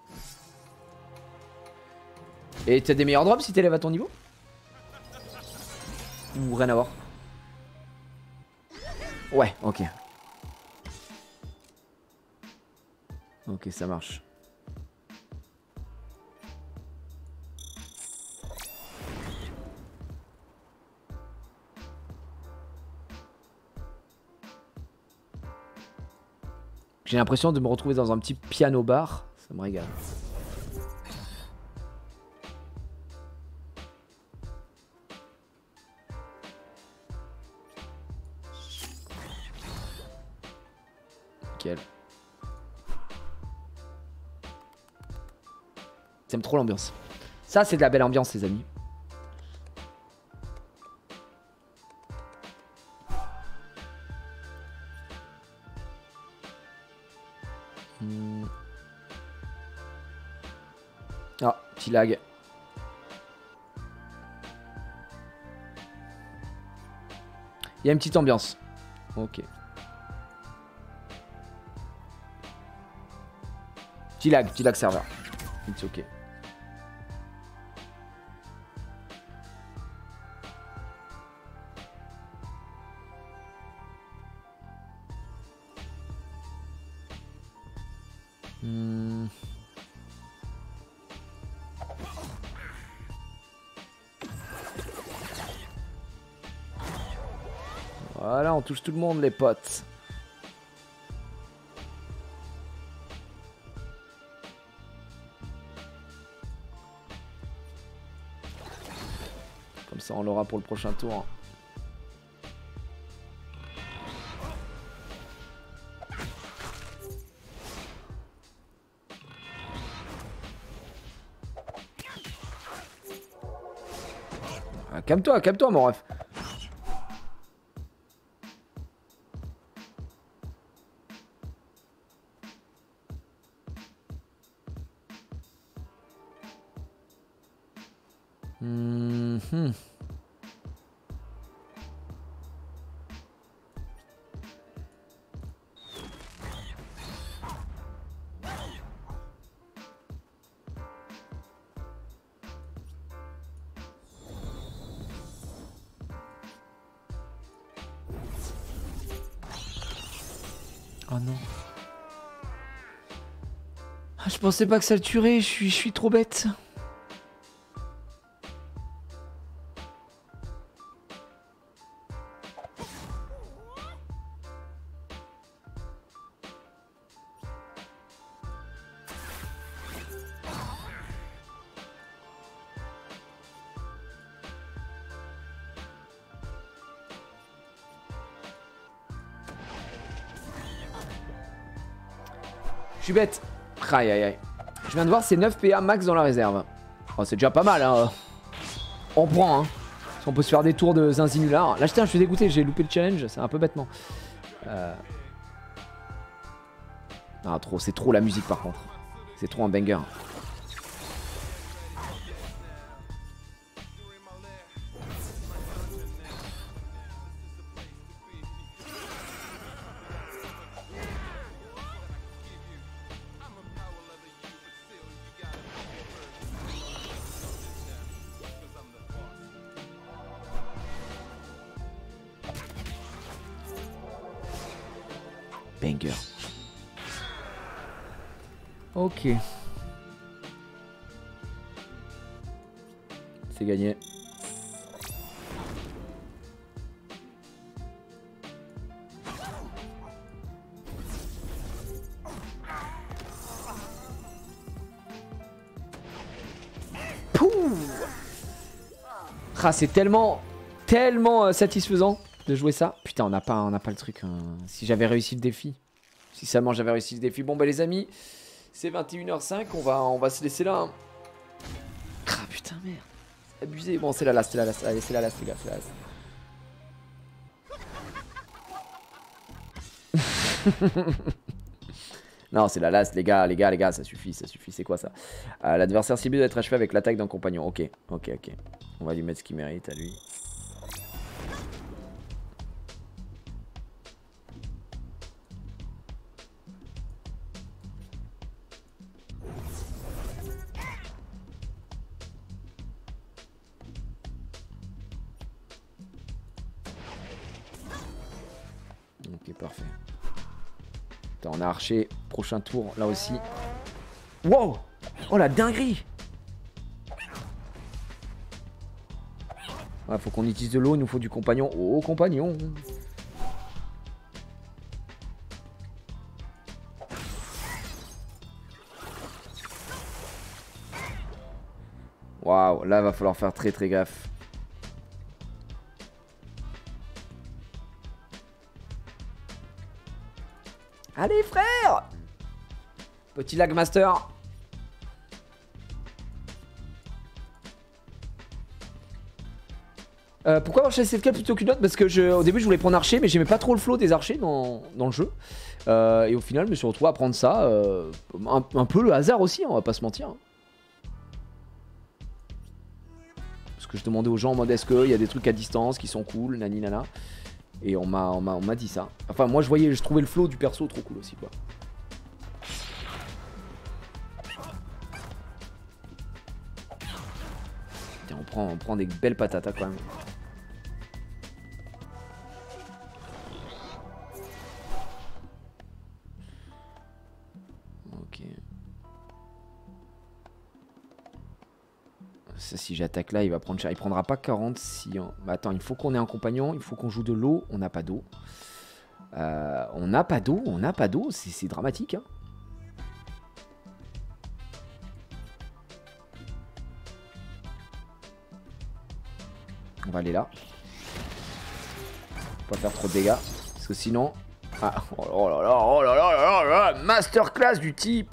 Et t'as des meilleurs drops si t'élèves à ton niveau? Ou rien à voir? Ouais, ok. Ok, ça marche. J'ai l'impression de me retrouver dans un petit piano bar. Ça me régale. Nickel. J'aime trop l'ambiance. Ça, c'est de la belle ambiance, les amis. Hmm. Ah, petit lag. Il y a une petite ambiance. Ok. Petit lag, petit lag serveur. It's ok. Hmm. Voilà, on touche tout le monde, les potes. Comme ça, on l'aura pour le prochain tour. Ah, calme-toi, calme-toi, mon ref. Mmh. Oh non. Ah, je pensais pas que ça le tuerait, je suis, je suis trop bête. Je suis bête. Aïe aïe aïe. Je viens de voir, c'est neuf P A max dans la réserve. Oh, c'est déjà pas mal, hein. On prend, hein. Si on peut se faire des tours de zinzinular. Là, putain, je suis dégoûté, j'ai loupé le challenge. C'est un peu bêtement. Euh... Ah, trop. C'est trop la musique, par contre. C'est trop un banger. Banger. Ok. C'est gagné. Pouh. Ah, c'est tellement, tellement euh, satisfaisant de jouer ça. Putain, on n'a pas, on n'a pas le truc. Hein. Si j'avais réussi le défi. Si seulement j'avais réussi le défi. Bon, bah les amis, c'est vingt et une heures cinq. On va, on va se laisser là. Hein. Ah, putain, merde. Abusé. Bon, c'est la last, c'est la last. Allez, c'est la last, les gars, c'est la last. Non, c'est la last, les gars, les gars, les gars, ça suffit, ça suffit. C'est quoi ça? euh, L'adversaire ciblé doit être achevé avec l'attaque d'un compagnon. Ok, ok, ok. On va lui mettre ce qu'il mérite à lui. Ok, parfait. Attends, on a archer. Prochain tour, là aussi. Wow! Oh, la dinguerie! Ouais, faut qu'on utilise de l'eau, il nous faut du compagnon. Oh, compagnon! Waouh, là, va falloir faire très très gaffe. Allez, frère! Petit lag master. Euh, pourquoi avoir choisi cette carte plutôt qu'une autre? Parce que je, au début je voulais prendre archer, mais j'aimais pas trop le flow des archers dans, dans le jeu. Euh, et au final je me suis retrouvé à prendre ça. Euh, un, un peu le hasard aussi, hein, on va pas se mentir. Parce que je demandais aux gens en mode est-ce qu'il y a des trucs à distance qui sont cool, nani nana. Et on m'a on m'a dit ça. Enfin moi je voyais, je trouvais le flow du perso trop cool aussi quoi. Tiens, on prend, on prend des belles patates hein, quand même. Ok. Ça, si j'attaque là, il va prendre cher. Il prendra pas quarante si... Hein. Bah, attends, il faut qu'on ait un compagnon, il faut qu'on joue de l'eau. On n'a pas d'eau. Euh, on n'a pas d'eau, on n'a pas d'eau. C'est dramatique. Hein. On va aller là. Faut pas faire trop de dégâts. Parce que sinon... Ah, oh là là, oh là là, oh là là, masterclass du type.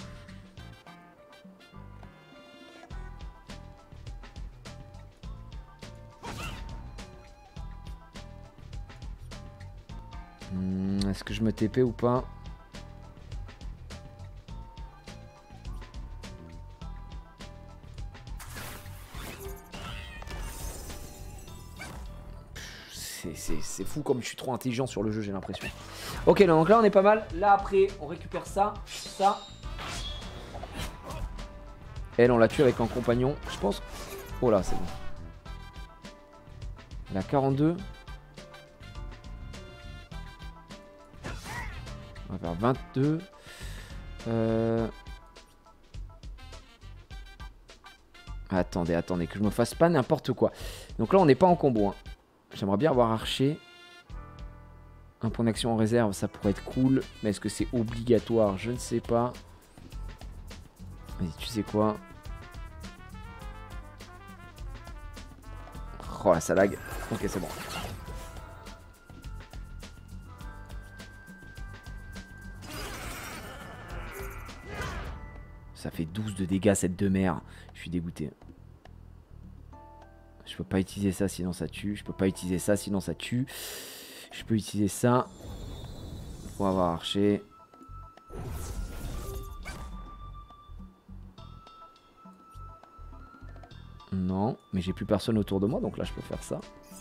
Hmm, est-ce que je me T P ou pas? C'est fou comme je suis trop intelligent sur le jeu, j'ai l'impression. Ok, donc là on est pas mal. Là après, on récupère ça, ça. Elle, on l'a tué avec un compagnon, je pense. Oh là, c'est bon. Elle a quarante-deux. On va faire vingt-deux. Euh... Attendez, attendez, que je me fasse pas n'importe quoi. Donc là, on n'est pas en combo. Hein. J'aimerais bien avoir archer. Un point d'action en réserve, ça pourrait être cool. Mais est-ce que c'est obligatoire? Je ne sais pas. Vas-y, tu sais quoi? Oh là, ça lag. Ok, c'est bon. Ça fait douze de dégâts cette demeure. Je suis dégoûté. Je peux pas utiliser ça sinon ça tue. Je peux pas utiliser ça sinon ça tue. Je peux utiliser ça pour avoir archer. Non, mais j'ai plus personne autour de moi, donc là je peux faire ça.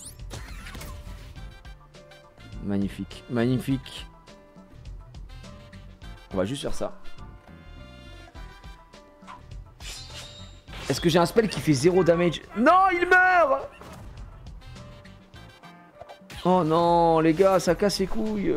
Magnifique, magnifique. On va juste faire ça. Est-ce que j'ai un spell qui fait zéro damage? Non, il meurt! Oh non, les gars, ça casse les couilles.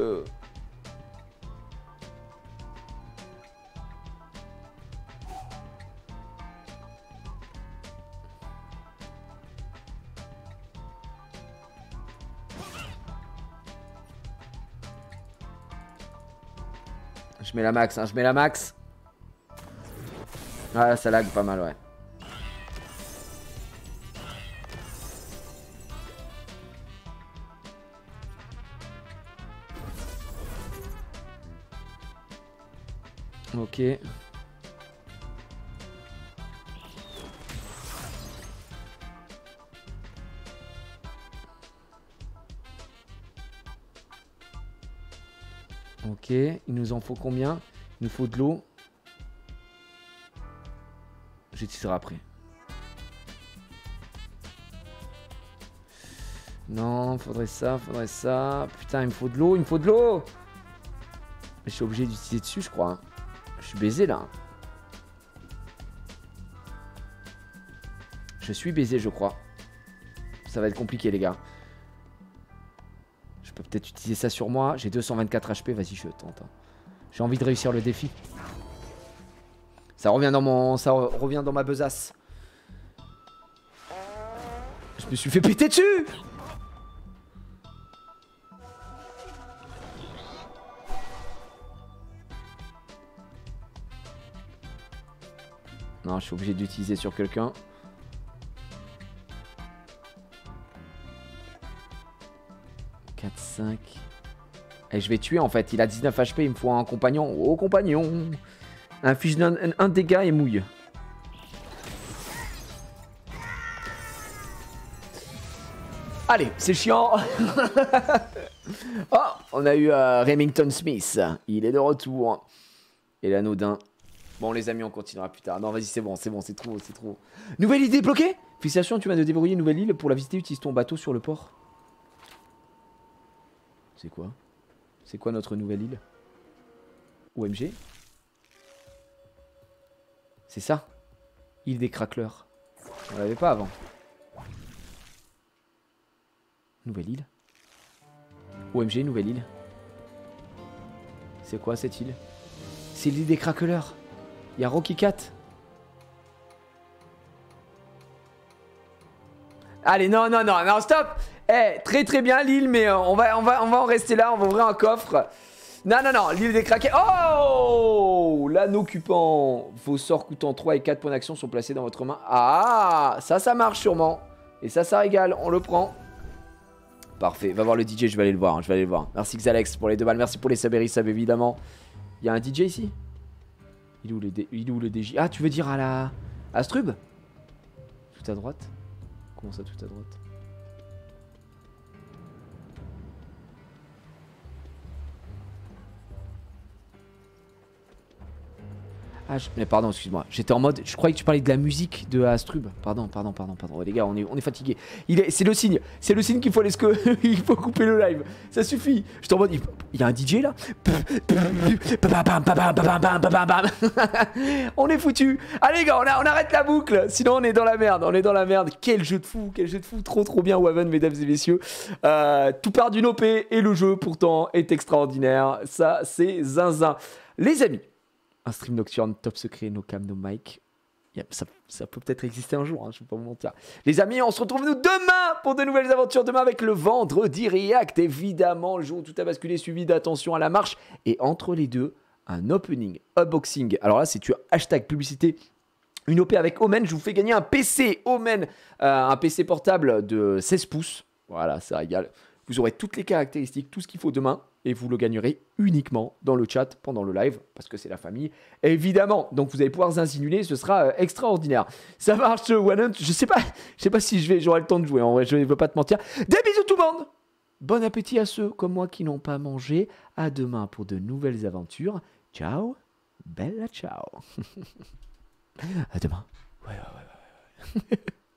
Je mets la max, hein, je mets la max. Ah, ça lag pas mal, ouais. Ok. Ok, il nous en faut combien? Il nous faut de l'eau. J'utiliserai après. Non, faudrait ça, faudrait ça. Putain, il me faut de l'eau, il me faut de l'eau. Je suis obligé d'utiliser dessus, je crois. Je suis baisé là. Je suis baisé, je crois. Ça va être compliqué, les gars. Je peux peut-être utiliser ça sur moi. J'ai deux cent vingt-quatre H P, vas-y, je tente. J'ai envie de réussir le défi. Ça revient dans mon, ça revient dans ma besace. Je me suis fait péter dessus. Non, je suis obligé d'utiliser sur quelqu'un. quatre, cinq. Et je vais tuer en fait. Il a dix-neuf H P, il me faut un compagnon. Oh, compagnon. Inflige un, un, un dégât et mouille. Allez, c'est chiant. Oh, on a eu euh, Remington Smith. Il est de retour. Et l'anodin. Bon, les amis, on continuera plus tard. Non, vas-y, c'est bon, c'est bon, c'est trop, c'est trop. Nouvelle idée bloquée. Félicitations, tu viens de débrouiller une nouvelle île. Pour la visiter, utilise ton bateau sur le port. C'est quoi? C'est quoi notre nouvelle île? O M G. C'est ça. Île des craqueleurs. On l'avait pas avant. Nouvelle île. O M G, nouvelle île. C'est quoi cette île? C'est l'île des craqueleurs. Il y a Rocky Cat. Allez, non, non, non, non, stop. Eh, hey, très très bien l'île, mais euh, on, va, on, va, on va en rester là, on va ouvrir un coffre. Non, non, non, l'île des craqués. Oh, l'anneau occupant. Vos sorts coûtant trois et quatre points d'action sont placés dans votre main. Ah, ça, ça marche sûrement. Et ça, ça régale, on le prend. Parfait, va voir le D J, je vais aller le voir, hein, je vais aller le voir. Merci Xalex pour les deux balles, merci pour les sabéris, sab évidemment. Il y a un D J ici? Il est où le, D... Il est où le D J? Ah, tu veux dire à la... Astrub? Tout à droite? Comment ça, tout à droite? Ah, je... mais pardon, excuse-moi. J'étais en mode... Je croyais que tu parlais de la musique de Astrub. Pardon, pardon, pardon, pardon. Oh, les gars, on est, on est fatigués. Il est... C'est le signe. C'est le signe qu'il faut, que... il faut couper le live. Ça suffit. J'étais en mode... Il y a un D J là? On est foutu. Allez, les gars, on, a... on arrête la boucle. Sinon, on est dans la merde. On est dans la merde. Quel jeu de fou. Quel jeu de fou. Trop, trop bien, Waven, mesdames et messieurs. Euh, tout part d'une O P. Et le jeu, pourtant, est extraordinaire. Ça, c'est zinzin. Les amis. Un stream nocturne, top secret, no cam, no mic. Yeah, ça, ça peut peut-être exister un jour, hein, je ne vais pas vous mentir. Les amis, on se retrouve nous demain pour de nouvelles aventures. Demain avec le vendredi react, évidemment, le jour où tout a basculé, suivi d'attention à la marche. Et entre les deux, un opening, unboxing. Alors là, c'est tu hashtag publicité. Une O P avec Omen, je vous fais gagner un P C Omen, euh, un P C portable de seize pouces. Voilà, ça régale. Vous aurez toutes les caractéristiques, tout ce qu'il faut demain. Et vous le gagnerez uniquement dans le chat pendant le live, parce que c'est la famille, évidemment. Donc vous allez pouvoir zinzinuler, ce sera euh, extraordinaire. Ça marche, One Hunt. Je sais pas, je sais pas si je vais, j'aurai le temps de jouer. En vrai, je ne veux pas te mentir. Des bisous tout le monde. Bon appétit à ceux comme moi qui n'ont pas mangé. À demain pour de nouvelles aventures. Ciao, bella ciao. À demain. Ouais, ouais, ouais, ouais. ouais.